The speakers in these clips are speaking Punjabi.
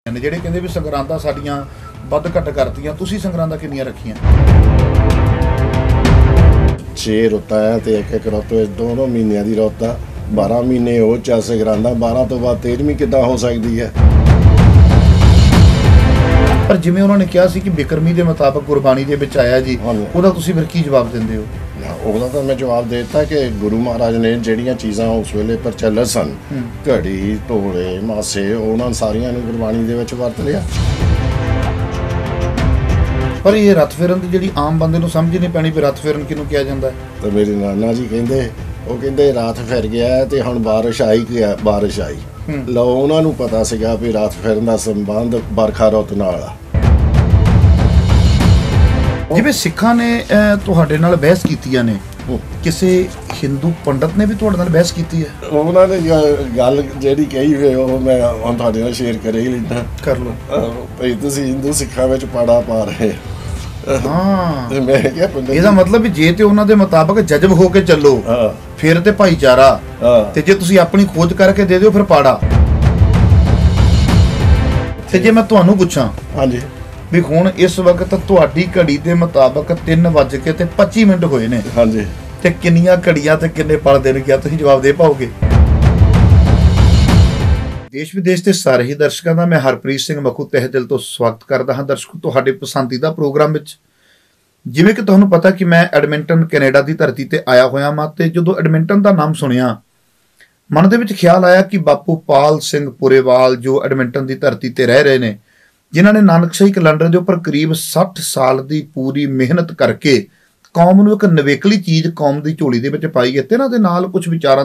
ਨੇ ਜਿਹੜੇ ਕਹਿੰਦੇ ਵੀ ਸੰਗਰਾਂਦਾਂ ਸਾਡੀਆਂ ਵੱਧ ਘੱਟ ਕਰਤੀਆਂ, ਤੁਸੀਂ ਸੰਗਰਾਂਦਾਂ ਕਿੰਨੀਆਂ ਰੱਖੀਆਂ? 6 ਰੁੱਤਾਂ ਹੈ ਤੇ ਇੱਕ ਰੁੱਤ ਵਿੱਚ 2 ਮਹੀਨਿਆਂ ਦੀ ਰੁੱਤ ਆ। 12 ਮਹੀਨੇ ਉਹ ਚ ਸੰਗਰਾਂਦਾਂ, 12 ਤੋਂ ਬਾਅਦ 13ਵੀਂ ਕਿੱਦਾਂ ਹੋ ਸਕਦੀ ਹੈ? ਪਰ ਜਿਵੇਂ ਉਹਨਾਂ ਨੇ ਕਿਹਾ ਸੀ ਕਿ ਬਿਕਰਮੀ ਦੇ ਮੁਤਾਬਕ ਗੁਰਬਾਣੀ ਦੇ ਵਿੱਚ ਆਇਆ ਜੀ, ਉਹਦਾ ਤੁਸੀਂ ਫਿਰ ਕੀ ਜਵਾਬ ਦਿੰਦੇ ਹੋ? ਉਹਦਾ ਤਾਂ ਮੈਂ ਜਵਾਬ ਦੇ ਦਿੱਤਾ ਕਿ ਗੁਰੂ ਮਹਾਰਾਜ ਨੇ ਜਿਹੜੀਆਂ ਚੀਜ਼ਾਂ ਉਸ ਵੇਲੇ ਪ੍ਰਚਲਿਤ ਸਨ, ਘੜੀ, ਢੋਲੇ, ਮਾਸੇ, ਉਹਨਾਂ ਸਾਰੀਆਂ ਨੂੰ ਗੁਰਬਾਣੀ ਦੇ ਵਿੱਚ ਵਰਤ ਲਿਆ। ਪਰ ਇਹ ਰੱਥ ਫੇਰਨ ਦੀ ਜਿਹੜੀ ਆਮ ਬੰਦੇ ਨੂੰ ਸਮਝ ਨਹੀਂ ਪੈਣੀ ਵੀ ਰੱਥ ਫੇਰਨ ਕਿਹਨੂੰ ਕਿਹਾ ਜਾਂਦਾ ਹੈ। ਤੇ ਮੇਰੇ ਨਾਨਾ ਜੀ ਕਹਿੰਦੇ, ਉਹ ਕਹਿੰਦੇ ਰਾਤ ਫਿਰ ਗਿਆ ਤੇ ਹੁਣ ਬਾਰਿਸ਼ ਆਈ, ਬਾਰਿਸ਼ ਆਈ। ਲਓ, ਉਹਨਾਂ ਨੂੰ ਪਤਾ ਸੀਗਾ ਵੀ ਰਾਤ ਫਿਰਨ ਦਾ ਸੰਬੰਧ ਬਰਖਾ ਰੁੱਤ ਨਾਲ ਆ। ਜਿਵੇਂ ਸਿੱਖਾਂ ਨੇ ਤੁਹਾਡੇ ਨਾਲ ਬਹਿਸ ਕੀਤੀਆਂ ਨੇ, ਕਿਸੇ ਹਿੰਦੂ ਪੰਡਤ ਨੇ ਵੀ ਤੁਹਾਡੇ ਨਾਲ ਬਹਿਸ ਕੀਤੀ ਹੈ? ਉਹਨਾਂ ਨੇ ਗੱਲ ਜਿਹੜੀ ਕਹੀ ਹੋਈ ਉਹ ਮੈਂ ਹੁਣ ਤੁਹਾਡੇ ਨਾਲ ਸ਼ੇਅਰ ਕਰ ਹੀ ਲੈਂਦਾ। ਕਰ ਲਓ। ਭਈ ਤੁਸੀਂ ਹਿੰਦੂ ਸਿੱਖਾਂ ਵਿੱਚ ਪਾੜਾ ਪਾ ਰਹੇ। ਹਾਂ, ਤੇ ਮੈਂ ਕਿਹਾ ਇਹਦਾ ਮਤਲਬ ਵੀ ਜੇ ਤੇ ਉਹਨਾਂ ਦੇ ਮੁਤਾਬਕ ਜਜ਼ਬ ਹੋ ਕੇ ਚੱਲੋ ਫਿਰ ਤੇ ਭਾਈਚਾਰਾ, ਤੇ ਜੇ ਤੁਸੀਂ ਆਪਣੀ ਖੋਜ ਕਰਕੇ ਦੇ ਦਿਓ ਫਿਰ ਪਾੜਾ। ਤੇ ਜੇ ਮੈਂ ਤੁਹਾਨੂੰ ਪੁੱਛਾਂ, ਹਾਂਜੀ, ਵੀ ਹੁਣ ਇਸ ਵਕਤ ਤੁਹਾਡੀ ਘੜੀ ਦੇ ਮੁਤਾਬਕ 3:25 ਹੋਏ ਨੇ, ਹਾਂਜੀ, ਤੇ ਕਿੰਨੀਆਂ ਘੜੀਆਂ ਤੇ ਕਿੰਨੇ ਪਲ ਦਿਨ ਗਿਆ, ਤੁਸੀਂ ਜਵਾਬ ਦੇ ਪਾਓਗੇ? ਦੇਸ਼ ਵਿਦੇਸ਼ ਦੇ ਸਾਰੇ ਹੀ ਦਰਸ਼ਕਾਂ ਦਾ ਮੈਂ ਹਰਪ੍ਰੀਤ ਸਿੰਘ ਮੱਖੂ ਤਹਿ ਦਿਲ ਤੋਂ ਸਵਾਗਤ ਕਰਦਾ ਹਾਂ। ਦਰਸ਼ਕੋ, ਤੁਹਾਡੇ ਪਸੰਦੀਦਾ ਪ੍ਰੋਗਰਾਮ ਵਿੱਚ, ਜਿਵੇਂ ਕਿ ਤੁਹਾਨੂੰ ਪਤਾ ਕਿ ਮੈਂ ਐਡਮਿੰਟਨ ਕੈਨੇਡਾ ਦੀ ਧਰਤੀ ਤੇ ਆਇਆ ਹੋਇਆ ਹਾਂ, ਤੇ ਜਦੋਂ ਐਡਮਿੰਟਨ ਦਾ ਨਾਮ ਸੁਣਿਆ ਮਨ ਦੇ ਵਿੱਚ ਖਿਆਲ ਆਇਆ ਕਿ ਬਾਪੂ ਪਾਲ ਸਿੰਘ ਪੁਰੇਵਾਲ ਜੋ ਐਡਮਿੰਟਨ ਦੀ ਧਰਤੀ ਤੇ ਰਹਿ ਰਹੇ ਨੇ, ਜਿਨ੍ਹਾਂ ਨੇ ਨਾਨਕਸ਼ਾਹੀ ਕੈਲੰਡਰ ਦੇ ਉੱਪਰ ਕਰੀਬ 60 ਸਾਲ ਦੀ ਪੂਰੀ ਮਿਹਨਤ ਕਰਕੇ ਕੌਮ ਨੂੰ ਇੱਕ ਨਵੇਕਲੀ ਚੀਜ਼ ਕੌਮ ਦੀ ਝੋਲੀ ਦੇ ਵਿੱਚ ਪਾਈ ਹੈ, ਤੇ ਇਹਨਾਂ ਦੇ ਨਾਲ ਕੁਝ ਵਿਚਾਰਾਂ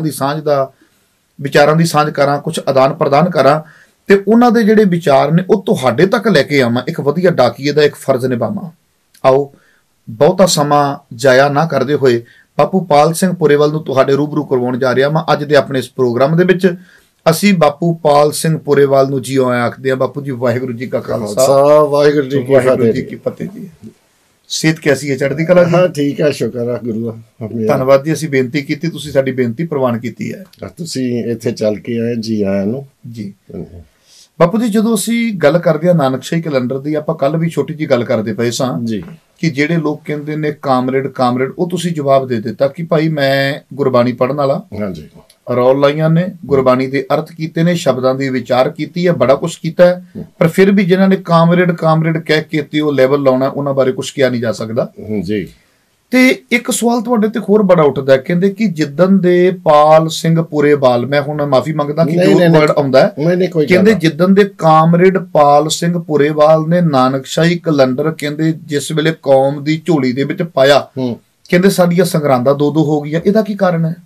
ਦੀ ਸਾਂਝ ਕਰਾਂ, ਕੁਝ ਆਦਾਨ ਪ੍ਰਦਾਨ ਕਰਾਂ, ਤੇ ਉਹਨਾਂ ਦੇ ਜਿਹੜੇ ਵਿਚਾਰ ਨੇ ਉਹ ਤੁਹਾਡੇ ਤੱਕ ਲੈ ਕੇ ਆਵਾਂ, ਇੱਕ ਵਧੀਆ ਡਾਕੀਏ ਦਾ ਇੱਕ ਫਰਜ਼ ਨਿਭਾਵਾਂ। ਆਓ, ਬਹੁਤਾ ਸਮਾਂ ਜਾਇਆ ਨਾ ਕਰਦੇ ਹੋਏ ਬਾਪੂ ਪਾਲ ਸਿੰਘ ਪੁਰੇਵਾਲ ਨੂੰ ਤੁਹਾਡੇ ਰੂਬਰੂ ਕਰਵਾਉਣ ਜਾ ਰਿਹਾ ਹਾਂ। ਅੱਜ ਦੇ ਆਪਣੇ ਇਸ ਪ੍ਰੋਗਰਾਮ ਦੇ ਵਿੱਚ ਅਸੀਂ ਬਾਪੂ ਪਾਲ ਸਿੰਘ ਪੁਰੇਵਾਲ ਨੂੰ ਜੀ ਆਇਆਂ ਆਖਦੇ ਹਾਂ। ਬਾਪੂ ਜੀ, ਵਾਹਿਗੁਰੂ ਜੀ ਕਾ ਖਾਲਸਾ, ਵਾਹਿਗੁਰੂ ਜੀ ਕੀ ਫਤਿਹ ਜੀ। ਸਿਹਤ ਕੈਸੀ ਹੈ? ਚੜ੍ਹਦੀ ਕਲਾ ਜੀ? ਹਾਂ, ਠੀਕ ਹੈ, ਸ਼ੁਕਰ ਹੈ ਗੁਰੂ ਦਾ। ਧੰਨਵਾਦ ਜੀ। ਅਸੀਂ ਬੇਨਤੀ ਕੀਤੀ, ਤੁਸੀਂ ਸਾਡੀ ਬੇਨਤੀ ਪ੍ਰਵਾਨ ਕੀਤੀ ਹੈ। ਤੁਸੀਂ ਇੱਥੇ ਚੱਲ ਕੇ ਆਏ, ਜੀ ਆਇਆਂ ਨੂੰ ਜੀ। ਬਾਪੂ ਜੀ, ਜਦੋਂ ਅਸੀਂ ਗੱਲ ਕਰਦੇ ਹਾਂ ਨਾਨਕਸ਼ਾਹੀ ਕੈਲੰਡਰ ਦੀ, ਆਪਾਂ ਕੱਲ ਵੀ ਛੋਟੀ ਜਿਹੀ ਗੱਲ ਕਰਦੇ ਪਏ ਸਾਂ ਜੀ ਕਿ ਜਿਹੜੇ ਲੋਕ ਕਹਿੰਦੇ ਨੇ ਕਾਮਰੇਡ, ਉਹ ਤੁਸੀਂ ਜਵਾਬ ਦੇ ਦਿੱਤਾ ਕਿ ਭਾਈ ਮੈਂ ਗੁਰਬਾਣੀ ਪੜ੍ਹਨ ਵਾਲਾ, ਹਾਂਜੀ, ਰੌਲ ਲਾਈਆਂ ਨੇ, ਗੁਰਬਾਣੀ ਦੇ ਅਰਥ ਕੀਤੇ ਨੇ, ਸ਼ਬਦਾਂ ਦੀ ਵਿਚਾਰ ਕੀਤੀ ਹੈ, ਬੜਾ ਕੁਛ ਕੀਤਾ ਹੈ, ਪਰ ਫਿਰ ਵੀ ਜਿਨ੍ਹਾਂ ਨੇ ਕਾਮਰੇਡ ਕਹਿ ਕੇ ਤੇ ਉਹ ਲੈਵਲ ਲਾਉਣਾ, ਉਹਨਾਂ ਬਾਰੇ ਕੁਛ ਕਿਹਾ ਨਹੀਂ ਜਾ ਸਕਦਾ ਜੀ। ਤੇ ਇੱਕ ਸਵਾਲ ਤੁਹਾਡੇ ਤੇ ਹੋਰ ਬੜਾ ਉੱਠਦਾ, ਕਹਿੰਦੇ ਕਿ ਜਿੱਦਣ ਦੇ ਪਾਲ ਸਿੰਘ ਪੁਰੇਵਾਲ, ਮੈਂ ਹੁਣ ਮਾਫੀ ਮੰਗਦਾ ਕਿ ਜੋ ਵਰਡ ਆਉਂਦਾ, ਕਹਿੰਦੇ ਜਿੱਦਣ ਦੇ ਕਾਮਰੇਡ ਪਾਲ ਸਿੰਘ ਪੁਰੇਵਾਲ ਨੇ ਨਾਨਕਸ਼ਾਹੀ ਕੈਲੰਡਰ ਕਹਿੰਦੇ ਜਿਸ ਵੇਲੇ ਕੌਮ ਦੀ ਝੋਲੀ ਦੇ ਵਿੱਚ ਪਾਇਆ, ਕਹਿੰਦੇ ਸਾਡੀਆਂ ਸੰਗਰਾਂਦਾਂ 2-2 ਹੋ ਗਈਆਂ। ਇਹਦਾ ਕੀ ਕਾਰਨ ਹੈ?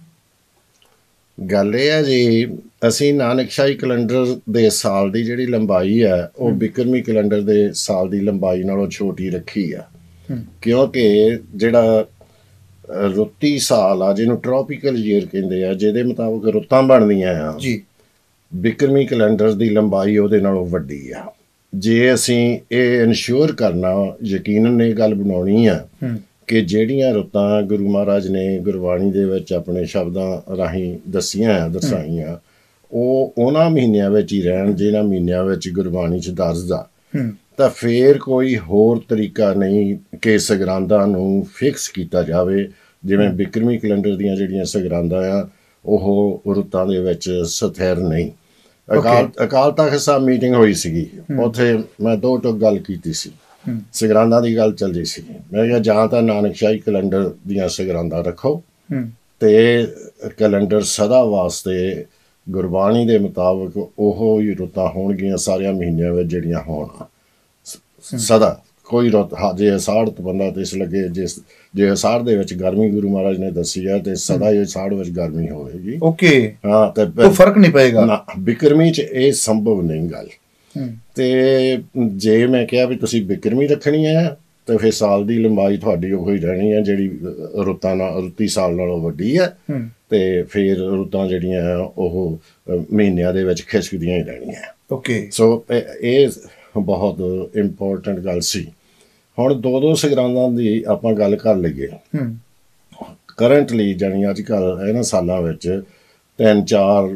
ਗੱਲ ਇਹ ਹੈ ਜੀ, ਅਸੀਂ ਨਾਨਕਸ਼ਾਹੀ ਕੈਲੰਡਰ ਦੇ ਸਾਲ ਦੀ ਜਿਹੜੀ ਲੰਬਾਈ ਹੈ ਉਹ ਬਿਕਰਮੀ ਕੈਲੰਡਰ ਦੇ ਸਾਲ ਦੀ ਲੰਬਾਈ ਨਾਲੋਂ ਛੋਟੀ ਰੱਖੀ ਆ, ਕਿਉਂਕਿ ਜਿਹੜਾ ਰੁੱਤੀ ਸਾਲ ਆ, ਜਿਹਨੂੰ ਟ੍ਰੋਪੀਕਲ ਈਅਰ ਕਹਿੰਦੇ ਆ, ਜਿਹਦੇ ਮੁਤਾਬਕ ਰੁੱਤਾਂ ਬਣਦੀਆਂ ਆ ਜੀ, ਬਿਕਰਮੀ ਕੈਲੰਡਰ ਦੀ ਲੰਬਾਈ ਉਹਦੇ ਨਾਲੋਂ ਵੱਡੀ ਆ। ਜੇ ਅਸੀਂ ਇਹ ਇਨਸ਼ੋਰ ਕਰਨਾ, ਯਕੀਨਨ ਇਹ ਗੱਲ ਬਣਾਉਣੀ ਆ ਕਿ ਜਿਹੜੀਆਂ ਰੁੱਤਾਂ ਗੁਰੂ ਮਹਾਰਾਜ ਨੇ ਗੁਰਬਾਣੀ ਦੇ ਵਿੱਚ ਆਪਣੇ ਸ਼ਬਦਾਂ ਰਾਹੀਂ ਦਰਸਾਈਆਂ, ਉਹ ਉਹਨਾਂ ਮਹੀਨਿਆਂ ਵਿੱਚ ਹੀ ਰਹਿਣ ਜਿਹਨਾਂ ਮਹੀਨਿਆਂ ਵਿੱਚ ਗੁਰਬਾਣੀ 'ਚ ਦਰਜ ਆ, ਤਾਂ ਫਿਰ ਕੋਈ ਹੋਰ ਤਰੀਕਾ ਨਹੀਂ ਕਿ ਸੰਗਰਾਂਦਾਂ ਨੂੰ ਫਿਕਸ ਕੀਤਾ ਜਾਵੇ। ਜਿਵੇਂ ਬਿਕਰਮੀ ਕੈਲੰਡਰ ਦੀਆਂ ਜਿਹੜੀਆਂ ਸੰਗਰਾਂਦਾਂ ਆ ਉਹ ਰੁੱਤਾਂ ਦੇ ਵਿੱਚ ਸਥਿਰ ਨਹੀਂ। ਅਕਾਲ ਤਖ਼ਤ ਸਾਹਿਬ ਮੀਟਿੰਗ ਹੋਈ ਸੀਗੀ, ਉੱਥੇ ਮੈਂ 2 ਟੁਕ ਗੱਲ ਕੀਤੀ ਸੀ, ਸੰਗਰਾਂਦਾਂ ਦੀ ਗੱਲ ਚੱਲ ਰਹੀ ਸੀ। ਮੈਂ ਕਿਹਾ ਜਾਂ ਤਾਂ ਨਾਨਕਸ਼ਾਹੀ ਕੈਲੰਡਰ ਦੀਆਂ ਸੰਗਰਾਂਦਾਂ ਰੱਖੋ ਤੇ ਕੈਲੰਡਰ ਸਦਾ ਵਾਸਤੇ ਗੁਰਬਾਣੀ ਦੇ ਮੁਤਾਬਕ ਉਹ ਹੀ ਰੁੱਤਾਂ ਹੋਣਗੀਆਂ ਸਾਰਿਆਂ ਮਹੀਨਿਆਂ ਵਿੱਚ ਜਿਹੜੀਆਂ ਹੋਣ ਸਦਾ। ਕੋਈ ਰੁੱਤ ਜੇ ਅਸਾੜ ਤੋਂ ਬੰਦਾ ਤੇ ਇਸ ਲੱਗੇ, ਜੇ ਅਸਾੜ ਦੇ ਵਿੱਚ ਗਰਮੀ ਗੁਰੂ ਮਹਾਰਾਜ ਨੇ ਦੱਸੀ ਹੈ ਤੇ ਸਦਾ ਹੀ ਅਸਾੜ ਵਿੱਚ ਗਰਮੀ ਹੋਵੇਗੀ। ਓਕੇ, ਹਾਂ, ਤੇ ਕੋਈ ਫਰਕ ਨਹੀਂ ਪਏਗਾ ਨਾ। ਬਿਕਰਮੀ 'ਚ ਇਹ ਸੰਭਵ ਨਹੀਂ ਗੱਲ। ਤੇ ਜੇ ਮੈਂ ਕਿਹਾ ਵੀ ਤੁਸੀਂ ਬਿਕਰਮੀ ਰੱਖਣੀ ਹੈ ਤੇ ਫਿਰ ਸਾਲ ਦੀ ਲੰਬਾਈ ਤੁਹਾਡੀ ਉਹੀ ਰਹਿਣੀ ਹੈ ਜਿਹੜੀ ਰੁੱਤੀ ਸਾਲ ਨਾਲੋਂ ਵੱਡੀ ਹੈ, ਤੇ ਫਿਰ ਰੁੱਤਾਂ ਜਿਹੜੀਆਂ ਉਹ ਮਹੀਨਿਆਂ ਦੇ ਵਿੱਚ ਖਿਸਕਦੀਆਂ ਹੀ ਰਹਿਣੀਆਂ। ਓਕੇ, ਸੋ ਇਹ ਬਹੁਤ ਇੰਪੋਰਟੈਂਟ ਗੱਲ ਸੀ। ਹੁਣ 2-2 ਸੰਗਰਾਂਦਾਂ ਦੀ ਆਪਾਂ ਗੱਲ ਕਰ ਲਈਏ। ਕਰੰਟਲੀ ਜਾਣੀ ਅੱਜ ਕੱਲ੍ਹ ਇਹਨਾਂ ਸਾਲਾਂ ਵਿੱਚ 3-4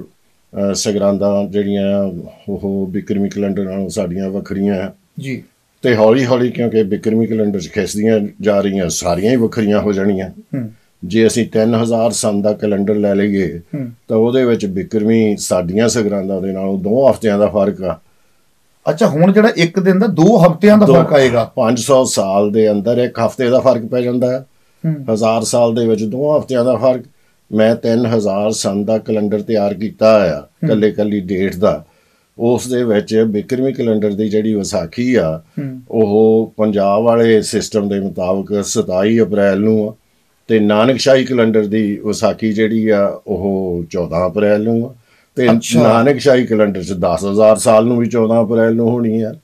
ਸਗਰਾਂਦਾਂ ਜਿਹੜੀਆਂ ਉਹ ਬਿਕਰਮੀ ਕੈਲੰਡਰ ਨਾਲੋਂ ਸਾਡੀਆਂ ਵੱਖਰੀਆਂ ਜੀ। ਤੇ ਹੌਲੀ ਹੌਲੀ ਕਿਉਂਕਿ ਬਿਕਰਮੀ ਕੈਲੰਡਰ 'ਚ ਖਿੱਚਦੀਆਂ ਜਾ ਰਹੀਆਂ, ਸਾਰੀਆਂ ਹੀ ਵੱਖਰੀਆਂ ਹੋ ਜਾਣੀਆਂ। ਜੇ ਅਸੀਂ 3000 ਸੰਨ ਦਾ ਕੈਲੰਡਰ ਲੈ ਲਈਏ ਤਾਂ ਉਹਦੇ ਵਿੱਚ ਬਿਕਰਮੀ ਸਾਡੀਆਂ ਸਗਰਾਂਦਾਂ ਦੇ ਨਾਲੋਂ 2 ਹਫ਼ਤਿਆਂ ਦਾ ਫਰਕ ਆ। ਅੱਛਾ, ਹੁਣ ਜਿਹੜਾ ਇੱਕ ਦਿਨ ਦਾ 2 ਹਫ਼ਤਿਆਂ ਦਾ ਫਰਕ ਆਏਗਾ। 500 ਸਾਲ ਦੇ ਅੰਦਰ 1 ਹਫ਼ਤੇ ਦਾ ਫਰਕ ਪੈ ਜਾਂਦਾ ਹੈ। 1000 ਸਾਲ ਦੇ ਵਿੱਚ 2 ਹਫ਼ਤਿਆਂ ਦਾ ਫਰਕ। ਮੈਂ 3000 ਸੰਨ ਦਾ ਕੈਲੰਡਰ ਤਿਆਰ ਕੀਤਾ ਆ, ਕੱਲੀ ਡੇਟ ਦਾ। ਉਸ ਦੇ ਵਿੱਚ ਬਿਕਰਮੀ ਕੈਲੰਡਰ ਦੀ ਜਿਹੜੀ ਵਿਸਾਖੀ ਆ ਉਹ ਪੰਜਾਬ ਵਾਲੇ ਸਿਸਟਮ ਦੇ ਮੁਤਾਬਕ 27 ਅਪ੍ਰੈਲ ਨੂੰ ਆ, ਤੇ ਨਾਨਕਸ਼ਾਹੀ ਕੈਲੰਡਰ ਦੀ ਵਿਸਾਖੀ ਜਿਹੜੀ ਆ ਉਹ 14 ਅਪ੍ਰੈਲ ਨੂੰ ਆ, ਤੇ ਨਾਨਕਸ਼ਾਹੀ ਕੈਲੰਡਰ 'ਚ 10,000 ਸਾਲ ਨੂੰ ਵੀ 14 ਅਪ੍ਰੈਲ ਨੂੰ ਹੋਣੀ ਆ।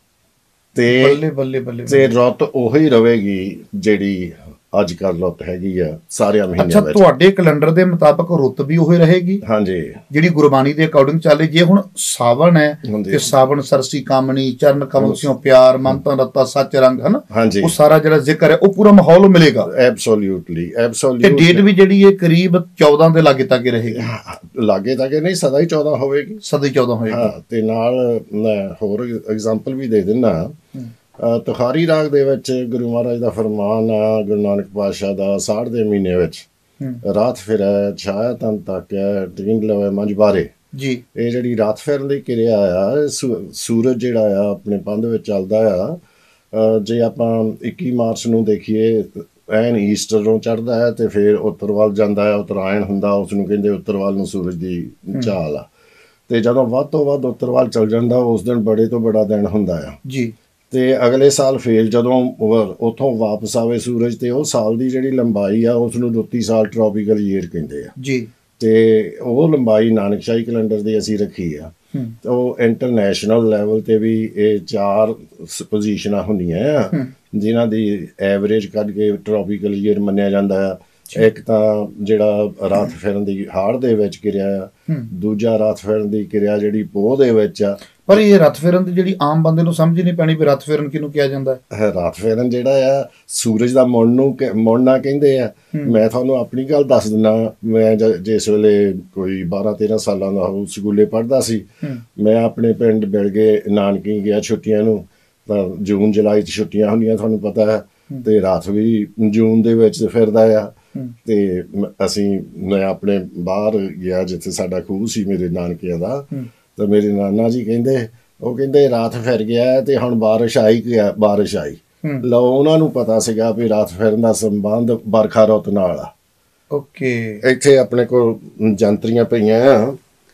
ਤੇ ਰੁੱਤ ਉਹੀ ਰਹੇਗੀ ਜਿਹੜੀ ਅੱਜ ਕੱਲ੍ਹ ਰੁੱਤ ਹੈਗੀ ਆ ਸਾਰਿਆਂ ਮਹੀਨਿਆਂ ਵਿੱਚ। ਤੁਹਾਡੇ ਕੈਲੰਡਰ ਦੇ ਮੁਤਾਬਕ ਰੁੱਤ ਵੀ ਉਹੀ ਰਹੇਗੀ? ਹਾਂਜੀ, ਜਿਹੜੀ ਗੁਰਬਾਣੀ ਦੇ ਅਕੋਰਡਿੰਗ ਚੱਲੇ। ਜੇ ਹੁਣ ਸਾਵਣ ਹੈ ਤੇ ਸਾਵਣ ਸਰਸੀ ਕਾਮਣੀ ਚਰਨ ਕਮਲ ਸਿਓ ਪਿਆਰ ਮਨ ਤਾਂ ਰੱਤਾ ਸੱਚ ਰੰਗ, ਹਨਾ, ਉਹ ਸਾਰਾ ਜਿਹੜਾ ਜ਼ਿਕਰ ਹੈ ਉਹ ਪੂਰਾ ਮਾਹੌਲ ਮਿਲੇਗਾ। ਐਬਸੋਲਿਊਟਲੀ। ਤੇ ਡੇਟ ਵੀ ਜਿਹੜੀ ਹੈ ਕਰੀਬ 14 ਦੇ ਲਾਗੇ ਤੱਕ ਰਹੇਗੀ। ਲਾਗੇ ਤੱਕ ਨਹੀਂ, ਸਦਾ ਹੀ 14 ਹੋਵੇਗੀ। ਸਦਾ ਹੀ 14 ਹੋਏਗੀ। ਤੇ ਨਾਲ ਮੈਂ ਹੋਰ ਐਗਜ਼ਾਮਪਲ ਵੀ ਦੇ ਦਿੰਦਾ। ਤੁਖਾਰੀ ਰਾਗ ਦੇ ਵਿੱਚ ਗੁਰੂ ਮਹਾਰਾਜ ਦਾ ਫਰਮਾਨ ਆ, ਗੁਰੂ ਨਾਨਕ ਪਾਤਸ਼ਾਹ ਦਾ, ਸਾੜ ਦੇ ਮਹੀਨੇ ਵਿੱਚ ਰਾਤ ਫਿਰੈ ਛਾਇਆ ਤਨ ਤਾਕਿਆ ਟੀਂਡ ਲਵੇ ਮੰਝ ਬਾਰੇ ਜੀ। ਇਹ ਜਿਹੜੀ ਰਾਤ ਫਿਰਨ ਦੀ ਕਿਰਿਆ ਆ, ਸੂਰਜ ਜਿਹੜਾ ਆ ਆਪਣੇ ਪੰਧ ਵਿੱਚ ਚੱਲਦਾ ਆ। ਜੇ ਆਪਾਂ 21 ਮਾਰਚ ਨੂੰ ਦੇਖੀਏ, ਐਨ ਈਸਟਰ ਨੂੰ ਚੜ੍ਹਦਾ ਹੈ ਤੇ ਫਿਰ ਉੱਤਰ ਵੱਲ ਜਾਂਦਾ ਹੈ, ਉਤਰਾਇਣ ਹੁੰਦਾ, ਉਸ ਨੂੰ ਕਹਿੰਦੇ ਉੱਤਰ ਵੱਲ ਨੂੰ ਸੂਰਜ ਦੀ ਚਾਲ ਆ। ਤੇ ਜਦੋਂ ਵੱਧ ਤੋਂ ਵੱਧ ਉੱਤਰ ਵੱਲ ਚੱਲ ਜਾਂਦਾ, ਉਸ ਦਿਨ ਬੜੇ ਤੋਂ ਬੜਾ ਦਿਨ ਹੁੰਦਾ ਆ ਜੀ। ਤੇ ਅਗਲੇ ਸਾਲ ਫੇਰ ਜਦੋਂ ਉੱਥੋਂ ਵਾਪਸ ਆਵੇ ਸੂਰਜ, ਤੇ ਉਹ ਸਾਲ ਦੀ ਜਿਹੜੀ ਲੰਬਾਈ ਆ ਉਸ ਨੂੰ 32 ਸਾਲ ਟ੍ਰੋਪੀਕਲ ਈਅਰ ਕਹਿੰਦੇ ਆ ਜੀ। ਤੇ ਉਹ ਲੰਬਾਈ ਨਾਨਕਸ਼ਾਹੀ ਕੈਲੰਡਰ ਦੀ ਅਸੀਂ ਰੱਖੀ ਆ। ਤੇ ਉਹ ਇੰਟਰਨੈਸ਼ਨਲ ਲੈਵਲ ਤੇ ਵੀ ਇਹ 4 ਪੋਜੀਸ਼ਨਾਂ ਹੁੰਦੀਆਂ ਆ ਜਿਨ੍ਹਾਂ ਦੀ ਐਵਰੇਜ ਕੱਢ ਕੇ ਟ੍ਰੋਪੀਕਲ ਈਅਰ ਮੰਨਿਆ ਜਾਂਦਾ ਆ। ਇੱਕ ਤਾਂ ਜਿਹੜਾ ਰਾਤ ਫਿਰਨ ਦੀ ਹਾੜ ਦੇ ਵਿੱਚ ਕਿਰਿਆ ਆ, ਦੂਜਾ ਰਾਤ ਫਿਰਨ ਦੀ ਕਿਰਿਆ ਜਿਹੜੀ ਪੋਹ ਦੇ ਵਿੱਚ ਆ। ਪਰ ਇਹ ਰੱਥ ਫੇਰਨ ਦੀ ਜਿਹੜੀ ਆਮ ਬੰਦੇ ਨੂੰ ਸਮਝ ਨਹੀਂ ਪੈਣੀ ਵੀ ਰੱਥ ਫੇਰਨ ਕਿਹਨੂੰ ਕਿਹਾ ਜਾਂਦਾ ਹੈ। ਰੱਥ ਫੇਰਨ ਜਿਹੜਾ ਆ ਸੂਰਜ ਦਾ ਮੁੜਨਾ ਕਹਿੰਦੇ ਆ। ਮੈਂ ਤੁਹਾਨੂੰ ਆਪਣੀ ਗੱਲ ਦੱਸ ਦਿੰਦਾ। ਮੈਂ ਜਿਸ ਵੇਲੇ ਕੋਈ 12-13 ਸਾਲਾਂ ਦਾ ਸਕੂਲੇ ਪੜ੍ਹਦਾ ਸੀ, ਮੈਂ ਆਪਣੇ ਪਿੰਡ ਬਿਲਗੇ ਨਾਨਕੀ ਗਿਆ ਛੁੱਟੀਆਂ ਨੂੰ। ਤਾਂ ਜੂਨ ਜੁਲਾਈ 'ਚ ਛੁੱਟੀਆਂ ਹੁੰਦੀਆਂ, ਤੁਹਾਨੂੰ ਪਤਾ ਹੈ, ਤੇ ਰਾਤ ਵੀ ਜੂਨ ਦੇ ਵਿੱਚ ਫਿਰਦਾ ਆ। ਤੇ ਮੈਂ ਆਪਣੇ ਬਾਹਰ ਗਿਆ ਜਿੱਥੇ ਸਾਡਾ ਖੂਹ ਸੀ ਮੇਰੇ ਨਾਨਕਿਆਂ ਦਾ। ਤਾਂ ਮੇਰੇ ਨਾਨਾ ਜੀ ਕਹਿੰਦੇ ਰਾਤ ਫਿਰ ਗਿਆ ਤੇ ਹੁਣ ਬਾਰਿਸ਼ ਆਈ। ਲਓ, ਉਹਨਾਂ ਨੂੰ ਪਤਾ ਸੀਗਾ ਵੀ ਰਾਤ ਫਿਰਨ ਦਾ ਸੰਬੰਧ ਬਰਖਾ ਰੁੱਤ ਨਾਲ ਆ। ਓਕੇ। ਇੱਥੇ ਆਪਣੇ ਕੋਲ ਜੰਤਰੀਆਂ ਪਈਆਂ ਆ।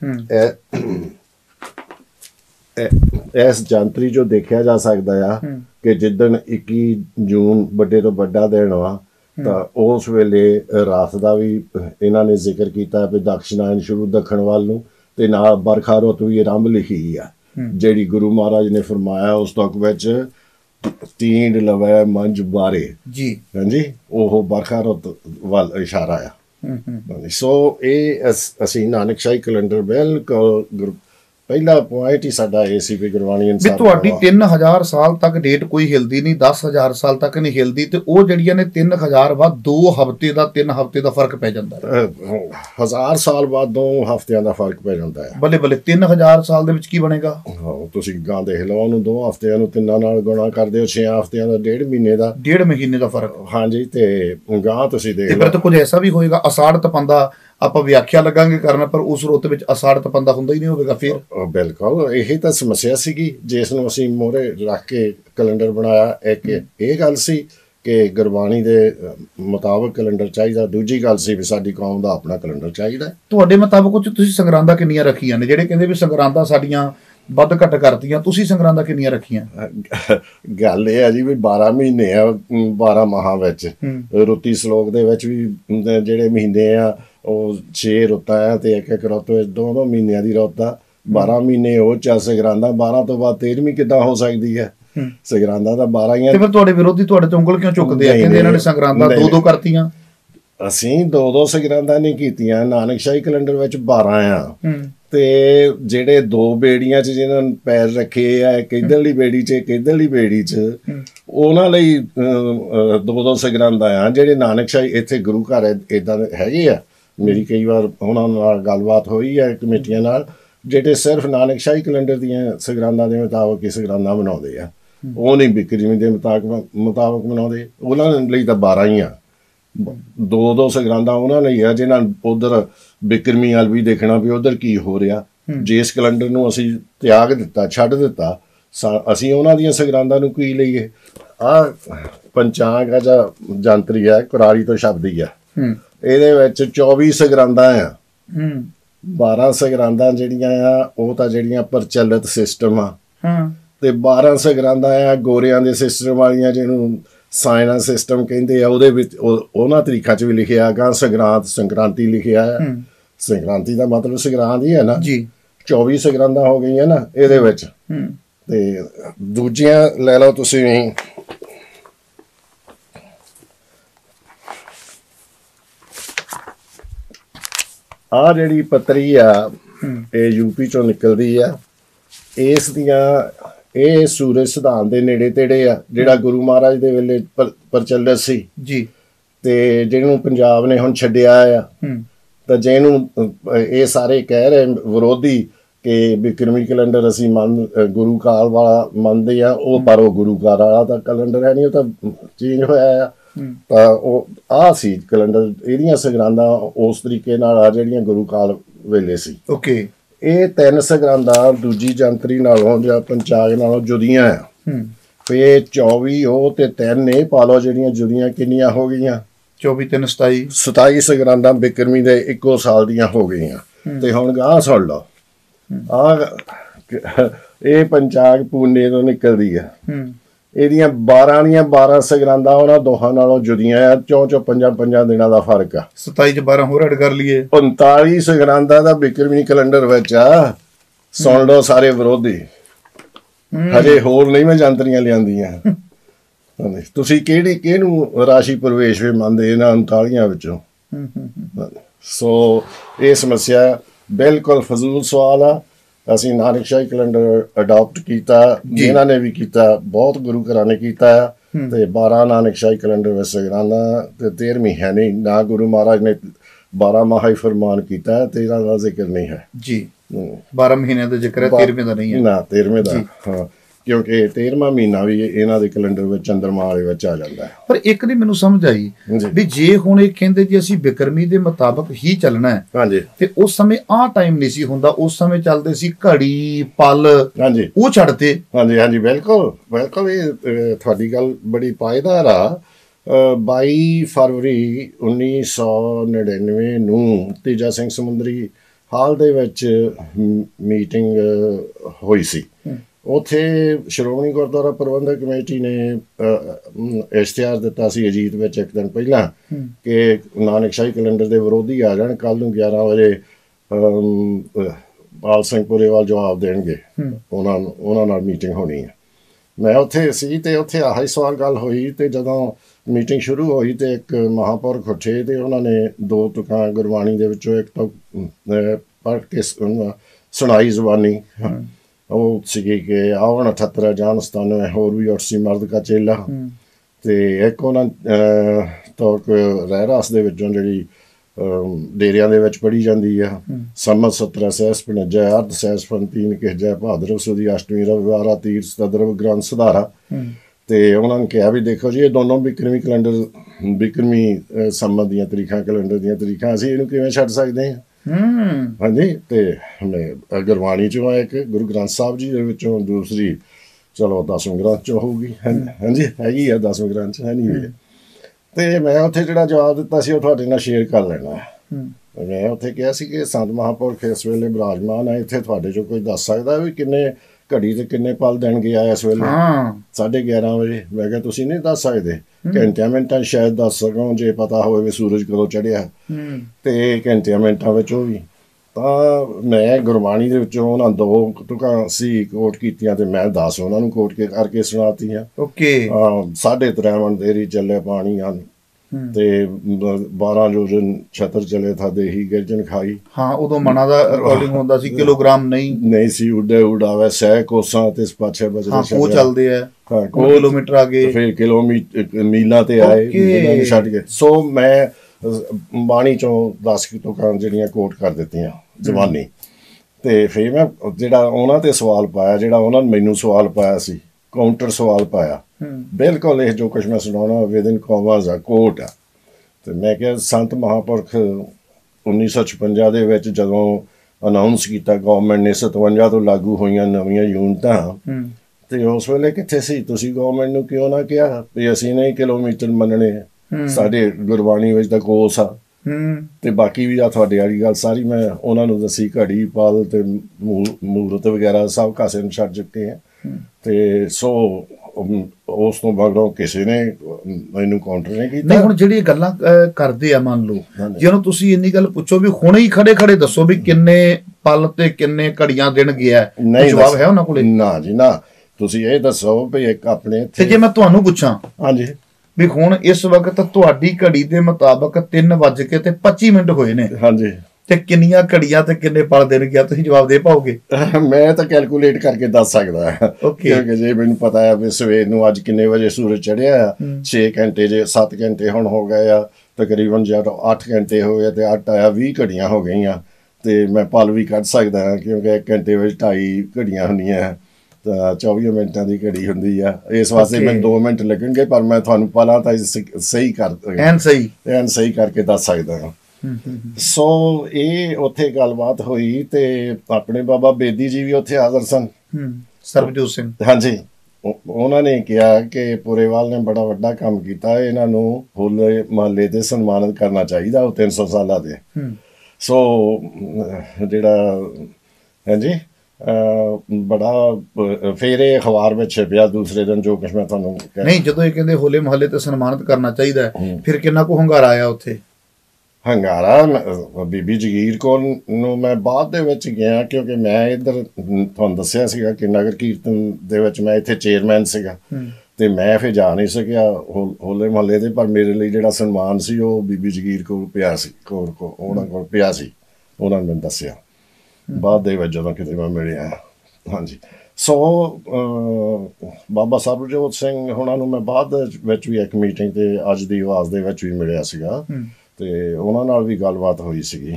ਇਸ ਜੰਤਰੀ 'ਚੋਂ ਦੇਖਿਆ ਜਾ ਸਕਦਾ ਆ ਕਿ ਜਿੱਦਣ 21 ਜੂਨ ਵੱਡੇ ਤੋਂ ਵੱਡਾ ਦਿਨ ਆ, ਤਾਂ ਉਸ ਵੇਲੇ ਰਾਤ ਦਾ ਵੀ ਇਹਨਾਂ ਨੇ ਜ਼ਿਕਰ ਕੀਤਾ ਵੀ ਦਕਸ਼ਨਾਇਨ ਸ਼ੁਰੂ ਦੱਖਣ ਵੱਲ ਨੂੰ, ਤੇ ਨਾਲ ਬਰਖਾ ਰੁੱਤ ਵੀ ਆਰੰਭ ਲਿਖੀ ਆ ਜਿਹੜੀ ਗੁਰੂ ਮਹਾਰਾਜ ਨੇ ਫਰਮਾਇਆ ਉਸ ਤੁਕ ਵਿੱਚ ਟੀਂਡ ਲਵੈ ਮੰਝ ਬਾਰੇ ਜੀ। ਹਾਂਜੀ, ਉਹ ਬਰਖਾ ਰੁੱਤ ਵੱਲ ਇਸ਼ਾਰਾ ਆ। ਸੋ ਇਹ ਅਸੀਂ ਨਾਨਕਸ਼ਾਹੀ ਕੈਲੰਡਰ ਬਿਲਕੁਲ ਪਹਿਲਾ ਪੁਆਇੰਟ ਹੀ ਸਾਡਾ ਇਹ ਸੀ ਵੀ ਗੁਰਬਾਣੀ ਅਨੁਸਾਰ ਤੁਹਾਡੀ 3000 ਸਾਲ ਤੱਕ ਡੇਟ ਕੋਈ ਹਿਲਦੀ ਨਹੀਂ, 10000 ਸਾਲ ਤੱਕ ਨਹੀਂ ਹਿਲਦੀ, ਤੇ ਉਹ ਜਿਹੜੀਆਂ ਨੇ 3000 ਬਾਅਦ 2 ਹਫ਼ਤੇ ਦਾ 3 ਹਫ਼ਤੇ ਦਾ ਫਰਕ ਪੈ ਜਾਂਦਾ ਹੈ। 1000 ਸਾਲ ਬਾਅਦ 2 ਹਫ਼ਤਿਆਂ ਦਾ ਫਰਕ ਪੈ ਜਾਂਦਾ ਹੈ। ਬੱਲੇ 3000 ਸਾਲ ਦੇ ਵਿੱਚ ਕੀ ਬਣੇਗਾ? ਤੁਸੀਂ ਗਾਂ ਦੇਖ ਲਓ, ਉਹਨੂੰ 2 ਹਫ਼ਤਿਆਂ ਨੂੰ 3 ਨਾਲ ਗੁਣਾ ਕਰਦੇ ਹੋ, 6 ਹਫ਼ਤਿਆਂ ਦਾ 1.5 ਮਹੀਨੇ ਦਾ ਫਰਕ। ਹਾਂਜੀ, ਤੇ ਗਾਂ ਤੁਸੀਂ ਦੇਖ ਲਓ। ਫਿਰ ਤਾਂ ਕੁਝ ਐਸਾ ਵੀ ਹੋਏਗਾ, ਅਸਾੜ ਤਪੰਦਾ ਆਪਾਂ ਵਿਆਖਿਆ ਲੱਗਾਂਗੇ ਕਰਨ, ਪਰ ਉਸ ਰੁੱਤ ਵਿੱਚ ਅਸਾੜ ਤਪੰਦਾ ਹੁੰਦਾ ਹੀ ਨਹੀਂ ਹੋਵੇਗਾ ਫਿਰ। ਬਿਲਕੁਲ, ਇਹੀ ਤਾਂ ਸਮੱਸਿਆ ਸੀਗੀ ਜਿਸ ਨੂੰ ਅਸੀਂ ਮੋਹਰੇ ਰੱਖ ਕੇ ਕੈਲੰਡਰ ਬਣਾਇਆ। ਇੱਕ ਇਹ ਗੱਲ ਸੀ ਕਿ ਗੁਰਬਾਣੀ ਦੇ ਮੁਤਾਬਕ ਕੈਲੰਡਰ ਚਾਹੀਦਾ, ਦੂਜੀ ਗੱਲ ਸੀ ਵੀ ਸਾਡੀ ਕੌਮ ਦਾ ਆਪਣਾ ਕੈਲੰਡਰ ਚਾਹੀਦਾ। ਤੁਹਾਡੇ ਮੁਤਾਬਕ ਤੁਸੀਂ ਸੰਗਰਾਂਦਾਂ ਕਿੰਨੀਆਂ ਰੱਖੀਆਂ ਨੇ? ਜਿਹੜੇ ਕਹਿੰਦੇ ਵੀ ਸੰਗਰਾਂਦਾਂ ਸਾਡੀਆਂ ਵੱਧ ਘੱਟ ਕਰਤੀਆਂ, ਤੁਸੀਂ ਸੰਗਰਾਂਦਾਂ ਕਿੰਨੀਆਂ ਰੱਖੀਆਂ? ਗੱਲ ਇਹ ਆ ਜੀ ਵੀ 12 ਮਹੀਨੇ ਆ, 12 ਮਾਹਾਂ ਵਿੱਚ। ਰੁੱਤੀ ਸਲੋਕ ਦੇ ਵਿੱਚ ਵੀ ਜਿਹੜੇ ਮਹੀਨੇ ਆ ਉਹ 6 ਰੁੱਤਾਂ ਆ, ਤੇ ਇੱਕ ਰੁੱਤ ਵਿੱਚ 2 ਮਹੀਨਿਆਂ ਦੀ ਰੁੱਤ ਆ। 12 ਮਹੀਨੇ ਉਹ ਚ ਸੰਗਰਾਂਦਾਂ, 12 ਤੋਂ ਬਾਅਦ 13ਵੀਂ ਕਿੱਦਾਂ ਹੋ ਸਕਦੀ ਹੈ? ਸੰਗਰਾਂਦਾਂ ਤਾਂ 12 ਹੀ ਆ। ਤੇ ਫਿਰ ਤੁਹਾਡੇ ਵਿਰੋਧੀ ਤੁਹਾਡੇ ਤੋਂ ਉਂਗਲ ਕਿਉਂ ਚੁੱਕਦੇ ਆ? ਕਹਿੰਦੇ ਇਹਨਾਂ ਨੇ ਸੰਗਰਾਂਦਾਂ 2-2 ਕਰਤੀਆਂ। ਅਸੀਂ 2-2 ਸੰਗਰਾਂਦਾਂ ਨਹੀਂ ਕੀਤੀਆਂ। ਨਾਨਕਸ਼ਾਹੀ ਕੈਲੰਡਰ ਵਿੱਚ 12 ਆ, ਤੇ ਜਿਹੜੇ 2 ਬੇੜੀਆਂ 'ਚ ਜਿਹਨਾਂ ਨੇ ਪੈਰ ਰੱਖੇ ਆ, ਇੱਕ ਇੱਧਰਲੀ ਬੇੜੀ 'ਚ ਇੱਕ ਇੱਧਰਲੀ ਬੇੜੀ 'ਚ, ਉਹਨਾਂ ਲਈ 2-2 ਸੰਗਰਾਂਦਾਂ ਆ। ਜਿਹੜੇ ਨਾਨਕਸ਼ਾਹੀ ਇੱਥੇ ਗੁਰੂ ਘਰ ਏਦਾਂ ਦੇ ਹੈਗੇ ਆ, ਮੇਰੀ ਕਈ ਵਾਰ ਉਹਨਾਂ ਨਾਲ ਗੱਲਬਾਤ ਹੋਈ ਹੈ ਕਮੇਟੀਆਂ ਨਾਲ, ਜਿਹੜੇ ਸਿਰਫ ਨਾਨਕਸ਼ਾਹੀ ਕੈਲੰਡਰ ਦੀਆਂ ਸਗਰਾਂਦਾਂ ਦੇ ਮੁਤਾਬਕ ਹੀ ਸਗਰਾਂਦਾਂ ਬਣਾਉਂਦੇ ਆ, ਉਹ ਨਹੀਂ ਬਿਕਰਮੀ ਦੇ ਮੁਤਾਬਕ ਬਣਾਉਂਦੇ। ਉਹਨਾਂ ਲਈ ਤਾਂ 12 ਹੀ ਆ, 2 ਸਗਰਾਂਦਾਂ ਉਹਨਾਂ ਲਈ ਆ ਜਿਨ੍ਹਾਂ ਉਧਰ ਬਿਕਰਮੀ ਵੱਲ ਵੀ ਦੇਖਣਾ ਵੀ ਉਧਰ ਕੀ ਹੋ ਰਿਹਾ। ਜਿਸ ਕੈਲੰਡਰ ਨੂੰ ਅਸੀਂ ਤਿਆਗ ਦਿੱਤਾ, ਛੱਡ ਦਿੱਤਾ, ਅਸੀਂ ਉਹਨਾਂ ਦੀਆਂ ਸਗਰਾਂਦਾਂ ਨੂੰ ਕੀ ਲਈਏ। ਆਹ ਪੰਚਾਂਗ ਆ ਜਾਂ ਜੰਤਰੀ ਆ, ਕੁਰਾਲੀ ਤੋਂ ਛਪਦੀ ਆ, ਇਹਦੇ ਵਿੱਚ 24 ਸਗਰਾਂਦਾਂ ਆ। 12 ਸਗਰਾਂਦਾਂ ਜਿਹੜੀਆਂ ਆ ਉਹ ਤਾਂ ਜਿਹੜੀਆਂ ਪ੍ਰਚਲਿਤ ਸਿਸਟਮ ਆ, ਤੇ 12 ਸਗਰਾਂਦਾਂ ਆ ਗੋਰਿਆਂ ਦੇ ਸਿਸਟਮ ਵਾਲੀਆਂ, ਜਿਹਨੂੰ ਸਾਇਨਾ ਸਿਸਟਮ ਕਹਿੰਦੇ ਆ। ਉਹਦੇ ਵਿੱਚ ਉਹਨਾਂ ਤਰੀਕਾਂ 'ਚ ਵੀ ਲਿਖਿਆ ਗਾ ਸੰਕ੍ਰਾਂਤੀ ਲਿਖਿਆ ਆ। ਸੰਕ੍ਰਾਂਤੀ ਦਾ ਮਤਲਬ ਸੰਗਰਾਂਦ ਹੀ ਹੈ ਨਾ ਜੀ। 24 ਸਗਰਾਂਦਾਂ ਹੋ ਗਈਆਂ ਨਾ ਇਹਦੇ ਵਿੱਚ। ਤੇ ਦੂਜੀਆਂ ਲੈ ਲਓ ਤੁਸੀਂ, ਆਹ ਜਿਹੜੀ ਪੱਤਰੀ ਆ ਇਹ ਯੂਪੀ ਚੋਂ ਨਿਕਲਦੀ ਆ। ਇਸ ਦੀਆਂ ਇਹ ਸੂਰਜ ਸਿਧਾਂਤ ਦੇ ਨੇੜੇ ਤੇੜੇ ਆ, ਜਿਹੜਾ ਗੁਰੂ ਮਹਾਰਾਜ ਦੇ ਵੇਲੇ ਪ੍ਰਚਲਿਤ ਸੀ ਜੀ, ਤੇ ਜਿਹਨੂੰ ਪੰਜਾਬ ਨੇ ਹੁਣ ਛੱਡਿਆ ਆ। ਤਾਂ ਜਿਹਨੂੰ ਇਹ ਸਾਰੇ ਕਹਿ ਰਹੇ ਵਿਰੋਧੀ ਕਿ ਬਿਕਰਮੀ ਕੈਲੰਡਰ ਅਸੀਂ ਗੁਰੂ ਕਾਲ ਵਾਲਾ ਮੰਨਦੇ ਆ, ਉਹ ਪਰ ਉਹ ਗੁਰੂ ਕਾਲ ਵਾਲਾ ਤਾਂ ਕੈਲੰਡਰ ਹੈ ਨਹੀਂ, ਉਹ ਤਾਂ ਚੇਂਜ ਹੋਇਆ ਆ। ਤਾਂ ਉਹ ਆਹ ਸੀ ਕੈਲੰਡਰ, ਇਹਦੀਆਂ ਸਗਰਾਂਦਾਂ ਉਸ ਤਰੀਕੇ ਨਾਲ ਆ ਜਿਹੜੀਆਂ ਗੁਰੂ ਕਾਲ ਵੇਲੇ ਸੀ। ਓਕੇ, ਇਹ 3 ਸਗਰਾਂਦਾਂ ਦੂਜੀ ਜੰਤਰੀ ਨਾਲੋਂ ਜਾਂ ਪੰਚਾਂਗ ਨਾਲੋਂ ਜੁਦੀਆਂ ਆ। ਫੇਰ 24 ਉਹ ਤੇ 3 ਇਹ ਪਾ ਲਓ, ਜਿਹੜੀਆਂ ਜੁਦੀਆਂ ਕਿੰਨੀਆਂ ਹੋ ਗਈਆਂ? 24 3 27 ਸਗਰਾਂਦਾਂ ਬਿਕਰਮੀ ਦੇ ਇੱਕੋ ਸਾਲ ਦੀਆਂ ਹੋ ਗਈਆਂ। ਤੇ ਹੁਣ ਗਾਂ ਸੁਣ ਲਓ, ਇਹ ਪੰਚਾਂਗ ਪੂਨੇ ਤੋਂ ਨਿਕਲਦੀ ਆ। ਇਹਦੀਆਂ 12 ਦੀਆਂ 12 ਸਗਰਾਂਦਾਂ ਉਹਨਾਂ ਦੋਹਾਂ ਨਾਲੋਂ ਜੁਦੀਆਂ ਆ। 4-5 ਦਿਨਾਂ ਦਾ ਫਰਕ ਆ। 27 ਚ 12 ਹੋਰ ਐਡ ਕਰ ਲਈਏ, 39 ਸਗਰਾਂਦਾਂ ਦਾ ਬਿਕਰਮੀ ਕੈਲੰਡਰ ਵਿੱਚ ਆ। ਸੁਣ ਲਓ ਸਾਰੇ ਵਿਰੋਧੀ, ਹਜੇ ਹੋਰ ਨਹੀਂ ਮੈਂ ਜੰਤਰੀਆਂ ਲਿਆਂਦੀਆਂ। ਤੁਸੀਂ ਕਿਹਨੂੰ ਰਾਸ਼ੀ ਪ੍ਰਵੇਸ਼ ਵੀ ਮੰਨਦੇ ਇਹਨਾਂ 39 ਵਿੱਚੋਂ? ਸੋ ਇਹ ਸਮੱਸਿਆ ਬਿਲਕੁਲ ਫਜ਼ੂਲ ਸਵਾਲ ਆ। ਅਸੀਂ ਨਾਨਕਸ਼ਾਹੀ ਕੈਲੰਡਰ ਅਡਾਪਟ ਕੀਤਾ, ਜਿਨ੍ਹਾਂ ਨੇ ਵੀ ਕੀਤਾ, ਬਹੁਤ ਗੁਰੂ ਘਰਾਂ ਨੇ ਕੀਤਾ। ਤੇ 12 ਨਾਨਕਸ਼ਾਹੀ ਕੈਲੰਡਰ ਵਿੱਚ ਸਗਰਾਂਦਾਂ ਤੇ 13ਵੀਂ ਹੈ ਨਹੀਂ। ਨਾ ਗੁਰੂ ਮਹਾਰਾਜ ਨੇ 12 ਮਾਹ ਹੀ ਫਰਮਾਨ ਕੀਤਾ, 13 ਦਾ ਜ਼ਿਕਰ ਨਹੀਂ ਹੈ ਜੀ। 12 ਮਹੀਨਿਆਂ ਦਾ ਜ਼ਿਕਰ ਹੈ, 13ਵੇਂ ਦਾ ਨਹੀਂ ਹੈ ਨਾ। 13ਵੇਂ ਦਾ ਹਾਂ, ਕਿਉਂਕਿ 13ਵਾਂ ਮਹੀਨਾ ਵੀ ਇਹਨਾਂ ਦੇ ਕੈਲੰਡਰ ਵਿੱਚ ਚੰਦਰਮਾ ਵਾਲੇ ਵਿੱਚ ਆ ਜਾਂਦਾ ਹੈ। ਪਰ ਇੱਕ ਨਹੀਂ ਮੈਨੂੰ ਸਮਝ ਆਈ ਵੀ ਜੇ ਹੁਣ ਇਹ ਕਹਿੰਦੇ ਜੀ ਅਸੀਂ ਬਿਕਰਮੀ ਦੇ ਮੁਤਾਬਕ ਹੀ ਚੱਲਣਾ ਹੈ, ਹਾਂਜੀ, ਤੇ ਉਸ ਸਮੇਂ ਆਹ ਟਾਈਮ ਨਹੀਂ ਸੀ ਹੁੰਦਾ, ਉਸ ਸਮੇਂ ਚੱਲਦੇ ਸੀ ਘੜੀ ਪਲ, ਹਾਂਜੀ, ਉਹ ਛੱਡਤੇ। ਹਾਂਜੀ ਹਾਂਜੀ, ਬਿਲਕੁਲ ਬਿਲਕੁਲ, ਇਹ ਤੁਹਾਡੀ ਗੱਲ ਬੜੀ ਪਾਏਦਾਰ ਆ। 22 ਫਰਵਰੀ 1999 ਨੂੰ ਤੇਜਾ ਸਿੰਘ ਸਮੁੰਦਰੀ ਹਾਲ ਦੇ ਵਿੱਚ ਮੀਟਿੰਗ ਹੋਈ ਸੀ। ਉੱਥੇ ਸ਼੍ਰੋਮਣੀ ਗੁਰਦੁਆਰਾ ਪ੍ਰਬੰਧਕ ਕਮੇਟੀ ਨੇ ਇਸ਼ਤਿਹਾਰ ਦਿੱਤਾ ਸੀ ਅਜੀਤ ਵਿੱਚ ਇੱਕ ਦਿਨ ਪਹਿਲਾਂ ਕਿ ਨਾਨਕਸ਼ਾਹੀ ਕੈਲੰਡਰ ਦੇ ਵਿਰੋਧੀ ਆ ਜਾਣ, ਕੱਲ੍ਹ ਨੂੰ 11 ਵਜੇ ਪਾਲ ਸਿੰਘ ਪੁਰੇਵਾਲ ਜਵਾਬ ਦੇਣਗੇ, ਉਹਨਾਂ ਨਾਲ ਮੀਟਿੰਗ ਹੋਣੀ ਹੈ। ਮੈਂ ਉੱਥੇ ਸੀ ਤੇ ਉੱਥੇ ਆਹੀ ਸਵਾਲ ਗੱਲ ਹੋਈ। ਤੇ ਜਦੋਂ ਮੀਟਿੰਗ ਸ਼ੁਰੂ ਹੋਈ ਤੇ ਇੱਕ ਮਹਾਂਪੁਰਖ ਉੱਠੇ ਤੇ ਉਹਨਾਂ ਨੇ 2 ਤੁਕਾਂ ਗੁਰਬਾਣੀ ਦੇ ਵਿੱਚੋਂ ਇੱਕ ਤੋਂ ਪੜ੍ਹ ਕੇ ਸੁਣਾਈ ਜ਼ੁਬਾਨੀ। ਉਹ ਸੀਗੀ ਕਿ ਆਵਣ 78 ਜਾਨ 97 ਹੋਰ ਵੀ 80 ਮਰਦ ਕਾ ਚੇਲਾ। ਤੇ ਇੱਕ ਉਹਨਾਂ ਤੋਕ ਰਹਿ ਰਾਸ ਦੇ ਵਿੱਚੋਂ ਜਿਹੜੀ ਡੇਰਿਆਂ ਦੇ ਵਿੱਚ ਪੜ੍ਹੀ ਜਾਂਦੀ ਆ, ਸੰਮਤ 17 ਸਹਿਸ 55 ਅਰਧ ਸਹਿਸ 35 ਕਿਹਜੈ ਭਾਦਰਵ ਸੁਦੀ ਅਸ਼ਟਮੀ ਰਵਿਵਾਰਾ ਤੀਰਥ ਤਦਰਵ ਗ੍ਰੰਥ ਸੁਧਾਰਾ। ਤੇ ਉਹਨਾਂ ਨੇ ਕਿਹਾ ਵੀ ਦੇਖੋ ਜੀ, ਇਹ ਦੋਨੋਂ ਬਿਕਰਮੀ ਕੈਲੰਡਰ, ਬਿਕਰਮੀ ਸੰਮਤ ਦੀਆਂ ਤਰੀਕਾਂ, ਕੈਲੰਡਰ ਦੀਆਂ ਤਰੀਕਾਂ, ਅਸੀਂ ਇਹਨੂੰ ਕਿਵੇਂ ਛੱਡ ਸਕਦੇ ਹਾਂ? ਹਾਂਜੀ, ਤੇ ਗੁਰਬਾਣੀ ਚੋਂ ਆ ਇੱਕ, ਗੁਰੂ ਗ੍ਰੰਥ ਸਾਹਿਬ ਜੀ ਦੇ ਵਿੱਚੋਂ ਦੂਸਰੀ, ਚਲੋ 10ਵੇਂ ਗ੍ਰੰਥ ਚੋਂ ਹੋਊਗੀ। ਹਾਂਜੀ, ਹੈਗੀ ਆ 10ਵੇਂ ਗ੍ਰੰਥ ਚ, ਹੈ ਨਹੀਂ ਵੀ। ਤੇ ਮੈਂ ਉੱਥੇ ਜਿਹੜਾ ਜਵਾਬ ਦਿੱਤਾ ਸੀ ਉਹ ਤੁਹਾਡੇ ਨਾਲ ਸ਼ੇਅਰ ਕਰ ਲੈਣਾ। ਮੈਂ ਉੱਥੇ ਕਿਹਾ ਸੀ ਕਿ ਸੰਤ ਮਹਾਂਪੁਰਖ ਇਸ ਵੇਲੇ ਬਿਰਾਜਮਾਨ ਹੈ ਇੱਥੇ, ਤੁਹਾਡੇ ਚੋਂ ਕੋਈ ਦੱਸ ਸਕਦਾ ਵੀ ਕਿੰਨੇ ਘੜੀ ਤੇ ਕਿੰਨੇ ਪਲ ਦੇਣਗੇ ਆ ਇਸ ਵੇਲੇ? 11:30 ਵਜੇ। ਮੈਂ ਕਿਹਾ ਤੁਸੀਂ ਨਹੀਂ ਦੱਸ ਸਕਦੇ, ਘੰਟਿਆਂ ਮਿੰਟਾਂ ਸ਼ਾਇਦ ਦੱਸ ਸਕੋ ਜੇ ਪਤਾ ਹੋਵੇ ਵੀ ਸੂਰਜ ਕਦੋਂ ਚੜ੍ਹਿਆ, ਤੇ ਘੰਟਿਆਂ ਮਿੰਟਾਂ ਵਿੱਚ ਉਹ ਵੀ। ਤਾਂ ਮੈਂ ਗੁਰਬਾਣੀ ਦੇ ਵਿੱਚੋਂ ਉਹਨਾਂ 2 ਤੁਕਾਂ ਸੀ ਕੋਟ ਕੀਤੀਆਂ ਤੇ ਮੈਂ 10 ਉਹਨਾਂ ਨੂੰ ਕੋਟ ਕਰਕੇ ਸੁਣਾਤੀਆਂ। ਓਕੇ, 3.5 ਦੇਰੀ ਚੱਲੇ ਪਾਣੀ ਹਨ ਤੇ 12 ਜੋ ਛਤਰ ਚਲੇ ਥਾ ਦੇਹੀ ਗਰਜਨ ਖਾਈ। ਹਾਂ, ਉਦੋਂ ਮਨਾ ਦਾ ਰਿਕਾਰਡਿੰਗ ਹੁੰਦਾ ਸੀ, ਕਿਲੋਗ੍ਰਾਮ ਨਹੀਂ ਸੀ। ਉੱਡੇ ਉਡਾਵੇ 100 ਕੋਸਾਂ ਤੇ ਪਾਛੇ ਬਜਰੇ ਉਹ ਚੱਲਦੇ ਆ, ਕਿਲੋਮੀਟਰ ਆ ਗਏ, ਫਿਰ ਕਿਲੋਮੀਟਰ ਮੀਲਾਂ ਤੇ ਆਏ, ਛੱਡ ਕੇ। ਸੋ ਮੈਂ ਬਾਣੀ ਚੋਂ 10 ਤੁਕਾਂ ਜਿਹੜੀਆਂ ਕੋਟ ਕਰ ਦਿੱਤੀਆਂ ਜ਼ਬਾਨੀ। ਤੇ ਫਿਰ ਮੈਂ ਜਿਹੜਾ ਉਹਨਾਂ ਤੇ ਸਵਾਲ ਪਾਇਆ, ਜਿਹੜਾ ਉਹਨਾਂ ਨੇ ਮੈਨੂੰ ਸਵਾਲ ਪਾਇਆ ਸੀ, ਕਾਊਂਟਰ ਸਵਾਲ ਪਾਇਆ, ਬਿਲਕੁਲ ਇਹ ਜੋ ਕੁਛ ਮੈਂ ਸੁਣਾਉਣਾ ਵਿਦਿਨ ਕੌਮਾਜ਼ ਆ, ਕੋਟ ਆ। ਤੇ ਮੈਂ ਕਿਹਾ ਸੰਤ ਮਹਾਂਪੁਰਖ 1956 ਦੇ ਵਿੱਚ ਜਦੋਂ ਅਨਾਊਂਸ ਕੀਤਾ ਗੌਰਮੈਂਟ ਨੇ 57 ਤੋਂ ਲਾਗੂ ਹੋਈਆਂ ਨਵੀਆਂ ਯੂਨਿਟਾਂ, ਤੇ ਉਸ ਵੇਲੇ ਕਿੱਥੇ ਸੀ ਤੁਸੀਂ? ਗੌਰਮੈਂਟ ਨੂੰ ਕਿਉਂ ਨਾ ਕਿਹਾ ਵੀ ਅਸੀਂ ਨਹੀਂ ਕਿਲੋਮੀਟਰ ਮੰਨਣੇ, ਸਾਡੇ ਗੁਰਬਾਣੀ ਵਿੱਚ ਤਾਂ ਕੋਸ ਆ। ਤੇ ਬਾਕੀ ਵੀ ਆ ਤੁਹਾਡੇ ਵਾਲੀ ਗੱਲ ਸਾਰੀ ਮੈਂ ਉਹਨਾਂ ਨੂੰ ਦੱਸੀ, ਘੜੀ ਪਲ ਤੇ ਮੂਰਤ ਵਗੈਰਾ ਸਭ ਕਾਸੇ ਨੂੰ ਛੱਡ ਚੁੱਕੇ ਆ। ਤੇ ਸੋ ਉਸ ਤੋਂ ਮਗਰੋਂ ਕਿਸੇ ਨੇ ਮੈਨੂੰ ਕਾਊਂਟਰ ਨਹੀਂ ਕੀਤਾ। ਨਹੀਂ, ਹੁਣ ਜਿਹੜੀ ਗੱਲਾਂ ਕਰਦੇ ਆ, ਮੰਨ ਲਓ ਜੇ ਉਹਨੂੰ ਤੁਸੀਂ ਇੰਨੀ ਗੱਲ ਪੁੱਛੋ ਵੀ ਹੁਣੇ ਹੀ ਖੜੇ ਖੜੇ ਦੱਸੋ ਵੀ ਕਿੰਨੇ ਪਲ ਤੇ ਕਿੰਨੇ ਘੜੀਆਂ ਦਿਨ ਗਿਆ, ਜਵਾਬ ਹੈ ਉਹਨਾਂ ਕੋਲੇ? ਨਾ ਜੀ ਨਾ, ਤੁਸੀਂ ਇਹ ਦੱਸੋ ਵੀ ਇੱਕ ਆਪਣੇ ਤੇ ਜੇ ਮੈਂ ਤੁਹਾਨੂੰ ਪੁੱਛਾਂ ਹਾਂਜੀ ਵੀ ਹੁਣ ਇਸ ਵਕਤ ਤੁਹਾਡੀ ਘੜੀ ਦੇ ਮੁਤਾਬਕ 3:25 ਹੋਏ ਨੇ, ਹਾਂਜੀ, ਤੇ ਕਿੰਨੀਆਂ ਘੜੀਆਂ ਤੇ ਕਿੰਨੇ ਪਲ ਦਿਨ ਗਿਆ, ਤੁਸੀਂ ਜਵਾਬ ਦੇ ਪਾਓਗੇ? ਮੈਂ ਤਾਂ ਕੈਲਕੂਲੇਟ ਕਰਕੇ ਦੱਸ ਸਕਦਾ ਕਿਉਂਕਿ ਜੇ ਮੈਨੂੰ ਪਤਾ ਹੈ ਵੀ ਸਵੇਰ ਨੂੰ ਅੱਜ ਕਿੰਨੇ ਵਜੇ ਸੂਰਜ ਚੜ੍ਹਿਆ ਆ, 6 ਘੰਟੇ ਜੇ 7 ਘੰਟੇ ਹੁਣ ਹੋ ਗਏ ਆ, ਤਕਰੀਬਨ ਜਦ 8 ਘੰਟੇ ਹੋ ਗਏ ਤੇ 8 ਆਇਆ 20 ਘੜੀਆਂ ਹੋ ਗਈਆਂ। ਤੇ ਮੈਂ ਪਲ ਵੀ ਕੱਢ ਸਕਦਾ ਹਾਂ ਕਿਉਂਕਿ 1 ਘੰਟੇ ਵਿੱਚ 2.5 ਘੜੀਆਂ ਹੁੰਦੀਆਂ ਤਾਂ 24 ਮਿੰਟਾਂ ਦੀ ਘੜੀ ਹੁੰਦੀ ਆ। ਇਸ ਵਾਸਤੇ ਮੈਨੂੰ 2 ਮਿੰਟ ਲੱਗਣਗੇ, ਪਰ ਮੈਂ ਤੁਹਾਨੂੰ ਪਲਾਂ ਤਾਂ ਸਹੀ ਕਰਕੇ ਦੱਸ ਸਕਦਾ ਹਾਂ। ਸੋ ਇਹ ਉੱਥੇ ਗੱਲਬਾਤ ਹੋਈ ਤੇ ਆਪਣੇ ਬਾਬਾ ਬੇਦੀ ਜੀ ਵੀ ਉੱਥੇ ਹਾਜ਼ਰ ਸਨ, ਸਰਬਜੋਤ ਸਿੰਘ, ਹਾਂਜੀ। ਉਹਨਾਂ ਨੇ ਕਿਹਾ ਕਿ ਪੁਰੇਵਾਲ ਨੇ ਬੜਾ ਵੱਡਾ ਕੰਮ ਕੀਤਾ, ਇਹਨਾਂ ਨੂੰ ਹੋਲੇ ਮਹੱਲੇ ਤੇ ਸਨਮਾਨਿਤ ਕਰਨਾ ਚਾਹੀਦਾ, ਉਹ 300 ਸਾਲਾਂ ਦੇ। ਸੋ ਜਿਹੜਾ ਹਾਂਜੀ ਬੜਾ ਫਿਰ ਇਹ ਅਖਬਾਰ ਵਿੱਚ ਛਪਿਆ ਦੂਸਰੇ ਦਿਨ, ਜੋ ਕੁਛ ਮੈਂ ਤੁਹਾਨੂੰ ਨਹੀਂ, ਜਦੋਂ ਇਹ ਕਹਿੰਦੇ ਹੋਲੇ ਮਹੱਲੇ ਤੇ ਸਨਮਾਨਿਤ ਕਰਨਾ ਚਾਹੀਦਾ, ਫਿਰ ਕਿੰਨਾ ਕੁ ਹੰਗਾਰਾ ਆਇਆ ਉੱਥੇ? ਹੰਗਾਰਾ ਬੀਬੀ ਜਗੀਰ ਕੌਰ ਨੂੰ ਮੈਂ ਬਾਅਦ ਦੇ ਵਿੱਚ ਗਿਆ, ਕਿਉਂਕਿ ਮੈਂ ਇੱਧਰ ਤੁਹਾਨੂੰ ਦੱਸਿਆ ਸੀਗਾ ਕਿ ਨਗਰ ਕੀਰਤਨ ਦੇ ਵਿੱਚ ਮੈਂ ਇੱਥੇ ਚੇਅਰਮੈਨ ਸੀਗਾ, ਤੇ ਮੈਂ ਫਿਰ ਜਾ ਨਹੀਂ ਸਕਿਆ ਹੋਲੇ ਮਹੱਲੇ ਦੇ। ਪਰ ਮੇਰੇ ਲਈ ਜਿਹੜਾ ਸਨਮਾਨ ਸੀ ਉਹ ਬੀਬੀ ਜਗੀਰ ਕੋਲ ਪਿਆ ਸੀ, ਉਹਨਾਂ ਕੋਲ ਪਿਆ ਸੀ, ਉਹਨਾਂ ਨੇ ਮੈਨੂੰ ਦੱਸਿਆ ਬਾਅਦ ਦੇ ਵਿੱਚ ਜਦੋਂ ਕਿਤੇ ਮੈਂ ਮਿਲਿਆ। ਹਾਂਜੀ, ਸੋ ਬਾਬਾ ਸਰਬਜੋਤ ਸਿੰਘ ਹੁਣਾਂ ਨੂੰ ਮੈਂ ਬਾਅਦ ਵਿੱਚ ਵੀ ਇੱਕ ਮੀਟਿੰਗ ਤੇ ਅੱਜ ਦੀ ਆਵਾਜ਼ ਦੇ ਵਿੱਚ ਵੀ ਮਿਲਿਆ ਸੀਗਾ, ਤੇ ਉਹਨਾਂ ਨਾਲ ਵੀ ਗੱਲਬਾਤ ਹੋਈ ਸੀਗੀ।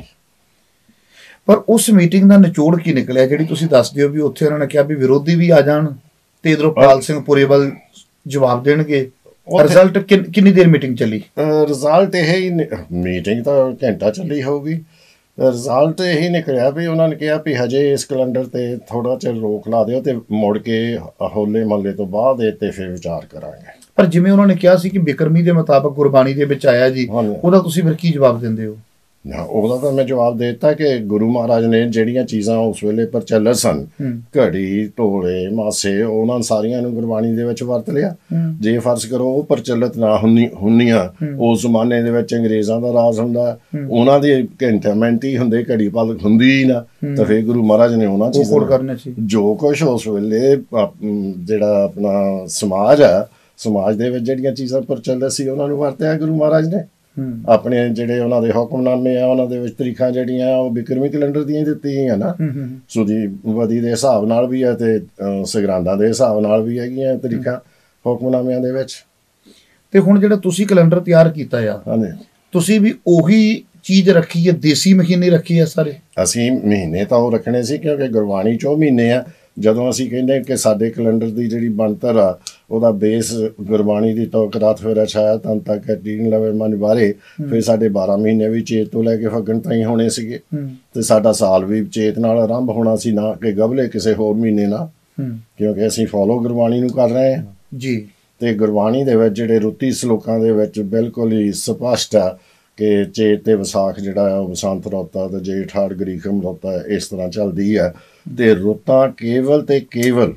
ਪਰ ਉਸ ਮੀਟਿੰਗ ਦਾ ਨਿਚੋੜ ਕੀ ਨਿਕਲਿਆ ਜਿਹੜੀ ਤੁਸੀਂ ਦੱਸਦੇ ਹੋ ਵੀ ਉੱਥੇ ਉਹਨਾਂ ਨੇ ਕਿਹਾ ਵੀ ਵਿਰੋਧੀ ਵੀ ਆ ਜਾਣ ਤੇ ਇਧਰੋਂ ਪਾਲ ਸਿੰਘ ਪੁਰੇਵਾਲ ਜਵਾਬ ਦੇਣਗੇ? ਰਿਜ਼ਲਟ ਕਿੰਨੀ ਦੇਰ ਮੀਟਿੰਗ ਚੱਲੀ? ਰਿਜ਼ਲਟ ਇਹ ਹੀ, ਮੀਟਿੰਗ ਤਾਂ ਘੰਟਾ ਚੱਲੀ ਹੋਊਗੀ। ਰਿਜ਼ਲਟ ਇਹੀ ਨਿਕਲਿਆ ਵੀ ਉਹਨਾਂ ਨੇ ਕਿਹਾ ਵੀ ਹਜੇ ਇਸ ਕੈਲੰਡਰ ਤੇ ਥੋੜਾ ਚਿਰ ਰੋਕ ਲਾ ਦਿਓ ਤੇ ਮੁੜ ਕੇ ਹੋਲੇ ਮਹੱਲੇ ਤੋਂ ਬਾਅਦ ਇਹ ਤੇ ਫਿਰ ਵਿਚਾਰ ਕਰਾਂਗੇ। ਪਰ ਜਿਵੇਂ ਉਹਨਾਂ ਨੇ ਕਿਹਾ ਸੀ ਕਿ ਬਿਕਰਮੀ ਦੇ ਮੁਤਾਬਕ ਗੁਰਬਾਣੀ ਦੇ ਵਿੱਚ ਆਇਆ ਜੀ, ਉਹਦਾ ਤੁਸੀਂ ਫਿਰ ਕੀ ਜਵਾਬ ਦਿੰਦੇ ਹੋ? ਉਹਦਾ ਤਾਂ ਮੈਂ ਜਵਾਬ ਦੇ ਦਿੱਤਾ ਕਿ ਗੁਰੂ ਮਹਾਰਾਜ ਨੇ ਜਿਹੜੀਆਂ ਚੀਜ਼ਾਂ ਉਸ ਵੇਲੇ ਪ੍ਰਚਲਿਤ ਸਨ, ਘੜੀ, ਢੋਲੇ, ਮਾਸੇ, ਉਹਨਾਂ ਸਾਰੀਆਂ ਨੂੰ ਗੁਰਬਾਣੀ ਦੇ ਵਿੱਚ ਵਰਤ ਲਿਆ। ਜੇ ਫਰਜ਼ ਕਰੋ ਉਹ ਪ੍ਰਚਲਿਤ ਨਾ ਹੁੰਦੀਆਂ, ਉਸ ਜ਼ਮਾਨੇ ਦੇ ਵਿੱਚ ਅੰਗਰੇਜ਼ਾਂ ਦਾ ਰਾਜ ਹੁੰਦਾ, ਉਹਨਾਂ ਦੇ ਘੰਟੇ-ਮਿੰਟ ਹੀ ਹੁੰਦੇ, ਘੜੀ ਪਲ ਹੁੰਦੀ ਹੀ ਨਾ, ਤਾਂ ਫਿਰ ਗੁਰੂ ਮਹਾਰਾਜ ਨੇ ਉਹਨਾਂ ਚੀਜ਼ਾਂ ਜੋ ਕੁਛ ਉਸ ਵੇਲੇ ਜਿਹੜਾ ਆਪਣਾ ਸਮਾਜ ਆ, ਸਮਾਜ ਦੇ ਵਿੱਚ ਜਿਹੜੀਆਂ ਚੀਜ਼ਾਂ ਪ੍ਰਚਲਿਤ ਸੀ ਉਹਨਾਂ ਨੂੰ ਵਰਤਿਆ ਗੁਰੂ ਮਹਾਰਾਜ ਨੇ। ਆਪਣੇ ਜਿਹੜੇ ਉਹਨਾਂ ਦੇ ਹੁਕਮਨਾਮੇ ਆ, ਉਹਨਾਂ ਦੇ ਵਿੱਚ ਤਰੀਕਾਂ ਜਿਹੜੀਆਂ ਉਹ ਬਿਕਰਮੀ ਕੈਲੰਡਰ ਦੀਆਂ ਹੀ ਦਿੱਤੀਆਂ ਨਾ, ਸੂਦੀ ਬਦੀ ਦੇ ਹਿਸਾਬ ਨਾਲ ਵੀ ਹੈ ਤੇ ਸਗਰਾਂਦਾਂ ਦੇ ਹਿਸਾਬ ਨਾਲ ਵੀ ਹੈਗੀਆਂ ਤਰੀਕਾਂ ਹੁਕਮਨਾਮਿਆਂ ਦੇ ਵਿੱਚ। ਤੇ ਹੁਣ ਜਿਹੜਾ ਤੁਸੀਂ ਕੈਲੰਡਰ ਤਿਆਰ ਕੀਤਾ ਆ, ਤੁਸੀਂ ਵੀ ਉਹੀ ਚੀਜ਼ ਰੱਖੀ ਹੈ, ਦੇਸੀ ਮਹੀਨੇ ਰੱਖੀ ਹੈ ਸਾਰੇ? ਅਸੀਂ ਮਹੀਨੇ ਤਾਂ ਉਹ ਰੱਖਣੇ ਸੀ ਕਿਉਂਕਿ ਗੁਰਬਾਣੀ 'ਚੋਂ ਮਹੀਨੇ ਆ। ਜਦੋਂ ਅਸੀਂ ਕਹਿੰਦੇ ਕਿ ਸਾਡੇ ਕੈਲੰਡਰ ਦੀ ਜਿਹੜੀ ਬਣਤਰ ਆ ਉਹਦਾ ਬੇਸ ਗੁਰਬਾਣੀ ਦੀ ਤੋਕ ਰਾਤ ਫੇਰਾ ਛਾਇਆ ਤਨ ਤੱਕ ਦੀਨ ਲਵੇ ਮਨ ਬਾਰੇ, ਫਿਰ ਸਾਡੇ 12 ਮਹੀਨੇ ਵੀ ਚੇਤ ਤੋਂ ਲੈ ਕੇ ਫੱਗਣ ਤਾਈਂ ਹੋਣੇ ਸੀਗੇ, ਤੇ ਸਾਡਾ ਸਾਲ ਵੀ ਚੇਤ ਨਾਲ ਆਰੰਭ ਹੋਣਾ ਸੀ, ਨਾ ਕਿ ਗਬਲੇ ਕਿਸੇ ਹੋਰ ਮਹੀਨੇ ਨਾਲ, ਕਿਉਂਕਿ ਅਸੀਂ ਫੋਲੋ ਗੁਰਬਾਣੀ ਨੂੰ ਕਰ ਰਹੇ ਹਾਂ ਜੀ। ਤੇ ਗੁਰਬਾਣੀ ਦੇ ਵਿੱਚ ਜਿਹੜੇ ਰੁੱਤੀ ਸਲੋਕਾਂ ਦੇ ਵਿੱਚ ਬਿਲਕੁਲ ਹੀ ਸਪਸ਼ਟ ਆ ਕਿ ਚੇਤ ਤੇ ਵਿਸਾਖ ਜਿਹੜਾ ਆ ਉਹ ਬਸੰਤ ਰੁੱਤ ਆ, ਤੇ ਜੇਠ ਹਾੜ ਗਰੀਖਮ ਰੁੱਤ ਆ, ਇਸ ਤਰ੍ਹਾਂ ਚੱਲਦੀ ਆ। ਤੇ ਰੁੱਤਾਂ ਕੇਵਲ ਤੇ ਕੇਵਲ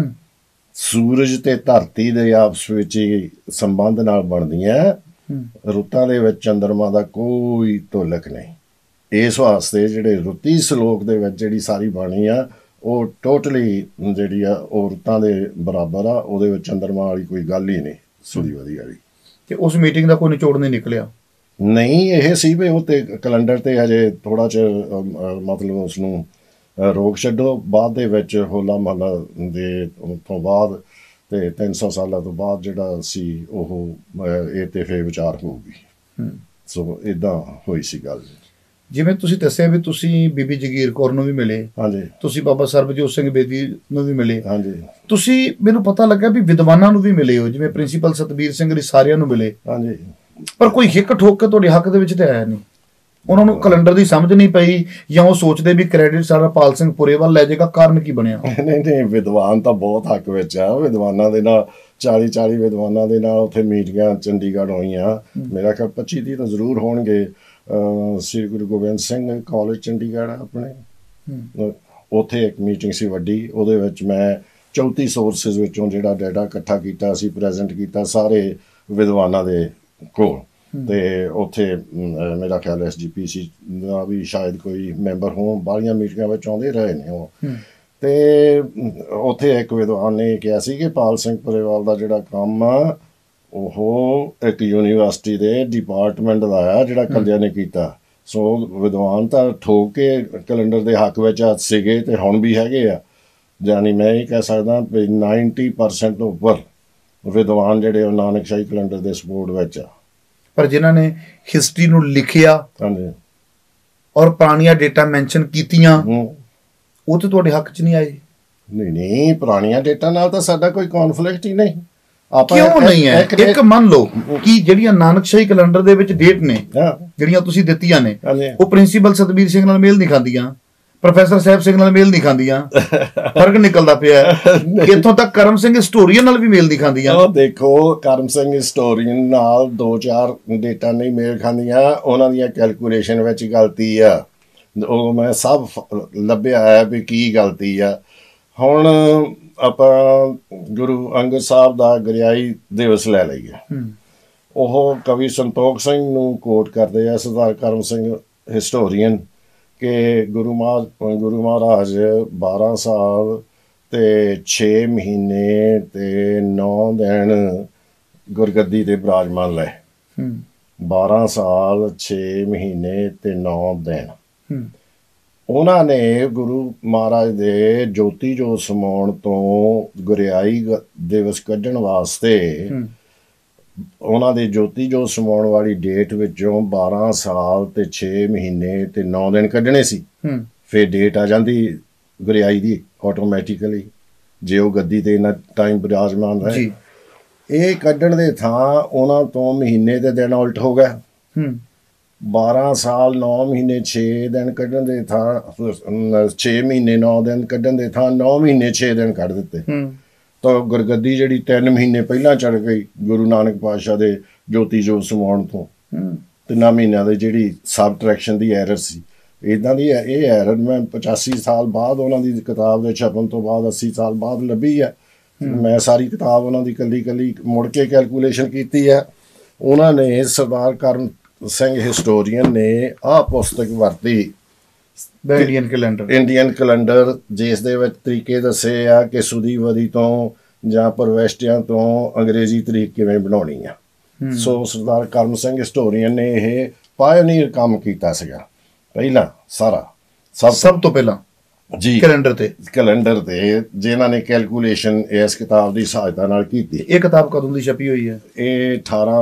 ਸੂਰਜ ਤੇ ਧਰਤੀ ਦੇ ਆਪਸ ਵਿੱਚ ਹੀ ਸੰਬੰਧ ਨਾਲ ਬਣਦੀਆਂ। ਰੁੱਤਾਂ ਦੇ ਵਿੱਚ ਚੰਦਰਮਾ ਦਾ ਕੋਈ ਧੁਲਕ ਨਹੀਂ। ਇਸ ਵਾਸਤੇ ਜਿਹੜੇ ਰੁੱਤੀ ਸਲੋਕ ਦੇ ਵਿੱਚ ਜਿਹੜੀ ਸਾਰੀ ਬਾਣੀ ਆ ਉਹ ਟੋਟਲੀ ਜਿਹੜੀ ਆ ਉਹ ਰੁੱਤਾਂ ਦੇ ਬਰਾਬਰ ਆ, ਉਹਦੇ ਵਿੱਚ ਚੰਦਰਮਾ ਵਾਲੀ ਕੋਈ ਗੱਲ ਹੀ ਨਹੀਂ, ਸੁਦੀ ਵਧੀ ਵਾਲੀ। ਤੇ ਉਸ ਮੀਟਿੰਗ ਦਾ ਕੋਈ ਨਿਚੋੜ ਨਹੀਂ ਨਿਕਲਿਆ? ਨਹੀਂ, ਇਹ ਸੀ ਵੀ ਉਹ ਤੇ ਕੈਲੰਡਰ ਤੇ ਹਜੇ ਥੋੜਾ ਚਿਰ ਮਤਲਬ ਉਸਨੂੰ ਰੋਕ ਛੱਡੋ, ਬਾਅਦ ਦੇ ਵਿੱਚ ਹੋਲਾ ਮਹੱਲਾ ਦੇ ਤੋਂ ਬਾਅਦ ਤੇ 300 ਸਾਲਾਂ ਤੋਂ ਬਾਅਦ ਜਿਹੜਾ ਸੀ ਉਹ ਇਹ ਤੇ ਫਿਰ ਵਿਚਾਰ ਹੋਊਗੀ। ਸੋ ਇਦਾਂ ਹੋਈ ਸੀ ਗੱਲ। ਜਿਵੇਂ ਤੁਸੀਂ ਦੱਸਿਆ ਵੀ ਤੁਸੀਂ ਬੀਬੀ ਜਗੀਰ ਕੌਰ ਨੂੰ ਵੀ ਮਿਲੇ, ਹਾਂਜੀ, ਤੁਸੀਂ ਬਾਬਾ ਸਰਬਜੋਤ ਸਿੰਘ ਬੇਦੀ ਨੂੰ ਵੀ ਮਿਲੇ, ਹਾਂਜੀ, ਤੁਸੀਂ ਮੈਨੂੰ ਪਤਾ ਲੱਗਾ ਵੀ ਵਿਦਵਾਨਾਂ ਨੂੰ ਵੀ ਮਿਲੇ ਹੋ, ਜਿਵੇਂ ਪ੍ਰਿੰਸੀਪਲ ਸਤਬੀਰ ਸਿੰਘ ਰਿਸਾਰਿਆਂ ਨੂੰ ਮਿਲੇ, ਹਾਂਜੀ, ਪਰ ਕੋਈ ਹਿੱਕ ਠੋਕ ਕੇ ਤੁਹਾਡੇ ਹੱਕ ਦੇ ਵਿੱਚ ਤੇ ਆਇਆ ਨਹੀਂ। ਉਹਨਾਂ ਨੂੰ ਕੈਲੰਡਰ ਦੀ ਸਮਝ ਨਹੀਂ ਪਈ ਜਾਂ ਉਹ ਸੋਚਦੇ ਵੀ ਕ੍ਰੈਡਿਟ ਸਾਰਾ ਪਾਲ ਸਿੰਘ ਪੁਰੇਵਾਲ ਲੈ ਜਾਏਗਾ, ਕਾਰਨ ਕੀ ਬਣਿਆ? ਨਹੀਂ, ਵਿਦਵਾਨ ਤਾਂ ਬਹੁਤ ਹੱਕ ਵਿੱਚ ਆ। ਵਿਦਵਾਨਾਂ ਦੇ ਨਾਲ 40 ਵਿਦਵਾਨਾਂ ਦੇ ਨਾਲ ਉੱਥੇ ਮੀਟਿੰਗਾਂ ਚੰਡੀਗੜ੍ਹ ਹੋਈਆਂ। ਮੇਰਾ ਖਿਆਲ 25 ਦੀ ਤਾਂ ਜ਼ਰੂਰ ਹੋਣਗੇ। ਸ੍ਰੀ ਗੁਰੂ ਗੋਬਿੰਦ ਸਿੰਘ ਕਾਲਜ ਚੰਡੀਗੜ੍ਹ ਆਪਣੇ, ਉੱਥੇ ਇੱਕ ਮੀਟਿੰਗ ਸੀ ਵੱਡੀ। ਉਹਦੇ ਵਿੱਚ ਮੈਂ 34 ਸੋਰਸਿਸ ਵਿੱਚੋਂ ਜਿਹੜਾ ਡਾਟਾ ਇਕੱਠਾ ਕੀਤਾ ਸੀ, ਪ੍ਰੈਜ਼ੈਂਟ ਕੀਤਾ ਸਾਰੇ ਵਿਦਵਾਨਾਂ ਦੇ ਕੋਲ। ਤੇ ਉੱਥੇ ਮੇਰਾ ਖਿਆਲ SGPC ਦਾ ਵੀ ਸ਼ਾਇਦ ਕੋਈ ਮੈਂਬਰ ਹੋਣ, ਬਾਹਲੀਆਂ ਮੀਟਿੰਗਾਂ ਵਿੱਚ ਆਉਂਦੇ ਰਹੇ ਨੇ ਉਹ। ਤੇ ਉੱਥੇ ਇੱਕ ਵਿਦਵਾਨ ਨੇ ਕਿਹਾ ਸੀ ਕਿ ਪਾਲ ਸਿੰਘ ਪੁਰੇਵਾਲ ਦਾ ਜਿਹੜਾ ਕੰਮ ਆ ਉਹ ਇੱਕ ਯੂਨੀਵਰਸਿਟੀ ਦੇ ਡਿਪਾਰਟਮੈਂਟ ਦਾ ਆ, ਜਿਹੜਾ ਇਕੱਲਿਆਂ ਨੇ ਕੀਤਾ। ਸੋ ਵਿਦਵਾਨ ਤਾਂ ਠੋਕ ਕੇ ਕੈਲੰਡਰ ਦੇ ਹੱਕ ਵਿੱਚ ਸੀਗੇ ਤੇ ਹੁਣ ਵੀ ਹੈਗੇ ਆ। ਜਾਨੀ ਮੈਂ ਇਹ ਕਹਿ ਸਕਦਾ ਵੀ 90% ਤੋਂ ਉੱਪਰ ਵਿਦਵਾਨ ਜਿਹੜੇ ਉਹ ਨਾਨਕਸ਼ਾਹੀ ਕੈਲੰਡਰ ਦੇ ਸਪੋਰਟ ਵਿੱਚ ਆ। ਪਰ ਜਿਨ੍ਹਾਂ ਨੇ ਹਿਸਟਰੀ ਨੂੰ ਲਿਖਿਆ, ਹਾਂਜੀ, ਔਰ ਪੁਰਾਣੀਆਂ ਡੇਟਾ ਮੈਂਸ਼ਨ ਕੀਤੀਆਂ, ਉਹ ਤੇ ਤੁਹਾਡੇ ਹੱਕ 'ਚ ਨਹੀਂ ਆਏ। ਨਹੀਂ, ਪੁਰਾਣੀਆਂ ਡੇਟਾ ਨਾਲ ਤਾਂ ਸਾਡਾ ਕੋਈ ਕੌਨਫਲਿਕਟ ਹੀ ਨਹੀਂ। ਕਿਉਂ ਨਹੀਂ ਹੈ? ਇੱਕ ਮੰਨ ਲਓ ਕਿ ਜਿਹੜੀਆਂ ਨਾਨਕਸ਼ਾਹੀ ਕੈਲੰਡਰ ਦੇ ਵਿੱਚ ਡੇਟ ਨੇ ਜਿਹੜੀਆਂ ਤੁਸੀਂ ਦਿੱਤੀਆਂ ਨੇ, ਉਹ ਪ੍ਰਿੰਸੀਪਲ ਸਤਬੀਰ ਸਿੰਘ ਨਾਲ ਮੇਲ ਨਹੀਂ ਖਾਂਦੀਆਂ, ਪ੍ਰੋਫੈਸਰ ਸਾਹਿਬ ਸਿੰਘ ਨਾਲ ਮੇਲ ਨਹੀਂ ਖਾਂਦੀਆਂ, ਫਰਕ ਨਿਕਲਦਾ ਪਿਆ। ਇੱਥੋਂ ਤੱਕ ਕਰਮ ਸਿੰਘ ਹਿਸਟੋਰੀਅਨ ਨਾਲ ਵੀ ਮੇਲ ਨਹੀਂ ਖਾਂਦੀਆਂ। ਦੇਖੋ, ਕਰਮ ਸਿੰਘ ਹਿਸਟੋਰੀਅਨ ਨਾਲ 2-4 ਡੇਟਾ ਨਹੀਂ ਮੇਲ ਖਾਂਦੀਆਂ, ਉਹਨਾਂ ਦੀਆਂ ਕੈਲਕੂਲੇਸ਼ਨ ਵਿੱਚ ਗਲਤੀ ਆ। ਉਹ ਮੈਂ ਸਭ ਲੱਭਿਆ ਹੈ ਵੀ ਕੀ ਗਲਤੀ ਆ। ਹੁਣ ਆਪਾਂ ਗੁਰੂ ਅੰਗਦ ਸਾਹਿਬ ਦਾ ਗੁਰਿਆਈ ਦਿਵਸ ਲੈ ਲਈਏ। ਉਹ ਕਵੀ ਸੰਤੋਖ ਸਿੰਘ ਨੂੰ ਕੋਟ ਕਰਦੇ ਆ, ਸਰਦਾਰ ਕਰਮ ਸਿੰਘ ਹਿਸਟੋਰੀਅਨ, ਕਿ ਗੁਰੂ ਮਹਾਰਾਜ 12 ਸਾਲ ਤੇ 6 ਮਹੀਨੇ ਤੇ 9 ਦਿਨ ਗੁਰਗੱਦੀ ਤੇ ਬਿਰਾਜਮਾਨ ਲਏ। 12 ਸਾਲ 6 ਮਹੀਨੇ ਤੇ 9 ਦਿਨ ਉਹਨਾਂ ਨੇ ਗੁਰੂ ਮਹਾਰਾਜ ਦੇ ਜੋਤੀ ਜੋਤ ਸਮਾਉਣ ਤੋਂ ਗੁਰਿਆਈ ਦਿਵਸ ਕੱਢਣ ਵਾਸਤੇ ਉਹਨਾਂ ਦੇ ਜੋਤੀ ਜੋਤ ਸਮਾਉਣ ਵਾਲੀ ਡੇਟ ਵਿੱਚੋਂ 12 ਸਾਲ ਤੇ 6 ਮਹੀਨੇ ਤੇ 9 ਦਿਨ ਕੱਢਣੇ ਸੀ। ਫਿਰ ਡੇਟ ਆ ਜਾਂਦੀ ਗੁਰਿਆਈ ਦੀ ਆਟੋਮੈਟਿਕਲੀ, ਜੇ ਉਹ ਗੱਦੀ ਤੇ ਇੰਨਾ ਟਾਈਮ ਬਿਰਾਜਮਾਨ ਰਹੇ। ਇਹ ਕੱਢਣ ਦੇ ਥਾਂ ਉਹਨਾਂ ਤੋਂ ਮਹੀਨੇ ਤੇ ਦਿਨ ਉਲਟ ਹੋ ਗਿਆ। 12 ਸਾਲ 9 ਮਹੀਨੇ 6 ਦਿਨ ਕੱਢਣ ਦੇ ਥਾਂ 6 ਮਹੀਨੇ 9 ਦਿਨ ਕੱਢਣ ਦੇ ਥਾਂ 9 ਮਹੀਨੇ 6 ਦਿਨ ਕੱਢ ਦਿੱਤੇ। ਤਾਂ ਗੁਰਗੱਦੀ ਜਿਹੜੀ 3 ਮਹੀਨੇ ਪਹਿਲਾਂ ਚੜ੍ਹ ਗਈ ਗੁਰੂ ਨਾਨਕ ਪਾਤਸ਼ਾਹ ਦੇ ਜੋਤੀ ਜੋਤ ਸਮਾਉਣ ਤੋਂ। 3 ਮਹੀਨਿਆਂ ਦੀ ਜਿਹੜੀ ਸਬਟਰੈਕਸ਼ਨ ਦੀ ਐਰਰ ਸੀ, ਇੱਦਾਂ ਦੀ ਇਹ ਐਰਰ ਮੈਂ 85 ਸਾਲ ਬਾਅਦ ਉਹਨਾਂ ਦੀ ਕਿਤਾਬ ਦੇ ਛਪਣ ਤੋਂ ਬਾਅਦ 80 ਸਾਲ ਬਾਅਦ ਲੱਭੀ ਹੈ। ਮੈਂ ਸਾਰੀ ਕਿਤਾਬ ਉਹਨਾਂ ਦੀ ਇਕੱਲੀ ਮੁੜ ਕੇ ਕੈਲਕੂਲੇਸ਼ਨ ਕੀਤੀ ਹੈ। ਉਹਨਾਂ ਨੇ ਸਰਦਾਰ ਕਰਮ ਸਿੰਘ ਹਿਸਟੋਰੀਅਨ ਨੇ ਆਹ ਪੁਸਤਕ ਵਰਤੀ, ਇੰਡੀਅਨ ਕੈਲੰਡਰ, ਜਿਸ ਦੇ ਵਿੱਚ ਤਰੀਕੇ ਦੱਸੇ ਆ ਕਿ ਸੁਦੀਵਦੀ ਤੋਂ ਜਾਂ ਪ੍ਰਵੈਸ਼ਟਿਆਂ ਤੋਂ ਅੰਗਰੇਜ਼ੀ ਤਰੀਕ ਕਿਵੇਂ ਬਣਾਉਣੀ ਆ। ਸੋ ਸਰਦਾਰ ਕਰਮ ਸਿੰਘ ਹਿਸਟੋਰੀਅਨ ਨੇ ਇਹ ਪਾਇਓਨੀਅਰ ਕੰਮ ਕੀਤਾ ਸੀਗਾ ਪਹਿਲਾਂ, ਸਭ ਤੋਂ ਪਹਿਲਾਂ ਜੀ ਕੈਲੰਡਰ ਤੇ ਜਿਨ੍ਹਾਂ ਨੇ ਕੈਲਕੂਲੇਸ਼ਨ ਇਸ ਕਿਤਾਬ ਦੀ ਸਹਾਇਤਾ ਨਾਲ ਕੀਤੀ। ਇਹ ਕਿਤਾਬ ਕਦੋਂ ਦੀ ਛਪੀ ਹੋਈ ਹੈ? ਇਹ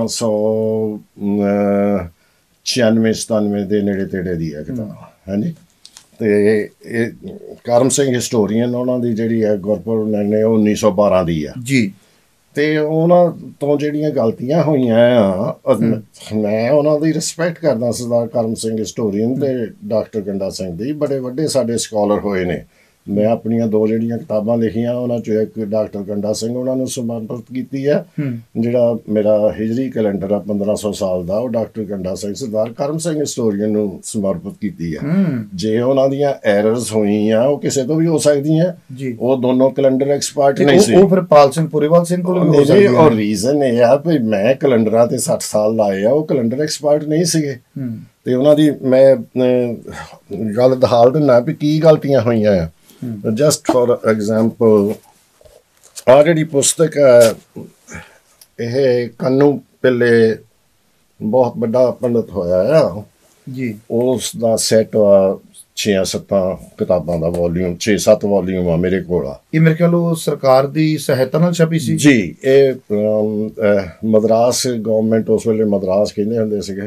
1896-97 ਦੇ ਨੇੜੇ ਤੇੜੇ ਦੀ ਹੈ ਕਿਤਾਬ। ਹਾਂਜੀ, ਤੇ ਇਹ ਕਰਮ ਸਿੰਘ ਹਿਸਟੋਰੀਅਨ ਉਹਨਾਂ ਦੀ ਜਿਹੜੀ ਹੈ ਗੁਰਪੁਰਬ ਨੇ ਉਹ 1912 ਦੀ ਆ ਜੀ। ਤੇ ਉਹਨਾਂ ਤੋਂ ਜਿਹੜੀਆਂ ਗਲਤੀਆਂ ਹੋਈਆਂ ਆ, ਮੈਂ ਉਹਨਾਂ ਦੀ ਰਿਸਪੈਕਟ ਕਰਦਾ। ਸਰਦਾਰ ਕਰਮ ਸਿੰਘ ਹਿਸਟੋਰੀਅਨ ਤੇ ਡਾਕਟਰ ਗੰਡਾ ਸਿੰਘ ਦੀ ਬੜੇ ਵੱਡੇ ਸਾਡੇ ਸਕਾਲਰ ਹੋਏ ਨੇ। ਮੈਂ ਆਪਣੀਆਂ 2 ਜਿਹੜੀਆਂ ਕਿਤਾਬਾਂ ਲਿਖੀਆਂ ਉਹਨਾਂ 'ਚੋਂ ਇੱਕ ਡਾਕਟਰ ਗੰਡਾ ਸਿੰਘ ਉਹਨਾਂ ਨੂੰ ਸਮਰਪਿਤ ਕੀਤੀ ਹੈ। ਜਿਹੜਾ ਮੇਰਾ ਹਿਜਰੀ ਕੈਲੰਡਰ ਆ 1500 ਸਾਲ ਦਾ, ਉਹ ਡਾਕਟਰ ਗੰਡਾ ਸਿੰਘ ਸਰਦਾਰ ਕਰਮ ਸਿੰਘ ਹਿਸਟੋਰੀਅਨ ਨੂੰ ਸਮਰਪਿਤ ਕੀਤੀ ਹੈ। ਜੇ ਉਹਨਾਂ ਦੀਆਂ ਐਰਰਸ ਹੋਈਆਂ ਉਹ ਕਿਸੇ ਤੋਂ ਵੀ ਹੋ ਸਕਦੀਆਂ। ਉਹ ਦੋਨੋਂ ਕੈਲੰਡਰ ਐਕਸਪਰਟ ਨਹੀਂ ਸੀ। ਉਹ ਫਿਰ ਪਾਲ ਸਿੰਘ ਪੁਰੇਵਾਲ ਸਿੰਘ ਕੋਲ ਵੀ ਹੋ ਸਕਦੀ। ਔਰ ਰੀਜ਼ਨ ਇਹ ਆ ਵੀ ਮੈਂ ਕੈਲੰਡਰਾਂ ਤੇ 60 ਸਾਲ ਲਾਏ ਆ, ਉਹ ਕੈਲੰਡਰ ਐਕਸਪਰਟ ਨਹੀਂ ਸੀਗੇ। ਤੇ ਉਹਨਾਂ ਦੀ ਮੈਂ ਗੱਲ ਦਿਖਾ ਦਿੰਦਾ ਵੀ ਕੀ ਗਲਤੀਆਂ ਹੋਈਆਂ ਆ। ਜਸਟ ਫॉर ਐਗਜ਼ਾਮਪਲ, ਆਹ ਜਿਹੜੀ ਪੁਸਤਕ ਹੈ ਇਹ ਕੰਨੂ ਪਿੱਲੇ ਬਹੁਤ ਵੱਡਾ ਪੰਡਤ ਹੋਇਆ ਆ ਜੀ, ਉਸ ਦਾ ਸੈਟ ਆ 6-7 ਕਿਤਾਬਾਂ ਦਾ ਵੋਲੀਅਮ, 6-7 ਵੋਲੀਅਮ ਆ ਮੇਰੇ ਕੋਲ ਆ। ਇਹ ਮੇਰੇ ਖਿਆਲ ਉਹ ਸਰਕਾਰ ਦੀ ਸਹਾਇਤਾ ਨਾਲ ਛਪੀ ਸੀ ਜੀ। ਇਹ ਮਦਰਾਸ ਗਵਰਨਮੈਂਟ, ਉਸ ਵੇਲੇ ਮਦਰਾਸ ਕਹਿੰਦੇ ਹੁੰਦੇ ਸੀਗੇ,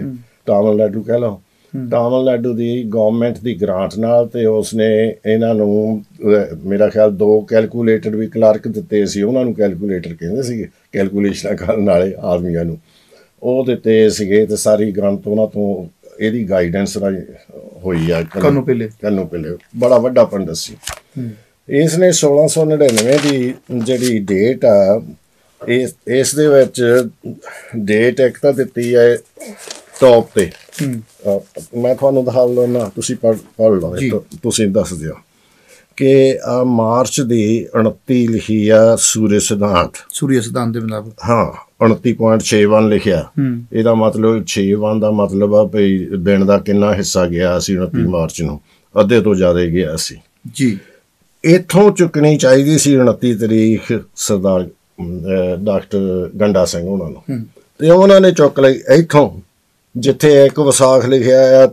ਤਾਮਿਲਨਾਡੂ ਕਹਿ ਲਓ, ਤਾਮਿਲਨਾਡੂ ਦੀ ਗਵਰਨਮੈਂਟ ਦੀ ਗ੍ਰਾਂਟ ਨਾਲ, ਤੇ ਉਸਨੇ ਇਹਨਾਂ ਨੂੰ ਮੇਰਾ ਖਿਆਲ 2 ਕੈਲਕੂਲੇਟਰ ਵੀ ਕਲਰਕ ਦਿੱਤੇ ਸੀ, ਉਹਨਾਂ ਨੂੰ ਕੈਲਕੂਲੇਟਰ ਕਹਿੰਦੇ ਸੀਗੇ, ਕੈਲਕੂਲੇਸ਼ਨਾਂ ਕਰਨ ਵਾਲੇ ਆਦਮੀਆਂ ਨੂੰ, ਉਹ ਦਿੱਤੇ ਸੀਗੇ। ਤੇ ਸਾਰੀ ਗ੍ਰਾਂਟ ਉਹਨਾਂ ਤੋਂ ਇਹਦੀ ਗਾਈਡੈਂਸ ਨਾਲ ਹੋਈ ਆ। ਕੰਨੂ ਪਿੱਲੇ ਬੜਾ ਵੱਡਾ ਪੰਡਤ ਸੀ। ਇਸ ਨੇ 1699 ਦੀ ਜਿਹੜੀ ਡੇਟ ਆ, ਇਸ ਦੇ ਵਿੱਚ ਡੇਟ ਇੱਕ ਤਾਂ ਦਿੱਤੀ ਹੈ ਟੌਪ ਤੇ, ਮੈਂ ਤੁਹਾਨੂੰ ਦਿਖਾ ਲੈਣਾ, ਤੁਸੀਂ ਪੜ੍ਹ ਲਓ, ਤੁਸੀਂ ਦੱਸ ਦਿਓ ਕਿ ਮਾਰਚ ਦੀ 29 ਲਿਖੀ ਆ ਸੂਰਯ ਸਿਧਾਂਤ ਦੇ ਮੁਤਾਬਕ। ਹਾਂ, 29.61 ਲਿਖਿਆ। ਇਹਦਾ ਮਤਲਬ 61 ਦਾ ਮਤਲਬ ਆ ਵੀ ਦਿਨ ਦਾ ਕਿੰਨਾ ਹਿੱਸਾ ਗਿਆ ਸੀ 29 ਮਾਰਚ ਨੂੰ, ਅੱਧੇ ਤੋਂ ਜ਼ਿਆਦਾ ਗਿਆ ਸੀ ਜੀ। ਇੱਥੋਂ ਚੁੱਕਣੀ ਚਾਹੀਦੀ ਸੀ 29 ਤਰੀਕ ਸਰਦਾਰ ਡਾਕਟਰ ਗੰਡਾ ਸਿੰਘ ਉਹਨਾਂ ਨੂੰ, ਤੇ ਉਹਨਾਂ ਨੇ ਚੁੱਕ ਲਈ ਇੱਥੋਂ, ਜਿੱਥੇ ਇੱਕ ਵਿਸਾਖ ਲਿਖਿਆ ਆ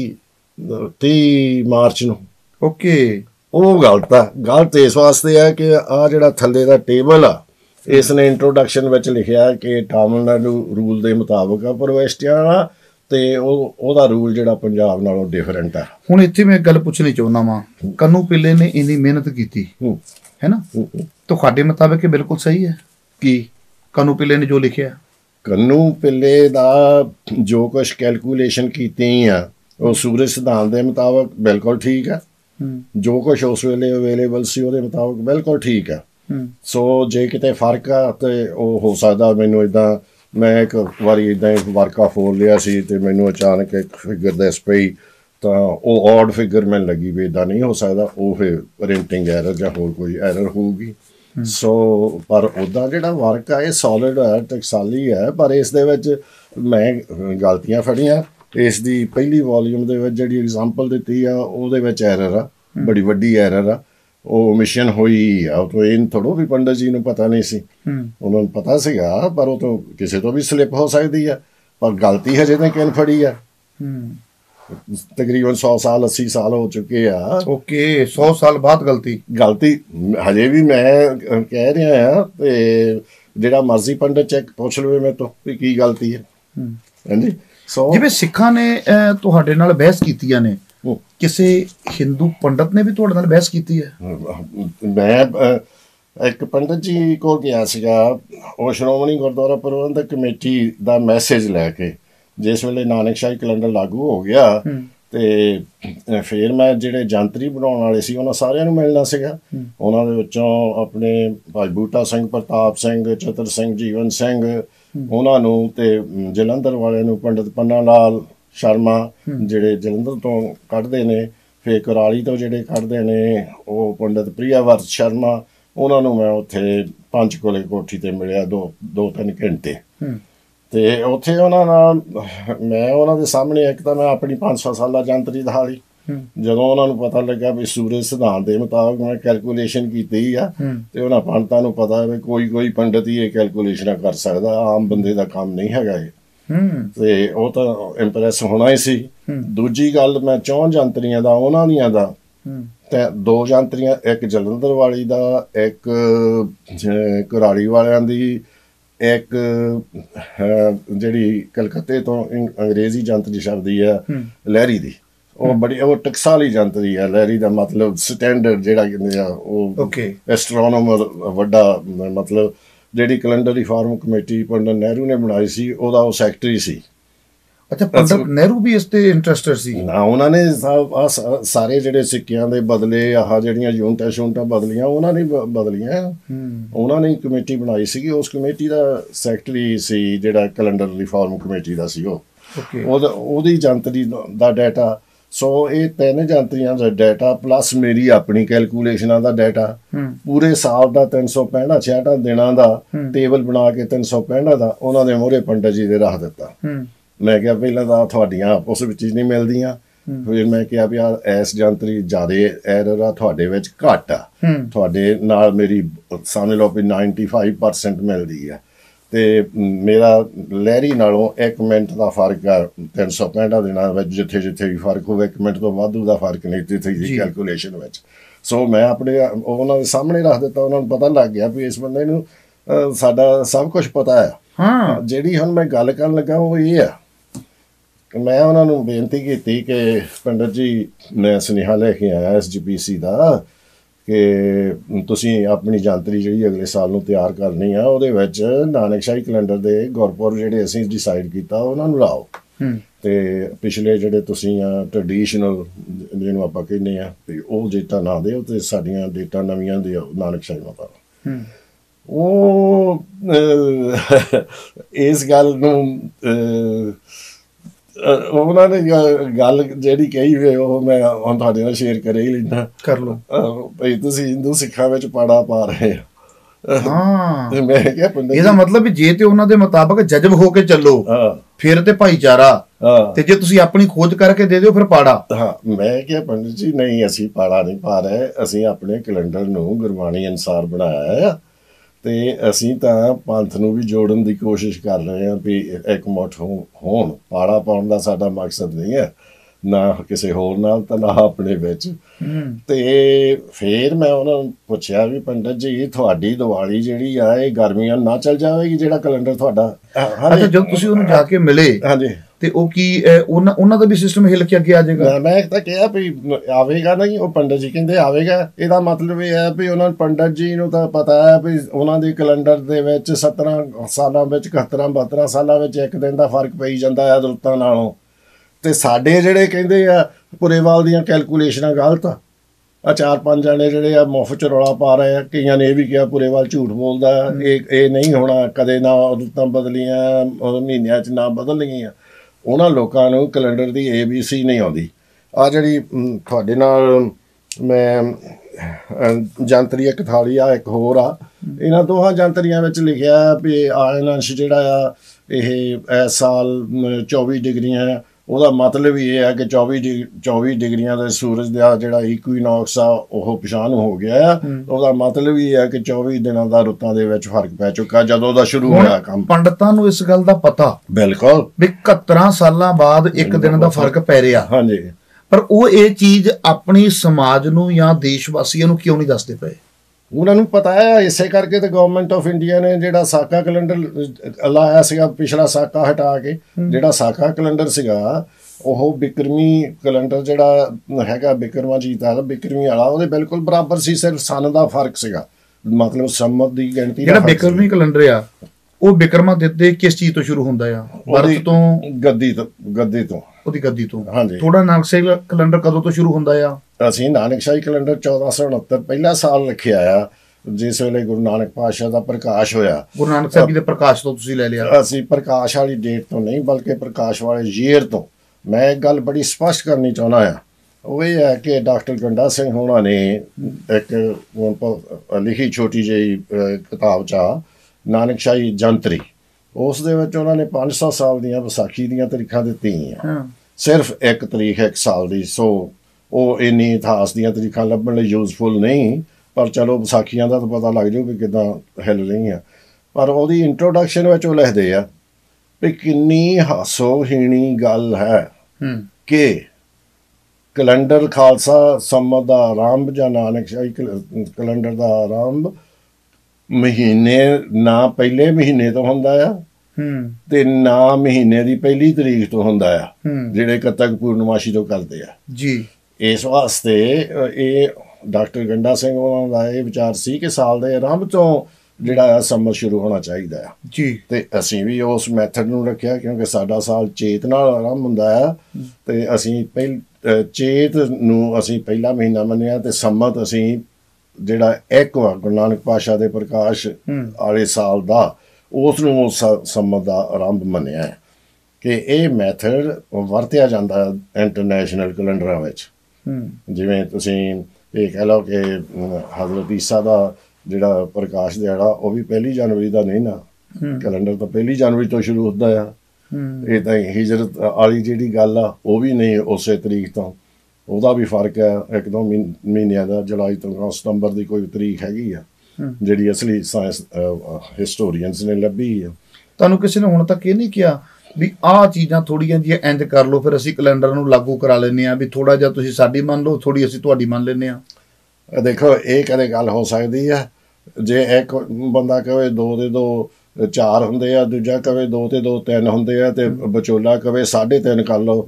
30 ਮਾਰਚ ਨੂੰ। ਓਕੇ, ਉਹ ਗਲਤ ਇਸ ਵਾਸਤੇ ਆ ਕਿ ਆ ਜਿਹੜਾ ਥੱਲੇ ਦਾ ਟੇਬਲ ਆ, ਇਸ ਨੇ ਇੰਟਰੋਡਕਸ਼ਨ ਵਿੱਚ ਲਿਖਿਆ ਕਿ ਤਾਮਿਲਨਾਡੂ ਰੂਲ ਦੇ ਮੁਤਾਬਕ ਆ ਪ੍ਰਵੈਸਟੀਆਂ ਦਾ, ਤੇ ਉਹਦਾ ਰੂਲ ਜਿਹੜਾ ਪੰਜਾਬ ਨਾਲੋਂ ਡਿਫਰੈਂਟ ਆ। ਹੁਣ ਇੱਥੇ ਮੈਂ ਗੱਲ ਪੁੱਛਣੀ ਚਾਹੁੰਦਾ ਵਾਂ, ਕੰਨੂ ਪਿੱਲੇ ਨੇ ਇੰਨੀ ਮਿਹਨਤ ਕੀਤੀ ਹੈ ਨਾ, ਤੁਹਾਡੇ ਮੁਤਾਬਕ ਇਹ ਬਿਲਕੁਲ ਸਹੀ ਹੈ ਕਿ ਕੰਨੂ ਪਿੱਲੇ ਨੇ ਜੋ ਲਿਖਿਆ? ਕੰਨੂ ਪਿੱਲੇ ਦਾ ਜੋ ਕੁਛ ਕੈਲਕੂਲੇਸ਼ਨ ਕੀਤੀ ਆ ਉਹ ਸੂਰਜ ਸਿਧਾਂਤ ਦੇ ਮੁਤਾਬਕ ਬਿਲਕੁਲ ਠੀਕ ਆ, ਜੋ ਕੁਛ ਉਸ ਵੇਲੇ ਅਵੇਲੇਬਲ ਸੀ ਉਹਦੇ ਮੁਤਾਬਕ ਬਿਲਕੁਲ ਠੀਕ ਆ। ਸੋ ਜੇ ਕਿਤੇ ਫਰਕ ਆ ਤੇ ਉਹ ਹੋ ਸਕਦਾ, ਮੈਨੂੰ ਇੱਦਾਂ, ਮੈਂ ਇੱਕ ਵਾਰੀ ਇੱਦਾਂ ਇੱਕ ਵਰਕਾ ਫੋਲ ਲਿਆ ਸੀ ਤੇ ਮੈਨੂੰ ਅਚਾਨਕ ਇੱਕ ਫਿਗਰ ਦਿਸ ਪਈ, ਤਾਂ ਉਹ ਔਡ ਫਿਗਰ ਮੈਨੂੰ ਲੱਗੀ ਵੀ ਇੱਦਾਂ ਨਹੀਂ ਹੋ ਸਕਦਾ, ਉਹ ਫਿਰ ਪ੍ਰਿੰਟਿੰਗ ਐਰਰ ਜਾਂ ਹੋਰ ਕੋਈ ਐਰਰ ਹੋਊਗੀ। ਸੋ ਪਰ ਉੱਦਾਂ ਜਿਹੜਾ ਵਰਕ ਆ ਇਹ ਸੋਲਿਡ ਹੈ, ਟਕਸਾਲੀ ਹੈ, ਪਰ ਇਸ ਦੇ ਵਿੱਚ ਮੈਂ ਗਲਤੀਆਂ ਫੜੀਆਂ। ਇਸ ਦੀ ਪਹਿਲੀ ਵੋਲੀਅਮ ਦੇ ਵਿੱਚ ਜਿਹੜੀ ਐਗਜ਼ਾਮਪਲ ਦਿੱਤੀ ਆ ਉਹਦੇ ਵਿੱਚ ਐਰਰ ਆ, ਬੜੀ ਵੱਡੀ ਐਰਰ ਆ, ਉਹ ਮਿਸ਼ਨ ਹੋਈ ਆ। ਉਹ ਤੋਂ ਇਹ ਥੋੜ੍ਹਾ ਵੀ ਪੰਡਤ ਜੀ ਨੂੰ ਪਤਾ ਨਹੀਂ ਸੀ, ਉਹਨਾਂ ਨੂੰ ਪਤਾ ਸੀਗਾ, ਪਰ ਉਹ ਤੋਂ ਕਿਸੇ ਤੋਂ ਵੀ ਸਲਿੱਪ ਹੋ ਸਕਦੀ ਆ, ਪਰ ਗਲਤੀ ਹਜੇ ਤਾਂ ਕਿਨ ਫੜੀ ਆ। ਤਕਰੀਬਨ 100 ਸਾਲ 80 ਸਾਲ ਹੋ ਚੁੱਕੇ ਆ। ਓਕੇ, 100 ਸਾਲ ਬਾਅਦ ਗਲਤੀ ਹਜੇ ਵੀ ਮੈਂ ਕਹਿ ਰਿਹਾ ਆ, ਤੇ ਜਿਹੜਾ ਮਰਜ਼ੀ ਪੰਡਤ ਚੈੱਕ ਪੁੱਛ ਲਵੇ ਮੇਰੇ ਤੋਂ ਵੀ ਕੀ ਗਲਤੀ ਹੈ। ਹਾਂਜੀ, ਸੋ ਜਿਵੇਂ ਸਿੱਖਾਂ ਨੇ ਤੁਹਾਡੇ ਨਾਲ ਬਹਿਸ ਕੀਤੀਆਂ ਨੇ, ਕਿਸੇ ਹਿੰਦੂ ਪੰਡਤ ਨੇ ਵੀ ਤੁਹਾਡੇ ਨਾਲ ਬਹਿਸ ਕੀਤੀ ਹੈ? ਮੈਂ ਇੱਕ ਪੰਡਤ ਜੀ ਕੋਲ ਗਿਆ ਸੀਗਾ, ਉਹ ਸ਼੍ਰੋਮਣੀ ਗੁਰਦੁਆਰਾ ਪ੍ਰਬੰਧਕ ਕਮੇਟੀ ਦਾ ਮੈਸੇਜ ਲੈ ਕੇ, ਜਿਸ ਵੇਲੇ ਨਾਨਕਸ਼ਾਹੀ ਕੈਲੰਡਰ ਲਾਗੂ ਹੋ ਗਿਆ, ਤੇ ਫਿਰ ਮੈਂ ਜਿਹੜੇ ਜੰਤਰੀ ਬਣਾਉਣ ਵਾਲੇ ਸੀ ਉਹਨਾਂ ਸਾਰਿਆਂ ਨੂੰ ਮਿਲਣਾ ਸੀਗਾ। ਉਹਨਾਂ ਦੇ ਵਿੱਚੋਂ ਆਪਣੇ ਭਾਈ ਬੂਟਾ ਸਿੰਘ, ਪ੍ਰਤਾਪ ਸਿੰਘ, ਚਤਰ ਸਿੰਘ, ਜੀਵਨ ਸਿੰਘ, ਉਹਨਾਂ ਨੂੰ, ਤੇ ਜਲੰਧਰ ਵਾਲਿਆਂ ਨੂੰ ਪੰਡਿਤ ਪੰਨਾ ਲਾਲ ਸ਼ਰਮਾ ਜਿਹੜੇ ਜਲੰਧਰ ਤੋਂ ਕੱਢਦੇ ਨੇ, ਫਿਰ ਕੁਰਾਲੀ ਤੋਂ ਜਿਹੜੇ ਕੱਢਦੇ ਨੇ ਉਹ ਪੰਡਿਤ ਪ੍ਰਿਆਵਰਤ ਸ਼ਰਮਾ, ਉਹਨਾਂ ਨੂੰ ਮੈਂ ਉੱਥੇ ਪੰਚਕੂਲੇ ਕੋਠੀ ਤੇ ਮਿਲਿਆ 2-3 ਘੰਟੇ। ਤੇ ਉੱਥੇ ਉਹਨਾਂ ਨਾਲ ਮੈਂ ਉਹਨਾਂ ਦੇ ਸਾਹਮਣੇ ਇੱਕ ਤਾਂ ਮੈਂ ਆਪਣੀ 500 ਸਾਲਾ ਜੰਤਰੀ ਦਿਖਾ ਲਈ। ਜਦੋਂ ਉਹਨਾਂ ਨੂੰ ਪਤਾ ਲੱਗਾ ਵੀ ਸੂਰਜ ਸਿਧਾਂਤ ਦੇ ਮੁਤਾਬਕ ਮੈਂ ਕੈਲਕੂਲੇਸ਼ਨ ਕੀਤੀ ਆ, ਤੇ ਉਹਨਾਂ ਪੰਡਤਾਂ ਨੂੰ ਪਤਾ ਵੀ ਕੋਈ ਪੰਡਤ ਹੀ ਇਹ ਕੈਲਕੂਲੇਸ਼ਨਾਂ ਕਰ ਸਕਦਾ, ਆਮ ਬੰਦੇ ਦਾ ਕੰਮ ਨਹੀਂ ਹੈਗਾ ਇਹ। ਤੇ ਉਹ ਤਾਂ ਇੰਪ੍ਰੈਸ ਹੋਣਾ ਹੀ ਸੀ। ਦੂਜੀ ਗੱਲ, ਮੈਂ 4 ਜੰਤਰੀਆਂ ਦਾ, ਉਹਨਾਂ ਦੀਆਂ ਦਾ, ਤੇ 2 ਜੰਤਰੀਆਂ, ਇੱਕ ਜਲੰਧਰ ਵਾਲੀ ਦਾ, ਇੱਕ ਕੁਰਾਲੀ ਵਾਲਿਆਂ ਦੀ, ਇੱਕ ਜਿਹੜੀ ਕਲਕੱਤੇ ਤੋਂ ਅੰਗਰੇਜ਼ੀ ਜੰਤਰੀ ਛਪਦੀ ਆ ਲਹਿਰੀ ਦੀ, ਉਹ ਟਕਸਾਲੀ ਜੰਤਰੀ ਆ। ਲਹਿਰੀ ਦਾ ਮਤਲਬ ਸਟੈਂਡਰਡ ਜਿਹੜਾ ਕਹਿੰਦੇ ਆ, ਉਹ ਐਸਟਰੋਨੋਮਰ ਵੱਡਾ, ਮਤਲਬ ਜਿਹੜੀ calendar reform committee Pandit Nehru ਨੇ ਬਣਾਈ ਸੀ ਉਹਦਾ ਉਹ ਸੈਕਟਰੀ ਸੀ। ਅੱਛਾ, ਪੰਡਤ ਨਹਿਰੂ ਵੀ ਇਸ ਤੇ ਇੰਟਰਸਟਡ ਸੀ? ਨਾ, ਉਹਨਾਂ ਨੇ ਸਾਰੇ ਜਿਹੜੇ ਸਿੱਕਿਆਂ ਦੇ ਬਦਲੇ, ਆਹ ਜਿਹੜੀਆਂ ਯੂਨਿਟਾਂ ਬਦਲੀਆਂ, ਉਹਨਾਂ ਨੇ ਬਦਲੀਆਂ, ਉਹਨਾਂ ਨੇ ਕਮੇਟੀ ਬਣਾਈ ਸੀਗੀ। ਉਸ ਕਮੇਟੀ ਦਾ ਸੈਕਟਰੀ ਸੀ ਜਿਹੜਾ ਕੈਲੰਡਰ ਰਿਫਾਰਮ ਕਮੇਟੀ ਦਾ ਸੀ, ਉਹਦੀ ਜੰਤਰੀ ਦਾ ਡਾਟਾ। ਸੋ ਇਹ 3 ਜੰਤਰੀਆਂ ਦਾ ਡਾਟਾ ਪਲੱਸ ਮੇਰੀ ਆਪਣੀ ਕੈਲਕੂਲੇਸ਼ਨਾਂ ਦਾ ਡਾਟਾ, ਪੂਰੇ ਸਾਲ ਦਾ 365 ਦਿਨਾਂ ਦਾ ਟੇਬਲ ਬਣਾ ਕੇ 365 ਦਾ ਉਹਨਾਂ ਦੇ ਮੋਹਰੇ ਪੰਡਤ ਜੀ ਦੇ ਰੱਖ ਦਿੱਤਾ। ਮੈਂ ਕਿਹਾ ਪਹਿਲਾਂ ਤਾਂ ਤੁਹਾਡੀਆਂ ਆਪਸ ਵਿੱਚ ਹੀ ਨਹੀਂ ਮਿਲਦੀਆਂ, ਫਿਰ ਮੈਂ ਕਿਹਾ ਵੀ ਇਸ ਜੰਤਰੀ ਜ਼ਿਆਦਾ ਐਰਰ ਆ, ਤੁਹਾਡੇ ਵਿੱਚ ਘੱਟ ਆ, ਤੁਹਾਡੇ ਨਾਲ ਮੇਰੀ ਸਮਝ ਲਓ ਵੀ 95% ਮਿਲਦੀ ਆ, ਤੇ ਮੇਰਾ ਲਹਿਰੀ ਨਾਲੋਂ 1 ਮਿੰਟ ਦਾ ਫਰਕ ਆ 365 ਦਿਨਾਂ ਵਿੱਚ। ਜਿੱਥੇ ਵੀ ਫਰਕ ਹੋਵੇ 1 ਮਿੰਟ ਤੋਂ ਵਾਧੂ ਦਾ ਫਰਕ ਨਹੀਂ ਜਿੱਥੇ ਦੀ ਕੈਲਕੂਲੇਸ਼ਨ ਵਿੱਚ। ਸੋ ਮੈਂ ਆਪਣੇ ਉਹਨਾਂ ਦੇ ਸਾਹਮਣੇ ਰੱਖ ਦਿੱਤਾ, ਉਹਨਾਂ ਨੂੰ ਪਤਾ ਲੱਗ ਗਿਆ ਵੀ ਇਸ ਬੰਦੇ ਨੂੰ ਸਾਡਾ ਸਭ ਕੁਛ ਪਤਾ ਹੈ। ਜਿਹੜੀ ਹੁਣ ਮੈਂ ਗੱਲ ਕਰਨ ਲੱਗਾ ਉਹ ਇਹ ਆ, ਮੈਂ ਉਹਨਾਂ ਨੂੰ ਬੇਨਤੀ ਕੀਤੀ ਕਿ ਪੰਡਤ ਜੀ, ਮੈਂ ਸੁਨੇਹਾ ਲੈ ਕੇ ਆਇਆ SGPC ਦਾ ਕਿ ਤੁਸੀਂ ਆਪਣੀ ਜਾਂਤਰੀ ਜਿਹੜੀ ਅਗਲੇ ਸਾਲ ਨੂੰ ਤਿਆਰ ਕਰਨੀ ਆ, ਉਹਦੇ ਵਿੱਚ ਨਾਨਕਸ਼ਾਹੀ ਕੈਲੰਡਰ ਦੇ ਗੁਰਪੁਰਬ ਜਿਹੜੇ ਅਸੀਂ ਡਿਸਾਈਡ ਕੀਤਾ ਉਹਨਾਂ ਨੂੰ ਲਾਓ। ਤੇ ਪਿਛਲੇ ਜਿਹੜੇ ਤੁਸੀਂ ਆ ਟ੍ਰੈਡੀਸ਼ਨਲ ਜਿਹਨੂੰ ਆਪਾਂ ਕਹਿੰਦੇ ਆ ਵੀ ਉਹ ਡੇਟਾ ਨਾ ਦਿਓ ਤੇ ਸਾਡੀਆਂ ਡੇਟਾ ਨਵੀਆਂ ਦਿਓ ਨਾਨਕਸ਼ਾਹੀ ਮਾਤਾ ਨੂੰ। ਉਹ ਇਸ ਗੱਲ ਨੂੰ ਉਹਨਾਂ ਨੇ ਗੱਲ ਜਿਹੜੀ ਕਹੀ ਵੇ ਉਹ ਮੈਂ ਹੁਣ ਤੁਹਾਡੇ ਨਾਲ ਸ਼ੇਅਰ ਕਰ ਹੀ ਲੈਂਦਾ। ਕਰ ਲਓ। ਭਈ ਤੁਸੀਂ ਹਿੰਦੂ ਸਿੱਖਾਂ ਵਿੱਚ ਪਾੜਾ ਪਾ ਰਹੇ ਆ। ਹਾਂ, ਮੈਂ ਕਿਹਾ ਪੰਡਤ ਇਹਦਾ ਮਤਲਬ ਵੀ ਜੇ ਤੇ ਉਹਨਾਂ ਦੇ ਮੁਤਾਬਕ ਜਜ਼ਬ ਹੋ ਕੇ ਚੱਲੋ ਫਿਰ ਤੇ ਭਾਈਚਾਰਾ, ਤੇ ਜੇ ਤੁਸੀਂ ਆਪਣੀ ਖੋਜ ਕਰਕੇ ਦੇ ਦਿਓ ਫਿਰ ਪਾੜਾ। ਹਾਂ, ਮੈਂ ਕਿਹਾ ਪੰਡਤ ਜੀ ਨਹੀਂ, ਅਸੀਂ ਪਾੜਾ ਨਹੀਂ ਪਾ ਰਹੇ, ਅਸੀਂ ਆਪਣੇ ਕੈਲੰਡਰ ਨੂੰ ਗੁਰਬਾਣੀ ਅਨੁਸਾਰ ਬਣਾਇਆ ਆ ਤੇ ਅਸੀਂ ਤਾਂ ਪੰਥ ਨੂੰ ਵੀ ਜੋੜਨ ਦੀ ਕੋਸ਼ਿਸ਼ ਕਰ ਰਹੇ ਹਾਂ ਵੀ ਇੱਕ ਮੁੱਠ ਹੋਣ। ਪਾੜਾ ਪਾਉਣ ਦਾ ਸਾਡਾ ਮਕਸਦ ਨਹੀਂ ਹੈ, ਨਾ ਕਿਸੇ ਹੋਰ ਨਾਲ ਤਾਂ ਨਾ ਆਪਣੇ ਵਿੱਚ। ਤੇ ਫਿਰ ਮੈਂ ਉਹਨਾਂ ਨੂੰ ਪੁੱਛਿਆ ਵੀ ਪੰਡਤ ਜੀ ਤੁਹਾਡੀ ਦੀਵਾਲੀ ਜਿਹੜੀ ਆ ਇਹ ਗਰਮੀਆਂ ਨਾ ਚੱਲ ਜਾਵੇਗੀ ਜਿਹੜਾ ਕੈਲੰਡਰ ਤੁਹਾਡਾ? ਅੱਛਾ, ਜਦੋਂ ਤੁਸੀਂ ਉਹਨੂੰ ਜਾ ਕੇ ਮਿਲੇ ਹਾਂਜੀ, ਤੇ ਉਹ ਕੀ ਉਹਨਾਂ ਦਾ ਵੀ ਸਿਸਟਮ ਹਿੱਲ ਕੇ ਅੱਗੇ ਆ ਜਾਏਗਾ? ਮੈਂ ਤਾਂ ਕਿਹਾ ਵੀ ਆਵੇਗਾ ਨਹੀਂ। ਉਹ ਪੰਡਤ ਜੀ ਕਹਿੰਦੇ ਆਵੇਗਾ। ਇਹਦਾ ਮਤਲਬ ਇਹ ਹੈ ਵੀ ਉਹਨਾਂ ਪੰਡਤ ਜੀ ਨੂੰ ਤਾਂ ਪਤਾ ਹੈ ਵੀ ਉਹਨਾਂ ਦੇ ਕੈਲੰਡਰ ਦੇ ਵਿੱਚ 17 ਸਾਲਾਂ ਵਿੱਚ 71-72 ਸਾਲਾਂ ਵਿੱਚ ਇੱਕ ਦਿਨ ਦਾ ਫਰਕ ਪਈ ਜਾਂਦਾ ਹੈ ਰੁੱਤਾਂ ਨਾਲੋਂ। ਤੇ ਸਾਡੇ ਜਿਹੜੇ ਕਹਿੰਦੇ ਆ ਪੁਰੇਵਾਲ ਦੀਆਂ ਕੈਲਕੂਲੇਸ਼ਨਾਂ ਗਲਤ ਆ। 4-5 ਜਣੇ ਜਿਹੜੇ ਆ ਮੁਫਤ ਚ ਰੌਲਾ ਪਾ ਰਹੇ ਆ। ਕਈਆਂ ਨੇ ਇਹ ਵੀ ਕਿਹਾ ਪੁਰੇਵਾਲ ਝੂਠ ਬੋਲਦਾ, ਇਹ ਨਹੀਂ ਹੋਣਾ, ਕਦੇ ਨਾ ਰੁੱਤਾਂ ਬਦਲੀਆਂ, ਮਹੀਨਿਆਂ 'ਚ ਨਾ ਬਦਲਣਗੀਆਂ। ਉਹਨਾਂ ਲੋਕਾਂ ਨੂੰ ਕੈਲੰਡਰ ਦੀ ABC ਨਹੀਂ ਆਉਂਦੀ। ਆ ਜਿਹੜੀ ਤੁਹਾਡੇ ਨਾਲ ਮੈਂ ਜੰਤਰੀ ਇੱਕ ਥਾਲੀ ਆ, ਇੱਕ ਹੋਰ ਆ, ਇਹਨਾਂ ਦੋਹਾਂ ਜੰਤਰੀਆਂ ਵਿੱਚ ਲਿਖਿਆ ਵੀ ਆਇਨ ਅੰਸ਼ ਜਿਹੜਾ ਆ ਇਹ ਇਸ ਸਾਲ 24 ਡਿਗਰੀਆਂ ਆ। ਉਹਦਾ ਮਤਲਬ ਇਹ ਹੈ ਕਿ 24 ਡਿਗਰੀਆਂ ਦਾ ਸੂਰਜ ਦਾ ਜਿਹੜਾ ਇਕੁਇਨੋਕਸ ਆ ਉਹ ਪਿਛਾਂਹ ਨੂੰ ਹੋ ਗਿਆ ਆ। ਉਹਦਾ ਮਤਲਬ ਇਹ ਹੈ ਕਿ 24 ਦਿਨਾਂ ਦਾ ਰੁੱਤਾਂ ਦੇ ਵਿੱਚ ਫਰਕ ਪੈ ਚੁੱਕਾ ਜਦੋਂ ਦਾ ਸ਼ੁਰੂ ਹੋਇਆ ਕੰਮ। ਪੰਡਤਾਂ ਨੂੰ ਇਸ ਗੱਲ ਦਾ ਪਤਾ ਬਿਲਕੁਲ ਵੀ 71 ਸਾਲਾਂ ਬਾਅਦ ਇੱਕ ਦਿਨ ਦਾ ਫਰਕ ਪੈ ਰਿਹਾ। ਹਾਂਜੀ, ਪਰ ਉਹ ਇਹ ਚੀਜ਼ ਆਪਣੀ ਸਮਾਜ ਨੂੰ ਜਾਂ ਦੇਸ਼ ਵਾਸੀਆਂ ਨੂੰ ਕਿਉਂ ਨਹੀਂ ਦੱਸਦੇ ਪਏ? ਉਹਨਾਂ ਨੂੰ ਪਤਾ ਹੈ। ਇਸੇ ਕਰਕੇ ਤੇ ਗਵਰਨਮੈਂਟ ਆਫ ਇੰਡੀਆ ਨੇ ਜਿਹੜਾ ਸਾਕਾ ਕੈਲੰਡਰ ਲਾਇਆ ਸੀਗਾ, ਪਿਛਲਾ ਸਾਕਾ ਹਟਾ ਕੇ ਜਿਹੜਾ ਸਾਕਾ ਕੈਲੰਡਰ ਸੀਗਾ ਉਹ ਬਿਕਰਮੀ ਕੈਲੰਡਰ ਜਿਹੜਾ ਹੈਗਾ ਬਿਕਰਮਾਜੀਤ ਦਾ ਬਿਕਰਮੀ ਵਾਲਾ ਉਹਦੇ ਬਿਲਕੁਲ ਬਰਾਬਰ ਸੀ। ਸਿਰਫ ਸਨ ਦਾ ਫਰਕ ਸੀਗਾ, ਮਤਲਬ ਸੰਮਤ ਦੀ ਗਿਣਤੀ। ਜਿਹੜਾ ਬਿਕਰਮੀ ਕੈਲੰਡਰ ਆ ਉਹ ਬਿਕਰਮਾਦਿੱਤੇ ਕਿਸ ਚੀਜ਼ ਤੋਂ ਸ਼ੁਰੂ ਹੁੰਦਾ ਆ? ਬਰਤ ਤੋਂ? ਗੱਦੀ ਤੋਂ। ਉਹਦੀ ਗੱਦੀ ਤੋਂ। ਹਾਂਜੀ। ਥੋੜਾ ਨਾਨਕਸ਼ਾਹੀ ਕੈਲੰਡਰ ਕਦੋਂ ਤੋਂ ਸ਼ੁਰੂ ਹੁੰਦਾ ਆ? ਅਸੀਂ ਨਾਨਕਸ਼ਾਹੀ ਕੈਲੰਡਰ 1469 ਪਹਿਲਾ ਸਾਲ ਰੱਖਿਆ ਆ, ਜਿਸ ਵੇਲੇ ਗੁਰੂ ਨਾਨਕ ਪਾਤਸ਼ਾਹ ਦਾ ਪ੍ਰਕਾਸ਼ ਹੋਇਆ। ਗੁਰੂ ਨਾਨਕ ਸਾਹਿਬ ਜੀ ਦੇ ਪ੍ਰਕਾਸ਼ ਤੋਂ ਤੁਸੀਂ ਲੈ ਲਿਆ? ਅਸੀਂ ਪ੍ਰਕਾਸ਼ ਵਾਲੀ ਡੇਟ ਤੋਂ ਨਹੀਂ, ਬਲਕਿ ਪ੍ਰਕਾਸ਼ ਵਾਲੇ ਈਅਰ ਤੋਂ। ਮੈਂ ਇੱਕ ਗੱਲ ਬੜੀ ਸਪਸ਼ਟ ਕਰਨੀ ਚਾਹੁੰਦਾ ਆ, ਉਹ ਇਹ ਹੈ ਕਿ ਡਾਕਟਰ ਗੰਡਾ ਸਿੰਘ ਹੋਣਾ ਨੇ ਇੱਕ ਲਿਖੀ ਛੋਟੀ ਜਿਹੀ ਕਿਤਾਬ 'ਚ ਆ ਨਾਨਕਸ਼ਾਹੀ ਜੰਤਰੀ, ਉਸ ਦੇ ਵਿੱਚ ਉਹਨਾਂ ਨੇ 500 ਸਾਲ ਦੀਆਂ ਵਿਸਾਖੀ ਦੀਆਂ ਤਰੀਕਾਂ ਦਿੱਤੀਆਂ, ਸਿਰਫ ਇੱਕ ਤਰੀਕ ਇੱਕ ਸਾਲ ਦੀ। ਸੋ ਉਹ ਇੰਨੀ ਇਤਿਹਾਸ ਦੀਆਂ ਤਰੀਕਾਂ ਲੱਭਣ ਲਈ ਯੂਜ਼ਫੁਲ ਨਹੀਂ, ਪਰ ਚਲੋ ਵਿਸਾਖੀਆਂ ਦਾ ਤਾਂ ਪਤਾ ਲੱਗ ਜਾਊ ਵੀ ਕਿੱਦਾਂ ਹਿੱਲ ਰਹੀਆਂ। ਪਰ ਉਹਦੀ ਇੰਟਰੋਡਕਸ਼ਨ ਵਿੱਚ ਉਹ ਲਿਖਦੇ ਆ ਵੀ ਕਿੰਨੀ ਹਾਸੋਹੀਣੀ ਗੱਲ ਹੈ ਕਿ ਕੈਲੰਡਰ ਖਾਲਸਾ ਸੰਮਤ ਦਾ ਆਰੰਭ ਜਾਂ ਨਾਨਕਸ਼ਾਹੀ ਕੈਲੰਡਰ ਦਾ ਆਰੰਭ ਮਹੀਨੇ ਨਾ ਪਹਿਲੇ ਮਹੀਨੇ ਤੋਂ ਹੁੰਦਾ ਆ ਤੇ ਨਾ ਮਹੀਨੇ ਦੀ ਪਹਿਲੀ ਤਰੀਕ ਤੋਂ ਹੁੰਦਾ ਆ, ਜਿਹੜੇ ਕੱਤਕ ਪੂਰਨਮਾਸ਼ੀ ਤੋਂ ਕਰਦੇ ਆ ਜੀ। ਇਸ ਵਾਸਤੇ ਇਹ ਡਾਕਟਰ ਗੰਡਾ ਸਿੰਘ ਉਹਨਾਂ ਦਾ ਇਹ ਵਿਚਾਰ ਸੀ ਕਿ ਸਾਲ ਦੇ ਆਰੰਭ ਤੋਂ ਜਿਹੜਾ ਆ ਸੰਮਤ ਸ਼ੁਰੂ ਹੋਣਾ ਚਾਹੀਦਾ ਆ ਜੀ। ਤੇ ਅਸੀਂ ਵੀ ਉਸ ਮੈਥਡ ਨੂੰ ਰੱਖਿਆ ਕਿਉਂਕਿ ਸਾਡਾ ਸਾਲ ਚੇਤ ਨਾਲ ਆਰੰਭ ਹੁੰਦਾ ਆ ਤੇ ਅਸੀਂ ਚੇਤ ਨੂੰ ਅਸੀਂ ਪਹਿਲਾ ਮਹੀਨਾ ਮੰਨਿਆ ਤੇ ਸੰਮਤ ਅਸੀਂ ਜਿਹੜਾ ਇੱਕ ਵਾਰ ਗੁਰੂ ਨਾਨਕ ਪਾਤਸ਼ਾਹ ਦੇ ਪ੍ਰਕਾਸ਼ ਵਾਲੇ ਸਾਲ ਦਾ ਉਸ ਨੂੰ ਸੰਮਤ ਦਾ ਆਰੰਭ ਮੰਨਿਆ ਹੈ ਕਿ ਇਹ ਮੈਥਡ ਵਰਤਿਆ ਜਾਂਦਾ ਇੰਟਰਨੈਸ਼ਨਲ ਕੈਲੰਡਰਾਂ ਵਿੱਚ। ਜਿਵੇਂ ਤੁਸੀਂ ਇਹ ਕਹਿ ਲਓ ਕਿ ਹਜ਼ਰਤ ਈਸਾ ਦਾ ਜਿਹੜਾ ਪ੍ਰਕਾਸ਼ ਦਿਹਾੜਾ ਉਹ ਵੀ 1 ਜਨਵਰੀ ਦਾ ਨਹੀਂ ਨਾ, ਕੈਲੰਡਰ ਤਾਂ 1 ਜਨਵਰੀ ਤੋਂ ਸ਼ੁਰੂ ਹੁੰਦਾ ਆ। ਇਹ ਤਾਂ ਹਿਜਰਤ ਵਾਲੀ ਜਿਹੜੀ ਗੱਲ ਆ ਉਹ ਵੀ ਨਹੀਂ ਉਸੇ ਤਰੀਕ ਤੋਂ, ਉਹਦਾ ਵੀ ਫਰਕ ਹੈ 1-2 ਮਹੀਨਿਆਂ ਦਾ। ਜੁਲਾਈ ਤੋਂ ਸਤੰਬਰ ਦੀ ਕੋਈ ਤਰੀਕ ਹੈਗੀ ਆ ਜਿਹੜੀ ਅਸਲੀ ਸਾਇੰਸ ਹਿਸਟੋਰੀਅਨਸ ਨੇ ਲੱਭੀ ਆ। ਤੁਹਾਨੂੰ ਕਿਸੇ ਨੇ ਹੁਣ ਤੱਕ ਇਹ ਨਹੀਂ ਕਿਹਾ ਵੀ ਆਹ ਚੀਜ਼ਾਂ ਥੋੜ੍ਹੀਆਂ ਜਿਹੀਆਂ ਇੰਜ ਕਰ ਲਓ ਫਿਰ ਅਸੀਂ ਕੈਲੰਡਰ ਨੂੰ ਲਾਗੂ ਕਰਾ ਲੈਂਦੇ ਹਾਂ, ਵੀ ਥੋੜ੍ਹਾ ਜਿਹਾ ਤੁਸੀਂ ਸਾਡੀ ਮੰਨ ਲਓ ਥੋੜ੍ਹੀ ਅਸੀਂ ਤੁਹਾਡੀ ਮੰਨ ਲੈਂਦੇ ਹਾਂ? ਦੇਖੋ ਇਹ ਕਦੇ ਗੱਲ ਹੋ ਸਕਦੀ ਹੈ ਜੇ ਇੱਕ ਬੰਦਾ ਕਹੇ 2 ਦੇ 2 4 ਹੁੰਦੇ ਆ, ਦੂਜਾ ਕਵੇ 2 ਤੇ 2 3 ਹੁੰਦੇ ਆ, ਤੇ ਵਿਚੋਲਾ ਕਵੇ 3.5 ਕਰ ਲਓ।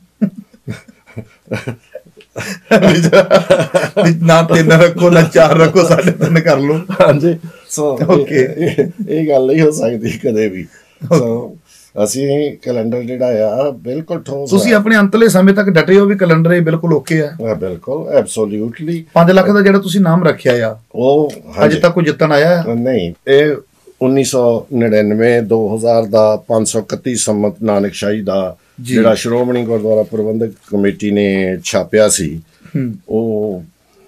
ਨਾ 3 ਰੱਖੋ ਨਾ 4 ਰੱਖੋ, 3.5 ਕਰ ਲਓ। ਹਾਂਜੀ, ਸੋ ਇਹ ਗੱਲ ਨਹੀਂ ਹੋ ਸਕਦੀ ਕਦੇ ਵੀ। ਸੋ ਅਸੀਂ ਕੈਲੰਡਰ ਜਿਹੜਾ ਆ ਬਿਲਕੁਲ ਠੋਸ। ਤੁਸੀਂ ਆਪਣੇ ਅੰਤਲੇ ਸਮੇਂ ਤੱਕ ਡਟੇ ਹੋ ਵੀ ਕੈਲੰਡਰ ਇਹ ਬਿਲਕੁਲ ਓਕੇ ਆ? ਬਿਲਕੁਲ, ਐਬਸੋਲਿਊਟਲੀ। 5 ਲੱਖ ਦਾ ਜਿਹੜਾ ਤੁਸੀਂ ਨਾਮ ਰੱਖਿਆ ਆ, ਉਹ ਅਜੇ ਤੱਕ ਕੋਈ ਜਿੱਤਣ ਆਇਆ? ਨਹੀਂ, ਇਹ 1999 2000 ਦਾ 531 ਸੰਮਤ ਨਾਨਕਸ਼ਾਹੀ ਦਾ ਜਿਹੜਾ ਸ਼੍ਰੋਮਣੀ ਗੁਰਦੁਆਰਾ ਪ੍ਰਬੰਧਕ ਕਮੇਟੀ ਨੇ ਛਾਪਿਆ ਸੀ, ਉਹ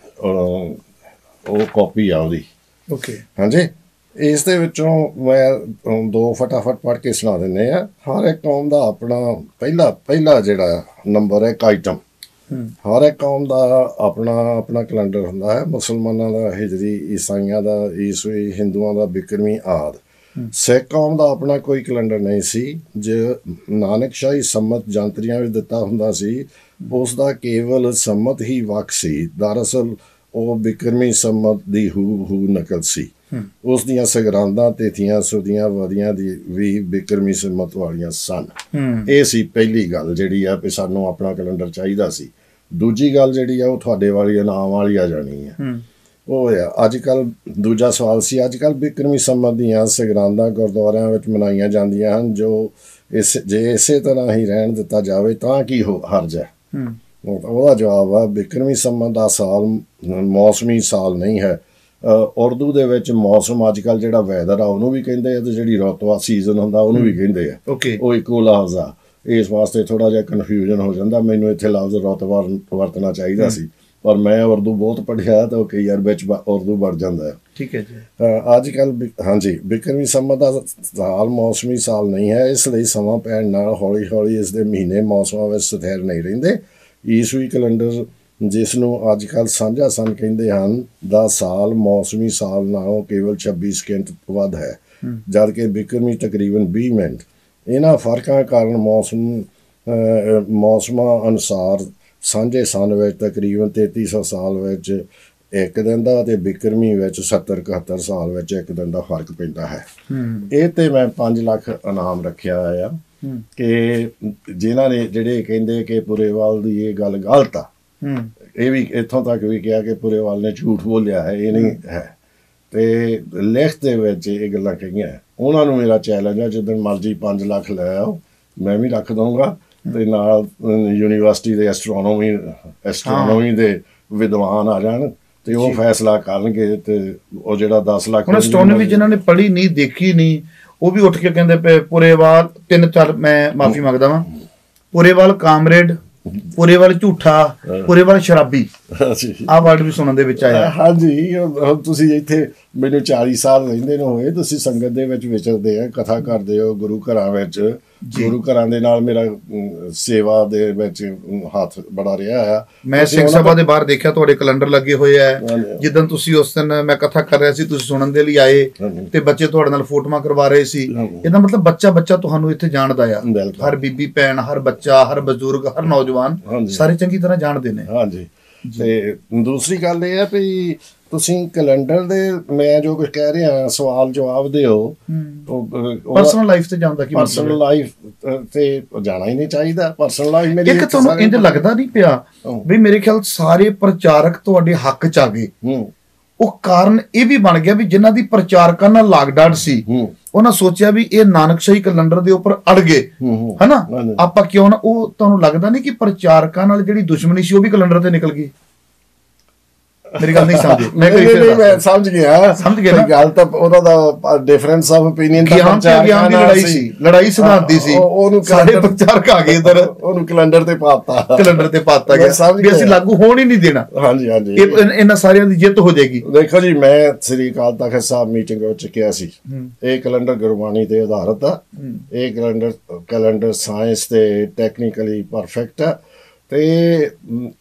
ਕਾਪੀ ਆ ਉਹਦੀ। ਓਕੇ, ਹਾਂਜੀ। ਇਸ ਦੇ ਵਿੱਚੋਂ ਮੈਂ 2 ਫਟਾਫਟ ਪੜ੍ਹ ਕੇ ਸੁਣਾ ਦਿੰਦੇ ਆ। ਹਰ ਇੱਕ ਕੌਮ ਦਾ ਆਪਣਾ ਪਹਿਲਾ ਜਿਹੜਾ ਨੰਬਰ ਹੈ, ਇੱਕ ਆਈਟਮ। ਹਰ ਇੱਕ ਕੌਮ ਦਾ ਆਪਣਾ ਕੈਲੰਡਰ ਹੁੰਦਾ ਹੈ। ਮੁਸਲਮਾਨਾਂ ਦਾ ਹਿਜਰੀ, ਈਸਾਈਆਂ ਦਾ ਈਸਵੀ, ਹਿੰਦੂਆਂ ਦਾ ਬਿਕਰਮੀ ਆਦਿ। ਸਿੱਖ ਕੌਮ ਦਾ ਆਪਣਾ ਕੋਈ ਕੈਲੰਡਰ ਨਹੀਂ ਸੀ। ਜੇ ਨਾਨਕਸ਼ਾਹੀ ਸੰਮਤ ਜੰਤਰੀਆਂ ਵਿੱਚ ਦਿੱਤਾ ਹੁੰਦਾ ਸੀ, ਉਸ ਦਾ ਕੇਵਲ ਸੰਮਤ ਹੀ ਵੱਖ ਸੀ। ਦਰਅਸਲ ਉਹ ਬਿਕਰਮੀ ਸੰਮਤ ਦੀ ਹੂ ਨਕਲ ਸੀ। ਉਸ ਦੀਆਂ ਸਗਰਾਂਦਾਂ, ਤਿਥੀਆਂ, ਸੁਦੀਆਂ, ਵਦੀਆਂ ਦੀ ਵੀ ਬਿਕਰਮੀ ਸੰਮਤ ਵਾਲੀਆਂ ਸਨ। ਇਹ ਸੀ ਪਹਿਲੀ ਗੱਲ ਜਿਹੜੀ ਆ ਵੀ ਸਾਨੂੰ ਆਪਣਾ ਕੈਲੰਡਰ ਚਾਹੀਦਾ ਸੀ। ਦੂਜੀ ਗੱਲ ਜਿਹੜੀ ਆ ਉਹ ਤੁਹਾਡੇ ਵਾਲੀ ਨਾਮ ਵਾਲੀ ਆ ਜਾਣੀ ਆ। ਉਹ ਆ ਅੱਜ ਕੱਲ੍ਹ ਦੂਜਾ ਸਵਾਲ ਸੀ, ਅੱਜ ਕੱਲ੍ਹ ਬਿਕਰਮੀ ਸੰਮਤ ਦੀਆਂ ਸਗਰਾਂਦਾਂ ਗੁਰਦੁਆਰਿਆਂ ਵਿੱਚ ਮਨਾਈਆਂ ਜਾਂਦੀਆਂ ਹਨ, ਜੋ ਜੇ ਇਸੇ ਤਰ੍ਹਾਂ ਹੀ ਰਹਿਣ ਦਿੱਤਾ ਜਾਵੇ ਤਾਂ ਕੀ ਹਰਜ ਹੈ? ਉਹਦਾ ਜਵਾਬ ਆ, ਬਿਕਰਮੀ ਸੰਮਤ ਦਾ ਸਾਲ ਮੌਸਮੀ ਸਾਲ ਨਹੀਂ ਹੈ। ਉਰਦੂ ਦੇ ਵਿੱਚ ਮੌਸਮ ਅੱਜ ਕੱਲ੍ਹ ਜਿਹੜਾ ਵੈਦਰ ਆ ਉਹਨੂੰ ਵੀ ਕਹਿੰਦੇ ਆ, ਤੇ ਜਿਹੜੀ ਰੁੱਤ ਸੀਜ਼ਨ ਹੁੰਦਾ ਉਹਨੂੰ ਵੀ ਕਹਿੰਦੇ ਆ। ਉਹ ਇੱਕੋ ਲਫ਼ਜ਼ ਆ। ਇਸ ਵਾਸਤੇ ਥੋੜ੍ਹਾ ਜਿਹਾ ਕਨਫਿਊਜ਼ਨ ਹੋ ਜਾਂਦਾ। ਮੈਨੂੰ ਇੱਥੇ ਲਫ਼ਜ਼ ਰੁੱਤ ਵਰਤਣਾ ਚਾਹੀਦਾ ਸੀ, ਪਰ ਮੈਂ ਉਰਦੂ ਬਹੁਤ ਪੜ੍ਹਿਆ ਤਾਂ ਕਈ ਵਾਰ ਵਿੱਚ ਉਰਦੂ ਵੜ ਜਾਂਦਾ। ਠੀਕ ਹੈ ਜੀ। ਅੱਜ ਕੱਲ੍ਹ ਹਾਂਜੀ, ਬਿਕਰਮੀ ਸੰਮਤ ਦਾ ਸਾਲ ਮੌਸਮੀ ਸਾਲ ਨਹੀਂ ਹੈ। ਇਸ ਲਈ ਸਮਾਂ ਪੈਣ ਨਾਲ ਹੌਲੀ ਹੌਲੀ ਇਸ ਦੇ ਮਹੀਨੇ ਮੌਸਮਾਂ ਵਿੱਚ ਸਥਿਰ ਨਹੀਂ ਰਹਿੰਦੇ। ਈਸਵੀ ਕੈਲੰਡਰ, ਜਿਸ ਨੂੰ ਅੱਜ ਕੱਲ੍ਹ ਸਾਂਝਾ ਸੰਨ ਕਹਿੰਦੇ ਹਨ, ਦਾ ਸਾਲ ਮੌਸਮੀ ਸਾਲ ਨਾਲੋਂ ਕੇਵਲ 26 ਸਕਿੰਟ ਵੱਧ ਹੈ, ਜਦ ਕਿ ਬਿਕਰਮੀ ਤਕਰੀਬਨ 20 ਮਿੰਟ। ਇਹਨਾਂ ਫਰਕਾਂ ਕਾਰਨ ਮੌਸਮਾਂ ਅਨੁਸਾਰ ਸਾਂਝੇ ਸੰਨ ਵਿੱਚ ਤਕਰੀਬਨ 3300 ਸਾਲ ਵਿੱਚ ਇੱਕ ਦਿਨ ਦਾ, ਅਤੇ ਬਿਕਰਮੀ ਵਿੱਚ 70-71 ਸਾਲ ਵਿੱਚ ਇੱਕ ਦਿਨ ਦਾ ਫਰਕ ਪੈਂਦਾ ਹੈ। ਇਹ ਤੇ ਮੈਂ 5 ਲੱਖ ਇਨਾਮ ਰੱਖਿਆ ਆ ਕਿ ਜਿਨ੍ਹਾਂ ਨੇ ਜਿਹੜੇ ਕਹਿੰਦੇ ਕਿ ਪੁਰੇਵਾਲ ਦੀ ਇਹ ਗੱਲ ਗਲਤ ਆ, ਇਹ ਵੀ ਇੱਥੋਂ ਤੱਕ ਵੀ ਕਿਹਾ ਕਿ ਪੁਰੇਵਾਲ ਨੇ ਝੂਠ ਬੋਲਿਆ ਹੈ, ਇਹ ਨਹੀਂ ਹੈ, ਤੇ ਲਿਖਤ ਦੇ ਵਿੱਚ ਇਹ ਗੱਲਾਂ ਕਹੀਆਂ। ਉਹਨਾਂ ਨੂੰ ਮੇਰਾ ਚੈਲੰਜ ਹੈ, ਜਿੱਦਣ ਮਰਜ਼ੀ 5 ਲੱਖ ਲੈ ਆਓ, ਮੈਂ ਵੀ ਰੱਖ ਦਊਂਗਾ, ਤੇ ਨਾਲ ਯੂਨੀਵਰਸਿਟੀ ਦੇ ਐਸਟਰੋਨੋਮੀ ਦੇ ਵਿਦਵਾਨ ਆ ਜਾਣ ਤੇ ਉਹ ਫੈਸਲਾ ਕਰਨਗੇ। ਤੇ ਉਹ ਜਿਹੜਾ 10 ਲੱਖ ਐਸਟਰੋਨੋਮੀ ਜਿਨ੍ਹਾਂ ਨੇ ਪੜ੍ਹੀ ਨਹੀਂ, ਦੇਖੀ ਨਹੀਂ, ਉਹ ਵੀ ਉੱਠ ਕੇ ਕਹਿੰਦੇ ਪਏ ਪੁਰੇਵਾਲ 3-4, ਮੈਂ ਮਾਫੀ ਮੰਗਦਾ ਵਾਂ, ਪੁਰੇਵਾਲ ਕਾਮਰੇਡ, ਪੁਰੇਵਾਲ ਝੂਠਾ, ਪੁਰੇਵਾਲ ਸ਼ਰਾਬੀ, ਆਹ ਵਰਡ ਵੀ ਸੁਣਨ ਦੇ ਵਿੱਚ ਆਇਆ। ਹਾਂਜੀ, ਤੁਸੀਂ ਇੱਥੇ ਮੈਨੂੰ 40 ਸਾਲ ਰਹਿੰਦੇ ਨੂੰ ਹੋਏ, ਤੁਸੀਂ ਸੰਗਤ ਦੇ ਵਿੱਚ ਵਿਚਰਦੇ ਆ, ਕਥਾ ਕਰਦੇ ਹੋ ਗੁਰੂ ਘਰਾਂ ਵਿੱਚ। ਗੁਰੂ ਘਰਾਂ ਦੇ ਨਾਲ ਮੇਰਾ ਸੇਵਾ ਦੇ ਵਿੱਚ ਹੱਥ ਬੜਾ ਰਿਹਾ ਆ। ਮੈਂ ਸਿੰਘ ਸਭਾ ਦੇ ਬਾਹਰ ਦੇਖਿਆ ਤੁਹਾਡੇ ਕੈਲੰਡਰ ਲੱਗੇ ਹੋਏ ਆ। ਜਿੱਦਣ ਤੁਸੀਂ ਉਸ ਦਿਨ ਮੈਂ ਕਥਾ ਕਰ ਰਿਹਾ ਸੀ, ਤੁਸੀਂ ਸੁਣਨ ਦੇ ਲਈ ਆਏ ਤੇ ਬੱਚੇ ਤੁਹਾਡੇ ਨਾਲ ਫੋਟੋਆਂ ਕਰਵਾ ਰਹੇ ਸੀ। ਇਹਦਾ ਮਤਲਬ ਬੱਚਾ ਤੁਹਾਨੂੰ ਇੱਥੇ ਜਾਣਦਾ ਆ। ਹਰ ਬੀਬੀ ਭੈਣ, ਹਰ ਬੱਚਾ, ਹਰ ਬਜ਼ੁਰਗ, ਹਰ ਨੌਜਵਾਨ ਸਾਰੇ ਚੰਗੀ ਤਰ੍ਹਾਂ ਜਾਣਦੇ ਨੇ। ਹਾਂਜੀ। ਤੇ ਦੂਸਰੀ ਗੱਲ ਇਹ ਹੈ ਵੀ ਤੁਸੀਂ ਕੈਲੰਡਰ ਦੇ, ਮੈਂ ਜੋ ਕੁਝ ਕਹਿ ਰਿਹਾ, ਸਵਾਲ ਜਵਾਬ ਦਿਓ। ਪਰਸਨਲ ਲਾਈਫ ਤੇ ਜਾਣ ਦਾ ਕੀ ਮਤਲਬ? ਪਰਸਨਲ ਲਾਈਫ ਤੇ ਜਾਣਾ ਹੀ ਨਹੀਂ ਚਾਹੀਦਾ। ਪਰਸਨਲ ਲਾਈਫ ਮੇਰੀ ਇੱਕ ਤੁਹਾਨੂੰ ਇੰਜ ਲੱਗਦਾ ਨਹੀਂ ਪਿਆ ਵੀ ਮੇਰੇ ਖਿਆਲ ਸਾਰੇ ਪ੍ਰਚਾਰਕ ਤੁਹਾਡੇ ਹੱਕ ਚ ਆ ਗਏ? ਉਹ ਕਾਰਨ ਇਹ ਵੀ ਬਣ ਗਿਆ ਵੀ ਜਿਨ੍ਹਾਂ ਦੀ ਪ੍ਰਚਾਰਕਾਂ ਨਾਲ ਲਾਗਡਾਟ ਸੀ, ਉਹਨਾਂ ਸੋਚਿਆ ਵੀ ਇਹ ਨਾਨਕਸ਼ਾਹੀ ਕੈਲੰਡਰ ਦੇ ਉੱਪਰ ਅੜ ਗਏ, ਹਨਾ, ਆਪਾਂ ਕਿਉਂ ਨਾ। ਉਹ ਤੁਹਾਨੂੰ ਲੱਗਦਾ ਨਹੀਂ ਕਿ ਪ੍ਰਚਾਰਕਾਂ ਨਾਲ ਜਿਹੜੀ ਦੁਸ਼ਮਣੀ ਸੀ ਉਹ ਵੀ ਕੈਲੰਡਰ ਤੇ ਨਿਕਲ ਗਈ? ਮੇਰੀ ਗੱਲ ਨਹੀਂ ਸਮਝੇ? ਮੈਂ ਸਮਝ ਗਿਆ ਗੱਲ ਤਾਂ ਉਹਦਾ ਦਾ ਡਿਫਰੈਂਸ ਆਫ ਓਪੀਨੀਅਨ ਦੀ ਲੜਾਈ ਸੀ, ਲੜਾਈ ਸਿਧਾਂਤੀ ਸੀ। ਉਹਨੂੰ ਸਾਰੇ ਪ੍ਰਚਾਰਕ ਆ ਗਏ ਇਧਰ, ਉਹਨੂੰ ਕੈਲੰਡਰ ਤੇ ਪਾਤਾ ਗਿਆ ਵੀ ਅਸੀਂ ਲਾਗੂ ਹੋਣ ਹੀ ਨਹੀਂ ਦੇਣਾ। ਹਾਂਜੀ ਹਾਂਜੀ, ਇਹਨਾਂ ਸਾਰਿਆਂ ਦੀ ਜਿੱਤ ਹੋ ਜਾਏਗੀ। ਦੇਖੋ ਜੀ, ਮੈਂ ਸ੍ਰੀ ਅਕਾਲ ਤਖਤ ਸਾਹਿਬ ਮੀਟਿੰਗ ਵਿੱਚ ਕਿਹਾ ਸੀ, ਇਹ ਕੈਲੰਡਰ ਗੁਰਬਾਣੀ ਤੇ ਆਧਾਰਿਤ ਆ। ਇਹ ਕੈਲੰਡਰ ਸਾਇੰਸ ਤੇ ਟੈਕਨੀਕਲੀ ਪਰਫੈਕਟ ਆ, ਤੇ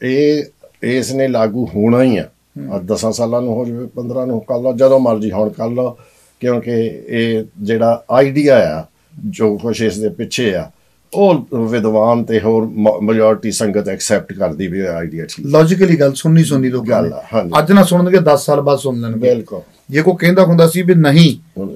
ਇਸ ਨੇ ਲਾਗੂ ਹੋਣਾ ਹੀ ਆ। 10 ਸਾਲਾਂ ਨੂੰ ਹੋ ਜਾਵੇ, 15 ਨੂੰ ਕਰ ਲਓ, ਜਦੋਂ ਮਰਜ਼ੀ ਹੁਣ ਕਰ ਲਓ, ਕਿਉਂਕਿ ਇਹ ਜਿਹੜਾ ਆਈਡੀਆ ਆ, ਜੋ ਕੁਛ ਇਸ ਦੇ ਪਿੱਛੇ ਆ, ਉਹ ਵਿਦਵਾਨ ਤੇ ਹੋਰ ਮੈਜੋਰਟੀ ਸੰਗਤ ਐਕਸੈਪਟ ਕਰਦੀ ਵੀ ਆਈਡੀਆ ਠੀਕ। ਲੌਜੀਕਲੀ ਗੱਲ ਸੁਣਨੀ ਲੋਕ ਗੱਲ ਅੱਜ ਨਾ ਸੁਣਨਗੇ, 10 ਸਾਲ ਬਾਅਦ ਸੁਣ ਲੈਣਗੇ। ਬਿਲਕੁਲ। ਜੇ ਕੋਈ ਕਹਿੰਦਾ ਹੁੰਦਾ ਸੀ ਵੀ ਨਹੀਂ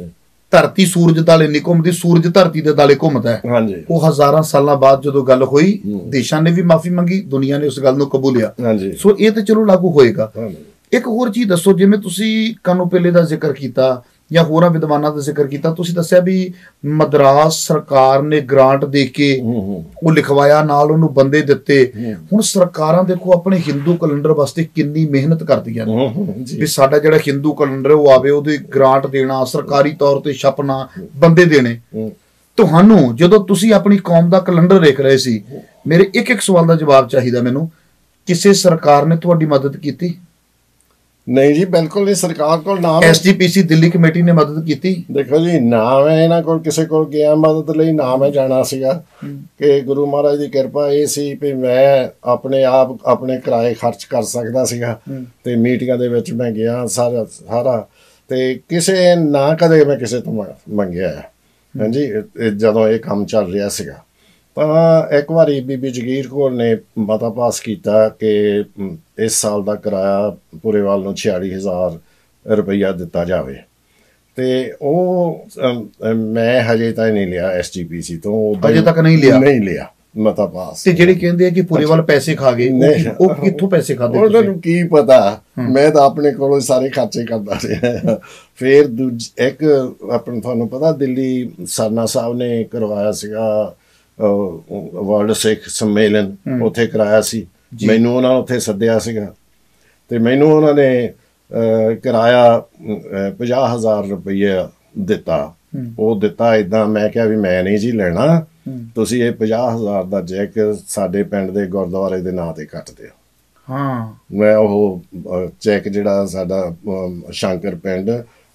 ਧਰਤੀ ਸੂਰਜ ਦਾਲੇ ਨਹੀਂ ਘੁੰਮਦੀ, ਸੂਰਜ ਧਰਤੀ ਦੇ ਦਾਲੇ ਘੁੰਮਦਾ ਹੈ। ਹਾਂਜੀ, ਉਹ ਹਜ਼ਾਰਾਂ ਸਾਲਾਂ ਬਾਅਦ ਜਦੋਂ ਗੱਲ ਹੋਈ, ਦੇਸ਼ਾਂ ਨੇ ਵੀ ਮਾਫੀ ਮੰਗੀ, ਦੁਨੀਆ ਨੇ ਉਸ ਗੱਲ ਨੂੰ ਕਬੂਲਿਆ। ਹਾਂਜੀ, ਸੋ ਇਹ ਤੇ ਚਲੋ ਲਾਗੂ ਹੋਏਗਾ। ਇੱਕ ਹੋਰ ਚੀਜ਼ ਦੱਸੋ, ਜਿਵੇਂ ਤੁਸੀਂ ਕਾਨੂੰਪੇਲੇ ਦਾ ਜ਼ਿਕਰ ਕੀਤਾ ਜਾਂ ਹੋਰਾਂ ਵਿਦਵਾਨਾਂ ਦਾ ਜ਼ਿਕਰ ਕੀਤਾ, ਤੁਸੀਂ ਦੱਸਿਆ ਵੀ ਮਦਰਾਸ ਸਰਕਾਰ ਨੇ ਗ੍ਰਾਂਟ ਦੇ ਕੇ ਉਹ ਲਿਖਵਾਇਆ, ਨਾਲ ਉਹਨੂੰ ਬੰਦੇ ਦਿੱਤੇ। ਹੁਣ ਸਰਕਾਰਾਂ ਦੇਖੋ ਆਪਣੇ ਹਿੰਦੂ ਕੈਲੰਡਰ ਵਾਸਤੇ ਕਿੰਨੀ ਮਿਹਨਤ ਕਰਦੀਆਂ ਨੇ ਵੀ ਸਾਡਾ ਜਿਹੜਾ ਹਿੰਦੂ ਕੈਲੰਡਰ ਉਹ ਆਵੇ, ਉਹਦੀ ਗ੍ਰਾਂਟ ਦੇਣਾ, ਸਰਕਾਰੀ ਤੌਰ ਤੇ ਛਪਣਾ, ਬੰਦੇ ਦੇਣੇ। ਤੁਹਾਨੂੰ ਜਦੋਂ ਤੁਸੀਂ ਆਪਣੀ ਕੌਮ ਦਾ ਕੈਲੰਡਰ ਦੇਖ ਰਹੇ ਸੀ, ਮੇਰੇ ਇੱਕ ਸਵਾਲ ਦਾ ਜਵਾਬ ਚਾਹੀਦਾ ਮੈਨੂੰ, ਕਿਸੇ ਸਰਕਾਰ ਨੇ ਤੁਹਾਡੀ ਮਦਦ ਕੀਤੀ? ਨਹੀਂ ਜੀ, ਬਿਲਕੁਲ ਨਹੀਂ। ਸਰਕਾਰ ਕੋਲ ਨਾ SGPC ਦਿੱਲੀ ਕਮੇਟੀ ਨੇ ਮਦਦ ਕੀਤੀ? ਦੇਖੋ ਜੀ, ਨਾ ਮੈਂ ਇਹਨਾਂ ਕੋਲ ਕਿਸੇ ਕੋਲ ਗਿਆ ਮਦਦ ਲਈ, ਨਾ ਮੈਂ ਜਾਣਾ ਸੀਗਾ। ਕਿ ਗੁਰੂ ਮਹਾਰਾਜ ਦੀ ਕਿਰਪਾ ਇਹ ਸੀ ਵੀ ਮੈਂ ਆਪਣੇ ਆਪ ਆਪਣੇ ਕਿਰਾਏ ਖਰਚ ਕਰ ਸਕਦਾ ਸੀਗਾ, ਤੇ ਮੀਟਿੰਗਾਂ ਦੇ ਵਿੱਚ ਮੈਂ ਗਿਆ ਸਾਰਾ ਤੇ ਕਿਸੇ ਨਾ ਕਦੇ ਮੈਂ ਕਿਸੇ ਤੋਂ ਮੰਗਿਆ। ਹਾਂਜੀ, ਜਦੋਂ ਇਹ ਕੰਮ ਚੱਲ ਰਿਹਾ ਸੀਗਾ ਤਾਂ ਇੱਕ ਵਾਰੀ ਬੀਬੀ ਜਗੀਰ ਕੌਰ ਨੇ ਮਤਾ ਪਾਸ ਕੀਤਾ ਕਿ ਇਸ ਸਾਲ ਦਾ ਕਿਰਾਇਆ ਪੁਰੇਵਾਲ ਨੂੰ 46,000 ਰੁਪਈਆ ਦਿੱਤਾ ਜਾਵੇ। ਤੇ ਉਹ ਮੈਂ ਹਜੇ ਤਾਂ ਨਹੀਂ ਲਿਆ SGPC ਤੋਂ, ਹਜੇ ਤੱਕ ਨਹੀਂ ਲਿਆ ਮਤਾ ਪਾਸ। ਤੇ ਜਿਹੜੇ ਕਹਿੰਦੇ ਆ ਕਿ ਪੁਰੇਵਾਲ ਪੈਸੇ ਖਾ ਗਏ, ਉਹ ਕਿੱਥੋਂ ਪੈਸੇ ਖਾਦੇ? ਉਹਨਾਂ ਨੂੰ ਕੀ ਪਤਾ, ਮੈਂ ਤਾਂ ਆਪਣੇ ਕੋਲੋਂ ਸਾਰੇ ਖਰਚੇ ਕਰਦਾ ਰਿਹਾ। ਫਿਰ ਇੱਕ ਆਪਣਾ ਤੁਹਾਨੂੰ ਪਤਾ ਦਿੱਲੀ ਸਰਨਾ ਸਾਹਿਬ ਨੇ ਕਰਵਾਇਆ ਸੀਗਾ ਵਰਲਡ ਸਿੱਖ ਸੰਮੇਲਨ, ਉੱਥੇ ਕਰਾਇਆ ਸੀ। ਮੈਨੂੰ ਉਹਨਾਂ ਨੇ ਉੱਥੇ ਸੱਦਿਆ ਸੀਗਾ ਤੇ ਮੈਨੂੰ ਉਹਨਾਂ ਨੇ ਕਿਰਾਇਆ 50,000 ਰੁਪਈਆ ਦਿੱਤਾ। ਉਹ ਦਿੱਤਾ ਏਦਾਂ, ਮੈਂ ਕਿਹਾ ਵੀ ਮੈਂ ਨਹੀਂ ਜੀ ਲੈਣਾ, ਤੁਸੀਂ ਇਹ 50,000 ਦਾ ਚੈੱਕ ਸਾਡੇ ਪਿੰਡ ਦੇ ਗੁਰਦੁਆਰੇ ਦੇ ਨਾਂ ਤੇ ਕੱਟ ਦਿਓ। ਹਾਂ, ਮੈਂ ਉਹ ਚੈੱਕ ਜਿਹੜਾ ਸਾਡਾ ਸ਼ੰਕਰ ਪਿੰਡ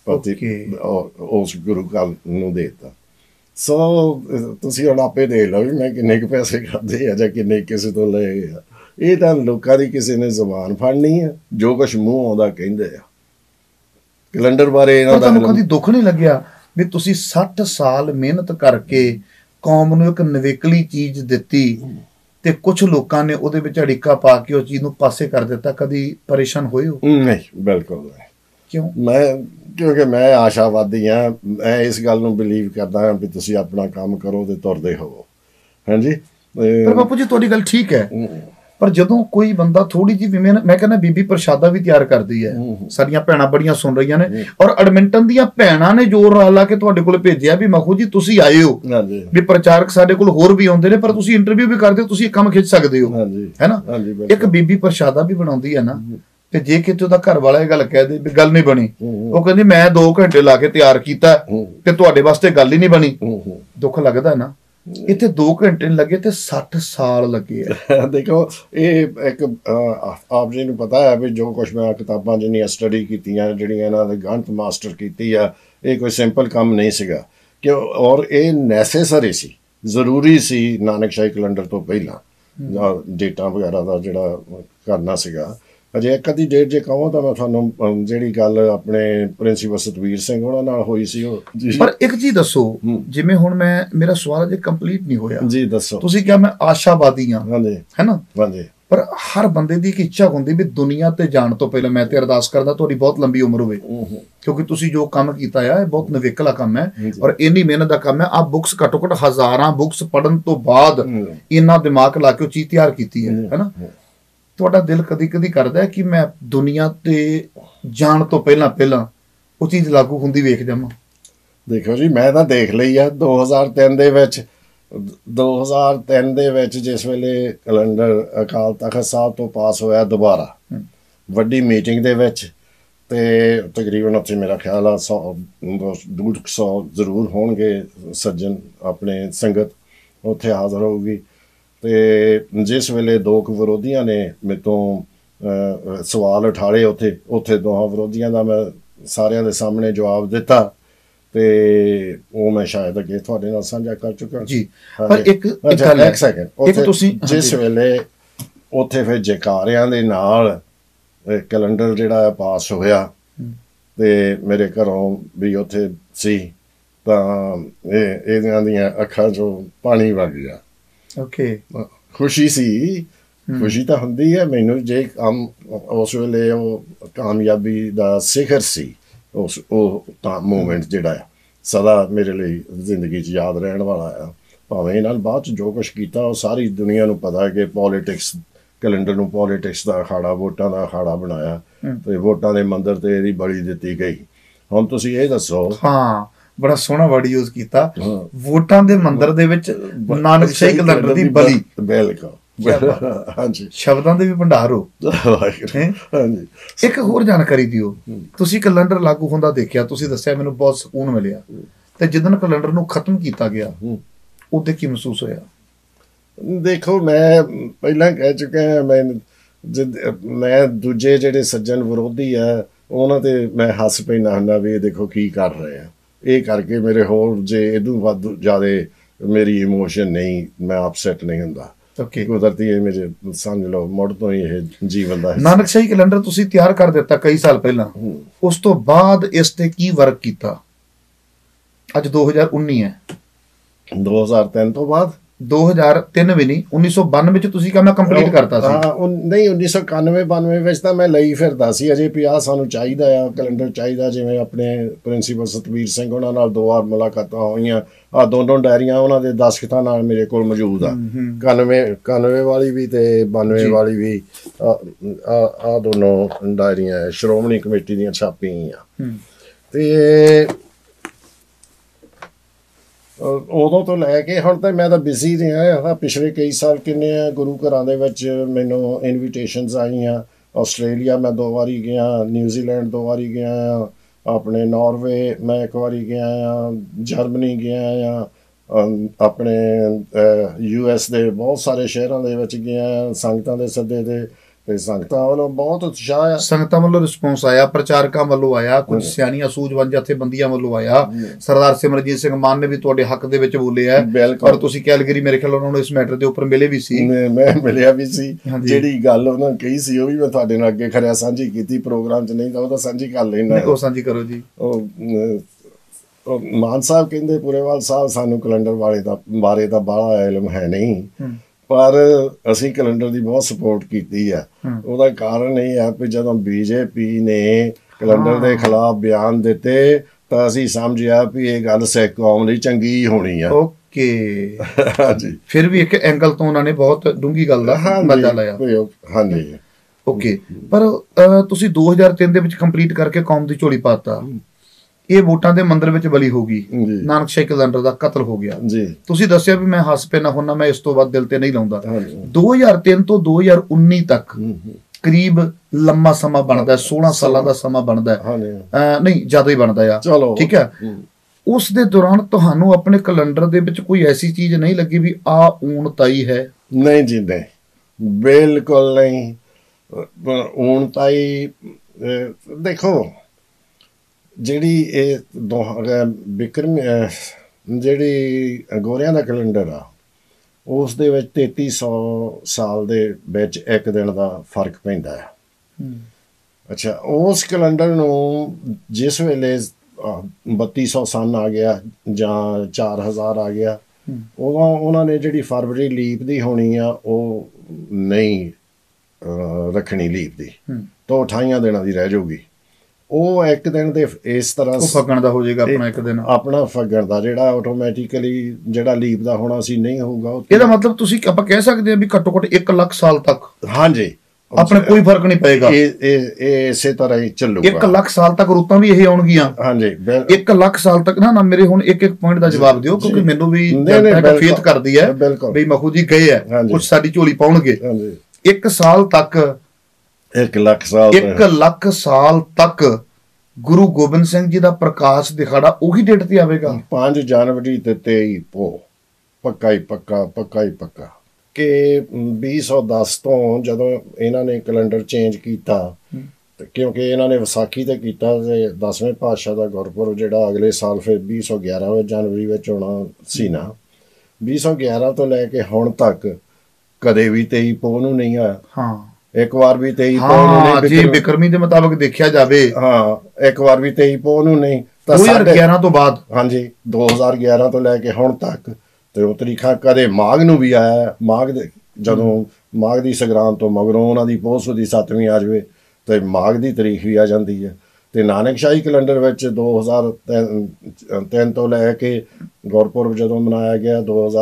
ਉਸ ਗੁਰੂ ਘਰ ਨੂੰ ਦੇ ਦਿੱਤਾ। ਸੋ ਤੁਸੀਂ ਹੁਣ ਆਪੇ ਦੇਖ ਲਓ ਵੀ ਮੈਂ ਕਿੰਨੇ ਕੁ ਪੈਸੇ ਖਾਦੇ ਆ ਜਾਂ ਕਿੰਨੇ ਕਿਸੇ ਤੋਂ ਲਏ ਆ। ਇਹ ਤਾਂ ਲੋਕਾਂ ਦੀ ਕਿਸੇ ਨੇ ਜ਼ੁਬਾਨ ਫੜਨੀ ਆ, ਜੋ ਕੁਛ ਮੂੰਹ ਆਉਂਦਾ ਕਹਿੰਦੇ ਆ। ਕੈਲੰਡਰ ਬਾਰੇ ਇਹਨਾਂ ਦਾ ਤੁਹਾਨੂੰ ਕਦੀ ਦੁੱਖ ਨਹੀਂ ਲੱਗਿਆ ਵੀ ਤੁਸੀਂ 60 ਸਾਲ ਮਿਹਨਤ ਕਰਕੇ ਕੌਮ ਨੂੰ ਇੱਕ ਨਵੇਕਲੀ ਚੀਜ਼ ਦਿੱਤੀ ਤੇ ਕੁਝ ਲੋਕਾਂ ਨੇ ਉਹਦੇ ਵਿੱਚ ਅੜਿੱਕਾ ਪਾ ਕੇ ਉਹ ਚੀਜ਼ ਨੂੰ ਪਾਸੇ ਕਰ ਦਿੱਤਾ? ਕਦੀ ਪਰੇਸ਼ਾਨ ਹੋਏ ਹੋ? ਨਹੀਂ, ਬਿਲਕੁਲ ਨਹੀਂ। ਕਿਉਂ? ਕਿਉਂਕਿ ਮੈਂ ਆਸ਼ਾਵਾਦੀ ਹਾਂ। ਮੈਂ ਇਸ ਗੱਲ ਨੂੰ ਬਿਲੀਵ ਕਰਦਾ ਹਾਂ ਵੀ ਤੁਸੀਂ ਆਪਣਾ ਕੰਮ ਕਰੋ ਤੇ ਤੁਰਦੇ ਹੋਵੋ। ਹਾਂਜੀ, ਪਰ ਬਾਪੂ ਜੀ ਤੁਹਾਡੀ ਗੱਲ ਠੀਕ ਹੈ, ਪਰ ਜਦੋਂ ਕੋਈ ਬੰਦਾ ਥੋੜੀ ਜਿਹੀ ਮੈਂ ਕਹਿੰਦਾ ਬੀਬੀ ਪ੍ਰਸ਼ਾਦਾ ਵੀ ਤਿਆਰ ਕਰਦੀ ਹੈ, ਸਾਡੀਆਂ ਭੈਣਾਂ ਬੜੀਆਂ ਸੁਣ ਰਹੀਆਂ ਨੇ, ਔਰ ਐਡਮਿੰਟਨ ਦੀਆਂ ਭੈਣਾਂ ਨੇ ਜ਼ੋਰ ਲਾ ਕੇ ਤੁਹਾਡੇ ਕੋਲ ਭੇਜਿਆ ਵੀ ਮਖੂ ਜੀ ਤੁਸੀਂ ਆਏ ਹੋ, ਵੀ ਪ੍ਰਚਾਰਕ ਸਾਡੇ ਕੋਲ ਹੋਰ ਵੀ ਆਉਂਦੇ ਨੇ, ਪਰ ਤੁਸੀਂ ਇੰਟਰਵਿਊ ਵੀ ਕਰਦੇ ਹੋ, ਤੁਸੀਂ ਕੰਮ ਖਿੱਚ ਸਕਦੇ ਹੋ, ਹੈ ਨਾ। ਇੱਕ ਬੀਬੀ ਪ੍ਰਸ਼ਾਦਾ ਵੀ ਬਣਾਉਂਦੀ ਹੈ ਨਾ, ਤੇ ਜੇ ਕਿਤੇ ਉਹਦਾ ਘਰ ਵਾਲਾ ਇਹ ਗੱਲ ਕਹਿ ਦੇ ਵੀ ਗੱਲ ਨਹੀਂ ਬਣੀ, ਉਹ ਕਹਿੰਦੀ ਮੈਂ 2 ਘੰਟੇ ਲਾ ਕੇ ਤਿਆਰ ਕੀਤਾ ਤੇ ਤੁਹਾਡੇ ਵਾਸਤੇ ਗੱਲ ਹੀ ਨਹੀਂ ਬਣੀ, ਦੁੱਖ ਲੱਗਦਾ ਨਾ। ਇੱਥੇ 2 ਘੰਟੇ ਲੱਗੇ ਤੇ 60 ਸਾਲ ਲੱਗੇ ਆ। ਦੇਖੋ, ਇਹ ਇੱਕ ਆਪ ਜੀ ਨੂੰ ਪਤਾ ਹੈ ਵੀ ਜੋ ਕੁਛ ਮੈਂ ਕਿਤਾਬਾਂ ਜਿੰਨੀਆਂ ਸਟੱਡੀ ਕੀਤੀਆਂ, ਜਿਹੜੀਆਂ ਇਹਨਾਂ ਦੇ ਗਣਿਤ ਮਾਸਟਰ ਕੀਤੀ ਆ, ਇਹ ਕੋਈ ਸਿੰਪਲ ਕੰਮ ਨਹੀਂ ਸੀਗਾ ਕਿ ਔਰ ਇਹ ਨੈਸੈਸਰੀ ਸੀ, ਜ਼ਰੂਰੀ ਸੀ। ਨਾਨਕਸ਼ਾਹੀ ਕੈਲੰਡਰ ਤੋਂ ਪਹਿਲਾਂ ਡੇਟਾਂ ਵਗੈਰਾ ਦਾ ਜਿਹੜਾ ਕਰਨਾ ਸੀਗਾ। ਅਜੇ ਇੱਕ ਅੱਧੀ ਡੇਟ ਜੇ ਕਹੋ ਤਾਂ ਮੈਂ ਤੁਹਾਨੂੰ ਜਿਹੜੀ ਗੱਲ ਆਪਣੇ ਪ੍ਰਿੰਸੀਪਲ ਸਤਵੀਰ ਸਿੰਘ ਉਹਨਾਂ ਨਾਲ ਹੋਈ ਸੀ ਉਹ। ਪਰ ਇੱਕ ਚੀਜ਼ ਦੱਸੋ, ਜਿਵੇਂ ਹੁਣ ਮੇਰਾ ਸਵਾਲ ਅਜੇ ਕੰਪਲੀਟ ਨਹੀਂ ਹੋਇਆ। ਜੀ ਦੱਸੋ। ਤੁਸੀਂ ਕਿਹਾ ਮੈਂ ਆਸ਼ਾਵਾਦੀ ਹਾਂ, ਹੈ ਨਾ? ਹਾਂਜੀ। ਪਰ ਹਰ ਬੰਦੇ ਦੀ ਇੱਕ ਇੱਛਾ ਹੁੰਦੀ ਵੀ ਦੁਨੀਆ ਤੇ ਜਾਣ ਤੋਂ ਪਹਿਲਾਂ ਮੈਂ ਤੇ ਅਰਦਾਸ ਕਰਦਾ ਤੁਹਾਡੀ ਬਹੁਤ ਲੰਬੀ ਉਮਰ ਹੋਵੇ, ਕਿਉਂਕਿ ਤੁਸੀਂ ਜੋ ਕੰਮ ਕੀਤਾ ਆ ਇਹ ਬਹੁਤ ਨਵੇਕਲਾ ਕੰਮ ਹੈ ਔਰ ਇੰਨੀ ਮਿਹਨਤ ਦਾ ਕੰਮ ਹੈ। ਆਪ ਬੁੱਕਸ ਘੱਟੋ ਘੱਟ ਹਜ਼ਾਰਾਂ ਬੁੱਕਸ ਪੜ੍ਹਨ ਤੋਂ ਬਾਅਦ ਇੰਨਾ ਦਿਮਾਗ ਲਾ ਕੇ ਉਹ ਚੀਜ਼ ਤਿਆਰ ਕੀਤੀ ਹੈ ਨਾ। ਤੁਹਾਡਾ ਦਿਲ ਕਦੀ ਕਦੀ ਕਰਦਾ ਹੈ ਕਿ ਮੈਂ ਦੁਨੀਆ ਤੇ ਜਾਣ ਤੋਂ ਪਹਿਲਾਂ ਉਹ ਚੀਜ਼ ਲਾਗੂ ਹੁੰਦੀ ਵੇਖ ਜਾਵਾਂ? ਦੇਖੋ ਜੀ, ਮੈਂ ਤਾਂ ਦੇਖ ਲਈ ਆ 2003 ਦੇ ਵਿੱਚ ਜਿਸ ਵੇਲੇ ਕੈਲੰਡਰ ਅਕਾਲ ਤਖਤ ਸਾਹਿਬ ਤੋਂ ਪਾਸ ਹੋਇਆ ਦੁਬਾਰਾ ਵੱਡੀ ਮੀਟਿੰਗ ਦੇ ਵਿੱਚ, ਤੇ ਤਕਰੀਬਨ ਉੱਥੇ ਮੇਰਾ ਖਿਆਲ ਆ 100 ਜ਼ਰੂਰ ਹੋਣਗੇ ਸੱਜਣ, ਆਪਣੇ ਸੰਗਤ ਉੱਥੇ ਹਾਜ਼ਰ ਹੋਊਗੀ। ਤੇ ਜਿਸ ਵੇਲੇ 2 ਵਿਰੋਧੀਆਂ ਨੇ ਮੇਰੇ ਤੋਂ ਸਵਾਲ ਉਠਾਲੇ, ਉੱਥੇ 2 ਵਿਰੋਧੀਆਂ ਦਾ ਮੈਂ ਸਾਰਿਆਂ ਦੇ ਸਾਹਮਣੇ ਜਵਾਬ ਦਿੱਤਾ ਤੇ ਉਹ ਮੈਂ ਸ਼ਾਇਦ ਅੱਗੇ ਤੁਹਾਡੇ ਨਾਲ ਸਾਂਝਾ ਕਰ ਚੁੱਕਾ ਜੀ। ਪਰ ਇੱਕ ਸੈਕਿੰਡ, ਤੁਸੀਂ ਜਿਸ ਵੇਲੇ ਉੱਥੇ ਫਿਰ ਜੈਕਾਰਿਆਂ ਦੇ ਨਾਲ ਕੈਲੰਡਰ ਜਿਹੜਾ ਪਾਸ ਹੋਇਆ ਤੇ ਮੇਰੇ ਘਰੋਂ ਵੀ ਉੱਥੇ ਸੀ, ਤਾਂ ਇਹਨਾਂ ਦੀਆਂ ਅੱਖਾਂ 'ਚੋਂ ਪਾਣੀ ਵਗ ਗਿਆ। ਓਕੇ, ਖੁਸ਼ੀ ਸੀ, ਖੁਸ਼ੀ ਤਾਂ ਹੁੰਦੀ ਹੈ ਮੈਨੂੰ ਜੇ ਕੰਮ ਉਸ ਵੇਲੇ ਉਹ ਕਾਮਯਾਬੀ ਦਾ ਸਿਖਰ ਸੀ, ਉਹ ਮੂਵਮੈਂਟ ਜਿਹੜਾ ਆ ਸਦਾ ਮੇਰੇ ਲਈ ਜ਼ਿੰਦਗੀ 'ਚ ਯਾਦ ਰਹਿਣ ਵਾਲਾ ਆ। ਭਾਵੇਂ ਇਹਨਾਂ ਨੇ ਬਾਅਦ 'ਚ ਜੋ ਕੁਛ ਕੀਤਾ ਉਹ ਸਾਰੀ ਦੁਨੀਆ ਨੂੰ ਪਤਾ ਕਿ ਪੋਲੀਟਿਕਸ, ਕੈਲੰਡਰ ਨੂੰ ਪੋਲੀਟਿਕਸ ਦਾ ਅਖਾੜਾ, ਵੋਟਾਂ ਦਾ ਅਖਾੜਾ ਬਣਾਇਆ ਤੇ ਵੋਟਾਂ ਦੇ ਮੰਦਰ ਤੇ ਇਹਦੀ ਬਲੀ ਦਿੱਤੀ ਗਈ। ਹੁਣ ਤੁਸੀਂ ਇਹ ਦੱਸੋ। ਹਾਂ, ਬੜਾ ਸੋਹਣਾ ਵਰਡ ਯੂਜ਼ ਕੀਤਾ, ਵੋਟਾਂ ਦੇ ਮੰਦਰ ਦੇ ਵਿੱਚ ਨਾਨਕਸ਼ਾਹੀ ਕੈਲੰਡਰ ਦੀ ਬਲੀ। ਬਿਲਕੁਲ, ਹਾਂਜੀ, ਸ਼ਬਦਾਂ ਦੇ ਵੀ ਭੰਡਾਰ ਹੋ। ਹਾਂਜੀ, ਇੱਕ ਹੋਰ ਜਾਣਕਾਰੀ ਦਿਓ, ਤੁਸੀਂ ਕੈਲੰਡਰ ਲਾਗੂ ਹੁੰਦਾ ਦੇਖਿਆ, ਤੁਸੀਂ ਦੱਸਿਆ ਮੈਨੂੰ ਬਹੁਤ ਸਕੂਨ ਮਿਲਿਆ, ਤੇ ਜਿੱਦਣ ਕੈਲੰਡਰ ਨੂੰ ਖਤਮ ਕੀਤਾ ਗਿਆ ਉਹਦੇ ਕੀ ਮਹਿਸੂਸ ਹੋਇਆ? ਦੇਖੋ, ਮੈਂ ਪਹਿਲਾਂ ਕਹਿ ਚੁੱਕਿਆ, ਮੈਂ ਦੂਜੇ ਜਿਹੜੇ ਸੱਜਣ ਵਿਰੋਧੀ ਆ ਉਹਨਾਂ ਤੇ ਮੈਂ ਹੱਸ ਪੈਂਦਾ ਹੁੰਦਾ ਵੀ ਇਹ ਦੇਖੋ ਕੀ ਕਰ ਰਹੇ ਆ। ਇਹ ਕਰਕੇ ਮੇਰੇ ਹੋਰ ਜੇ ਇਹਦੂ ਵੱਧ ਜ਼ਿਆਦਾ ਮੇਰੀ ਇਮੋਸ਼ਨ ਨਹੀਂ, ਮੈਂ ਅਪਸੈਟ ਨਹੀਂ ਹੁੰਦਾ। ਕੁਦਰਤੀ ਇਹ ਮੇਰੇ ਸਮਝ ਲਓ ਮੁੜ ਤੋਂ ਹੀ ਇਹ ਜੀਵਨ ਦਾ ਨਾਨਕਸ਼ਾਹੀ ਕੈਲੰਡਰ ਤੁਸੀਂ ਤਿਆਰ ਕਰ ਦਿੱਤਾ ਕਈ ਸਾਲ ਪਹਿਲਾਂ, ਉਸ ਤੋਂ ਬਾਅਦ ਇਸ ਤੇ ਕੀ ਵਰਕ ਕੀਤਾ? ਅੱਜ 2019 ਹੈ। 2003 ਤੋਂ ਬਾਅਦ 2003 ਵੀ ਨਹੀਂ, 1992 ਵਿੱਚ ਤੁਸੀਂ ਕਿਹਾ ਮੈਂ ਕੰਪਲੀਟ ਕਰਤਾ ਸੀ। ਨਹੀਂ, 1991-92 ਵਿੱਚ ਤਾਂ ਮੈਂ ਲਈ ਫਿਰਦਾ ਸੀ ਅਜੇ ਵੀ ਆਹ ਸਾਨੂੰ ਚਾਹੀਦਾ ਆ, ਕੈਲੰਡਰ ਚਾਹੀਦਾ। ਜਿਵੇਂ ਆਪਣੇ ਪ੍ਰਿੰਸੀਪਲ ਸਤਵੀਰ ਸਿੰਘ ਉਹਨਾਂ ਨਾਲ 2 ਵਾਰ ਮੁਲਾਕਾਤਾਂ ਹੋਈਆਂ। ਆਹ ਦੋਨੋਂ ਡਾਇਰੀਆਂ ਉਹਨਾਂ ਦੇ ਦਸਖਤਾਂ ਨਾਲ ਮੇਰੇ ਕੋਲ ਮੌਜੂਦ ਆ, 91 ਵਾਲੀ ਵੀ ਤੇ 92 ਵਾਲੀ ਵੀ। ਆਹ ਦੋਨੋਂ ਡਾਇਰੀਆਂ ਸ਼੍ਰੋਮਣੀ ਕਮੇਟੀ ਦੀਆਂ ਛਾਪੀਆਂ। ਤੇ ਉਦੋਂ ਤੋਂ ਲੈ ਕੇ ਹੁਣ ਤਾਂ ਮੈਂ ਤਾਂ ਬਿਜ਼ੀ ਰਿਹਾ। ਪਿਛਲੇ ਕਈ ਸਾਲ ਕਿੰਨੇ ਆ ਗੁਰੂ ਘਰਾਂ ਦੇ ਵਿੱਚ ਮੈਨੂੰ ਇਨਵੀਟੇਸ਼ਨਸ ਆਈਆਂ। ਆਸਟ੍ਰੇਲੀਆ ਮੈਂ 2 ਵਾਰੀ ਗਿਆ, ਨਿਊਜ਼ੀਲੈਂਡ 2 ਵਾਰੀ ਗਿਆ ਆ, ਆਪਣੇ ਨਾਰਵੇ ਮੈਂ 1 ਵਾਰੀ ਗਿਆ ਆ, ਜਰਮਨੀ ਗਿਆ ਆ, ਆਪਣੇ US ਦੇ ਬਹੁਤ ਸਾਰੇ ਸ਼ਹਿਰਾਂ ਦੇ ਵਿੱਚ ਗਿਆ, ਸੰਗਤਾਂ ਦੇ ਸੱਦੇ ਤੇ ਸੰਗਤਾਂ ਵੱਲੋਂ ਬਹੁਤ ਉਤਸ਼ਾਹ ਆ। ਸੰਗਤਾਂ ਵੱਲੋਂ ਰਿਸਪੌਂਸ ਆਇਆ, ਪ੍ਰਚਾਰਕਾਂ ਵੱਲੋਂ ਆਇਆ, ਕੁਝ ਸਿਆਣੀਆਂ ਸੂਝਵਾਨ ਜਥੇਬੰਦੀਆਂ ਵੱਲੋਂ ਆਇਆ। ਸਰਦਾਰ ਸਿਮਰਜੀਤ ਸਿੰਘ ਮਾਨ ਨੇ ਵੀ ਤੁਹਾਡੇ ਹੱਕ ਦੇ ਵਿੱਚ ਬੋਲਿਆ, ਪਰ ਤੁਸੀਂ ਕੈਲਗਰੀ ਮੇਰੇ ਖਿਆਲ ਉਹਨਾਂ ਨੂੰ ਇਸ ਮੈਟਰ ਦੇ ਉੱਪਰ ਮਿਲੇ ਵੀ ਸੀ। ਮੈਂ ਮਿਲਿਆ ਵੀ ਸੀ। ਜਿਹੜੀ ਗੱਲ ਉਹਨਾਂ ਨੇ ਕਹੀ ਸੀ ਉਹ ਵੀ ਮੈਂ ਤੁਹਾਡੇ ਨਾਲ ਅੱਗੇ ਖਰਿਆ ਸਾਂਝੀ ਕੀਤੀ ਪ੍ਰੋਗਰਾਮ 'ਚ, ਨਹੀਂ ਤਾਂ ਉਹ ਤਾਂ ਸਾਂਝੀ ਕਰ ਲੈਣਾ। ਉਹ ਸਾਂਝੀ ਕਰੋ ਜੀ। ਉਹ ਮਾਨ ਸਾਹਿਬ ਕਹਿੰਦੇ ਪੁਰੇਵਾਲ ਸਾਹਿਬ ਸਾਨੂੰ ਕੈਲੰਡਰ ਬਾਰੇ ਤਾਂ ਬਾਹਲਾ ਇਲਮ ਹੈ ਨਹੀਂ, ਪਰ ਅਸੀਂ ਕੈਲੰਡਰ ਦੀ ਬਹੁਤ ਸਪੋਰਟ ਕੀਤੀ ਆ। ਉਹਦਾ ਕਾਰਨ ਇਹ ਆ ਵੀ ਜਦੋਂ BJP ਨੇ ਕੈਲੰਡਰ ਦੇ ਖਿਲਾਫ ਬਿਆਨ ਦਿੱਤੇ ਤਾਂ ਅਸੀਂ ਸਮਝਿਆ ਵੀ ਇਹ ਗੱਲ ਸਿੱਖ ਕੌਮ ਲਈ ਚੰਗੀ ਹੋਣੀ ਆ। ਓਕੇ, ਹਾਂਜੀ। ਫਿਰ ਵੀ ਇੱਕ ਐਂਗਲ ਤੋਂ ਉਹਨਾਂ ਨੇ ਬਹੁਤ ਡੂੰਘੀ ਗੱਲ ਦਾ ਮਜ਼ਾ ਲਿਆ। ਹਾਂਜੀ, ਓਕੇ। ਪਰ ਤੁਸੀਂ 2003 ਦੇ ਵਿੱਚ ਕੰਪਲੀਟ ਕਰਕੇ ਕੌਮ ਦੀ ਝੋਲੀ ਪਾਤਾ। ਇਹ ਵੋਟਾਂ ਦੇ ਮੰਦਰ ਵਿੱਚ ਬਲੀ ਹੋ ਗਈ, ਨਾਨਕਸ਼ਾਹੀ ਕੈਲੰਡਰ ਦਾ ਕਤਲ ਹੋ ਗਿਆ। ਤੁਸੀਂ ਦੱਸਿਆ ਵੀ ਮੈਂ ਹੱਸ ਪੈਣਾ ਹੁੰਦਾ, ਮੈਂ ਇਸ ਤੋਂ ਬਾਅਦ ਦਿਲ ਤੇ ਨਹੀਂ ਲਾਉਂਦਾ। 2003 ਤੋਂ 2019 ਤੱਕ ਕਰੀਬ ਲੰਮਾ ਸਮਾਂ ਬਣਦਾ, 16 ਸਾਲਾਂ ਦਾ ਸਮਾਂ ਬਣਦਾ, ਨਹੀਂ ਜ਼ਿਆਦਾ ਹੀ ਬਣਦਾ ਆ, ਠੀਕ ਹੈ। ਉਸ ਦੇ ਦੌਰਾਨ ਤੁਹਾਨੂੰ ਆਪਣੇ ਕੈਲੰਡਰ ਦੇ ਵਿੱਚ ਕੋਈ ਐਸੀ ਚੀਜ਼ ਨਹੀਂ ਲੱਗੀ ਵੀ ਆ ਊਣਤਾਈ ਹੈ? ਨਹੀਂ ਜੀ, ਨਹੀਂ, ਬਿਲਕੁਲ ਨਹੀਂ। ਊਣਤਾਈ ਦੇਖੋ, ਜਿਹੜੀ ਇਹ ਬਿਕਰਮ ਜਿਹੜੀ ਗੋਰਿਆਂ ਦਾ ਕੈਲੰਡਰ ਆ ਉਸ ਦੇ ਵਿੱਚ 3300 ਸਾਲ ਦੇ ਵਿੱਚ ਇੱਕ ਦਿਨ ਦਾ ਫਰਕ ਪੈਂਦਾ ਆ। ਅੱਛਾ, ਉਸ ਕੈਲੰਡਰ ਨੂੰ ਜਿਸ ਵੇਲੇ 3200 ਸਨ ਆ ਗਿਆ ਜਾਂ 4000 ਆ ਗਿਆ, ਉਦੋਂ ਉਹਨਾਂ ਨੇ ਜਿਹੜੀ ਫਰਵਰੀ ਲੀਪ ਦੀ ਹੋਣੀ ਆ ਉਹ ਨਹੀਂ ਰੱਖਣੀ ਲੀਪ ਦੀ, ਤਾਂ 28 ਦਿਨਾਂ ਦੀ ਰਹਿ ਜਾਊਗੀ। ਉਹ ਇੱਕ ਦਿਨ ਦੇ ਇਸ ਤਰ੍ਹਾਂ ਫੱਗਣ ਦਾ ਹੋ ਜਾਏਗਾ ਆਪਣਾ, ਇੱਕ ਦਿਨ ਆਪਣਾ ਫੱਗਣ ਦਾ ਜਿਹੜਾ ਆਟੋਮੈਟਿਕਲੀ ਜਿਹੜਾ ਲੀਪ ਦਾ ਹੋਣਾ ਸੀ ਨਹੀਂ ਹੋਊਗਾ। ਇਹਦਾ ਮਤਲਬ ਤੁਸੀਂ ਆਪਾਂ ਕਹਿ ਸਕਦੇ ਹਾਂ ਵੀ ਘੱਟੋ ਘੱਟ 1 ਲੱਖ ਸਾਲ ਤੱਕ, ਹਾਂਜੀ, ਆਪਣੇ ਕੋਈ ਫਰਕ ਨਹੀਂ ਪਏਗਾ। ਇਹ ਇਸੇ ਤਰ੍ਹਾਂ ਹੀ ਚੱਲੂਗਾ। 1 ਲੱਖ ਸਾਲ ਤੱਕ ਰੁੱਤਾਂ ਵੀ ਇਹ ਆਉਣਗੀਆਂ। ਹਾਂਜੀ, 1 ਲੱਖ ਸਾਲ ਤੱਕ ਨਾ ਮੇਰੇ ਹੁਣ ਇੱਕ ਪੁਆਇੰਟ ਦਾ ਜਵਾਬ ਦਿਓ, ਕਿਉਂਕਿ ਮੈਨੂੰ ਵੀ ਫੇਥ ਕਰਦੀ ਹੈ ਵੀ ਮਖੂ ਜੀ ਗਏ ਹੈ, ਕੁਝ ਸਾਡੀ ਝੋਲੀ ਪਾਉਣਗੇ। 1 ਸਾਲ ਤੱਕ 1 ਲੱਖ ਸਾਲ ਤੱਕ ਗੁਰੂ ਗੋਬਿੰਦ ਸਿੰਘ ਜੀ ਦਾ ਪ੍ਰਕਾਸ਼ ਦਿਹਾੜਾ ਉਹੀ ਡੇਟ ਤੇ ਆਵੇਗਾ, 5 ਜਨਵਰੀ ਤੇ 23 ਪੋ, ਪੱਕਾ ਹੀ ਪੱਕਾ। ਕਿ 2010 ਤੋਂ ਜਦੋਂ ਇਹਨਾਂ ਨੇ ਕੈਲੰਡਰ ਚੇਂਜ ਕੀਤਾ, ਕਿਉਂਕਿ ਇਹਨਾਂ ਨੇ ਵਿਸਾਖੀ ਤੇ ਕੀਤਾ ਤੇ 10ਵੇਂ ਪਾਤਸ਼ਾਹ ਦਾ ਗੁਰਪੁਰਬ ਜਿਹੜਾ ਅਗਲੇ ਸਾਲ ਫਿਰ 2011 ਜਨਵਰੀ ਵਿੱਚ ਹੋਣਾ ਸੀ ਨਾ, 2011 ਤੋਂ ਲੈ ਕੇ ਹੁਣ ਤੱਕ ਕਦੇ ਵੀ 23 ਪੋ ਨੂੰ ਨਹੀਂ ਆਇਆ। ਹਾਂ, ਇੱਕ ਵਾਰ ਵੀ 23 ਪੋ ਨੂੰ ਨਹੀਂ, ਜੇ ਬਿਕਰਮੀ ਦੇ ਮੁਤਾਬਕ ਦੇਖਿਆ ਜਾਵੇ। ਹਾਂ, ਇੱਕ ਵਾਰ ਵੀ 23 ਪੋ ਨੂੰ ਨਹੀਂ। 2011 ਤੋਂ ਬਾਅਦ, ਹਾਂਜੀ, 2011 ਤੋਂ ਲੈ ਕੇ ਹੁਣ ਤੱਕ ਤੇ ਉਹ ਤਰੀਕਾ ਕਦੇ ਮਾਘ ਨੂੰ ਵੀ ਆਇਆ। ਮਾਘ ਦੇ ਜਦੋਂ ਮਾਘ ਦੀ ਸੰਗਰਾਂਦ ਤੋਂ ਮਗਰੋਂ ਉਹਨਾਂ ਦੀ ਪੋਹ ਦੀ 7ਵੀਂ ਆ ਜਾਵੇ ਤੇ ਮਾਘ ਦੀ ਤਰੀਕ ਵੀ ਆ ਜਾਂਦੀ ਹੈ। ਤੇ ਨਾਨਕਸ਼ਾਹੀ ਕੈਲੰਡਰ ਵਿੱਚ 2003 ਤੋਂ ਲੈ ਕੇ ਗੁਰਪੁਰਬ ਜਦੋਂ ਮਨਾਇਆ ਗਿਆ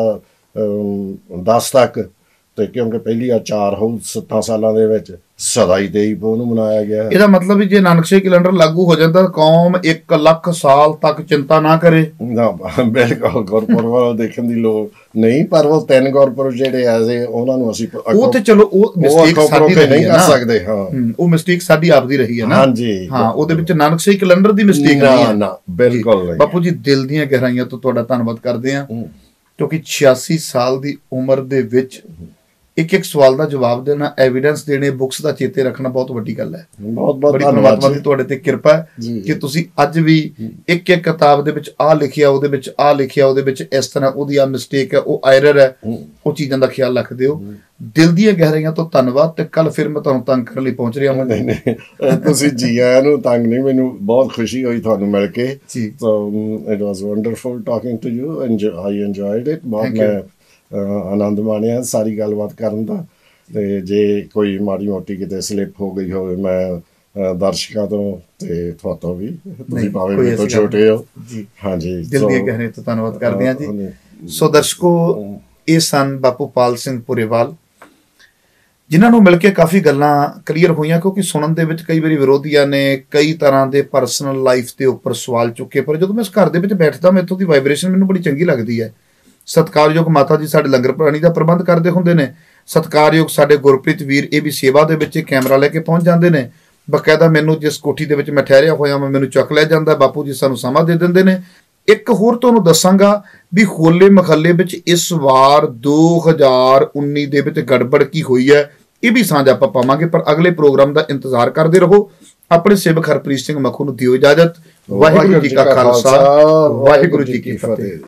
2010 ਤੱਕ, ਤੇ ਕਿਉਂਕਿ ਪਹਿਲੀ ਆ 4 ਹੋਊ 7 ਸਾਲਾਂ ਦੇ ਵਿੱਚ ਸਦਾ ਹੀ 23 ਪੋਹ ਨੂੰ ਮਨਾਇਆ ਗਿਆ। ਇਹਦਾ ਮਤਲਬ ਵੀ ਜੇ ਨਾਨਕਸ਼ਾਹੀ ਕੈਲੰਡਰ ਲਾਗੂ ਹੋ ਜਾਂਦਾ ਕੌਮ 1 ਲੱਖ ਸਾਲ ਤੱਕ ਚਿੰਤਾ ਨਾ ਕਰੇ। ਨਾ ਬਿਲਕੁਲ ਗੁਰਪੁਰਬ ਵੱਲ ਦੇਖਣ ਦੀ ਲੋੜ ਨਹੀਂ, ਪਰ ਉਹ 3 ਗੁਰਪੁਰਬ ਜਿਹੜੇ ਐਸੇ ਉਹਨਾਂ ਨੂੰ ਅਸੀਂ ਉਹ ਤੇ ਚਲੋ ਉਹ ਮਿਸਟੇਕ ਸਾਡੀ ਨਹੀਂ ਕਰ ਸਕਦੇ। ਹਾਂ, ਉਹ ਮਿਸਟੇਕ ਸਾਡੀ ਆਪਦੀ ਰਹੀ ਹੈ ਨਾ। ਹਾਂਜੀ ਹਾਂ, ਉਹਦੇ ਵਿੱਚ ਨਾਨਕਸ਼ਾਹੀ ਕੈਲੰਡਰ ਦੀ ਮਿਸਟੇਕ ਨਹੀਂ ਹੈ। ਨਾ ਬਿਲਕੁਲ ਨਹੀਂ। ਬਾਪੂ ਜੀ ਦਿਲ ਦੀਆਂ ਗਹਿਰਾਈਆਂ ਤੋਂ ਤੁਹਾਡਾ ਧੰਨਵਾਦ ਕਰਦੇ ਹਾਂ, ਕਿਉਂਕਿ 86 ਸਾਲ ਦੀ ਉਮਰ ਦੇ ਵਿੱਚ ਇੱਕ ਸਵਾਲ ਦਾ ਜਵਾਬ ਦੇਣਾ, ਐਵੀਡੈਂਸ ਦੇਣੇ, ਬੁੱਕਸ ਦਾ ਚੇਤੇ ਰੱਖਣਾ ਬਹੁਤ ਵੱਡੀ ਗੱਲ ਹੈ। ਬਹੁਤ ਬਹੁਤ ਧੰਨਵਾਦ ਦੀ ਤੁਹਾਡੇ ਤੇ ਕਿਰਪਾ ਹੈ ਕਿ ਤੁਸੀਂ ਅੱਜ ਵੀ ਇੱਕ ਕਿਤਾਬ ਦੇ ਵਿੱਚ ਆਹ ਲਿਖਿਆ, ਉਹਦੇ ਵਿੱਚ ਆਹ ਲਿਖਿਆ, ਉਹਦੇ ਵਿੱਚ ਇਸ ਤਰ੍ਹਾਂ ਉਹਦੀ ਆ ਮਿਸਟੇਕ ਹੈ, ਉਹ ਆਇਰਰ ਹੈ, ਉਹ ਚੀਜ਼ਾਂ ਦਾ ਖਿਆਲ ਰੱਖਦੇ ਹੋ। ਦਿਲ ਦੀਆਂ ਗਹਿਰਾਈਆਂ ਤੋਂ ਧੰਨਵਾਦ। ਤੇ ਕੱਲ ਫਿਰ ਮੈਂ ਤੁਹਾਨੂੰ ਤੰਗ ਕਰਨ ਲਈ ਪਹੁੰਚ ਰਿਹਾ ਹਾਂ। ਨਹੀਂ, ਤੁਸੀਂ ਜੀ ਆਇਆਂ ਨੂੰ, ਤੰਗ ਨਹੀਂ, ਮੈਨੂੰ ਬਹੁਤ ਖੁਸ਼ੀ ਹੋਈ ਤੁਹਾਨੂੰ ਮਿਲ ਕੇ। So it was wonderful talking to you and I enjoyed it. ਬਹੁਤ ਮੈਂ ਆਨੰਦ ਮਾਣਿਆ ਸਾਰੀ ਗੱਲਬਾਤ ਕਰਨ ਦਾ। ਤੇ ਜੇ ਕੋਈ ਮਾੜੀ ਮੋਟੀ ਕਿਤੇ ਸਲਿੱਪ ਹੋ ਗਈ ਹੋਵੇ ਮੈਂ ਦਰਸ਼ਕਾਂ ਤੋਂ ਤੇ ਤੁਹਾਤੋਂ ਵੀ, ਤੁਸੀਂ ਭਾਵੇਂ ਮੇਰੇ ਤੋਂ ਛੋਟੇ ਹੋ। ਹਾਂਜੀ, ਦਿਲ ਦੀਆਂ ਗਹਿਰਾਈਆਂ ਤੋਂ ਧੰਨਵਾਦ ਕਰਦੇ ਹਾਂ ਜੀ। ਸੋ ਦਰਸ਼ਕੋ, ਇਹ ਸਨ ਬਾਪੂ ਪਾਲ ਸਿੰਘ ਪੁਰੇਵਾਲ, ਜਿਨ੍ਹਾਂ ਨੂੰ ਮਿਲ ਕੇ ਕਾਫੀ ਗੱਲਾਂ ਕਲੀਅਰ ਹੋਈਆਂ, ਕਿਉਂਕਿ ਸੁਣਨ ਦੇ ਵਿੱਚ ਕਈ ਵਾਰੀ ਵਿਰੋਧੀਆਂ ਨੇ ਕਈ ਤਰ੍ਹਾਂ ਦੇ ਪਰਸਨਲ ਲਾਈਫ ਦੇ ਉੱਪਰ ਸਵਾਲ ਚੁੱਕੇ, ਪਰ ਜਦੋਂ ਮੈਂ ਇਸ ਘਰ ਦੇ ਵਿੱਚ ਬੈਠਦਾ ਮੈਂ ਇੱਥੋਂ ਦੀ ਵਾਈਬ੍ਰੇਸ਼ਨ ਮੈਨੂੰ ਬੜੀ ਚੰਗੀ ਲੱਗਦੀ ਹੈ। ਸਤਿਕਾਰਯੋਗ ਮਾਤਾ ਜੀ ਸਾਡੇ ਲੰਗਰ ਪਾਣੀ ਦਾ ਪ੍ਰਬੰਧ ਕਰਦੇ ਹੁੰਦੇ ਨੇ। ਸਤਿਕਾਰਯੋਗ ਸਾਡੇ ਗੁਰਪ੍ਰੀਤ ਵੀਰ, ਇਹ ਵੀ ਸੇਵਾ ਦੇ ਵਿੱਚ ਕੈਮਰਾ ਲੈ ਕੇ ਪਹੁੰਚ ਜਾਂਦੇ ਨੇ। ਬਕਾਇਦਾ ਮੈਨੂੰ ਜਿਸ ਕੋਠੀ ਦੇ ਵਿੱਚ ਮੈਂ ਠਹਿਰਿਆ ਹੋਇਆ ਮੈਂ, ਮੈਨੂੰ ਚੱਕ ਲਿਆ ਜਾਂਦਾ। ਬਾਪੂ ਜੀ ਸਾਨੂੰ ਸਮਾਂ ਦੇ ਦਿੰਦੇ ਨੇ। ਇੱਕ ਹੋਰ ਤੁਹਾਨੂੰ ਦੱਸਾਂਗਾ ਵੀ ਹੋਲੇ ਮਹੱਲੇ ਵਿੱਚ ਇਸ ਵਾਰ 2019 ਦੇ ਵਿੱਚ ਗੜਬੜ ਕੀ ਹੋਈ ਹੈ, ਇਹ ਵੀ ਸਾਂਝ ਆਪਾਂ ਪਾਵਾਂਗੇ। ਪਰ ਅਗਲੇ ਪ੍ਰੋਗਰਾਮ ਦਾ ਇੰਤਜ਼ਾਰ ਕਰਦੇ ਰਹੋ। ਆਪਣੇ ਸੇਵਕ ਹਰਪ੍ਰੀਤ ਸਿੰਘ ਮੱਖੂ ਨੂੰ ਦਿਓ ਇਜਾਜ਼ਤ। ਵਾਹਿਗੁਰੂ ਜੀ ਕਾ ਖਾਲਸਾ, ਵਾਹਿਗੁਰੂ ਜੀ ਕੀ ਫਤਿਹ।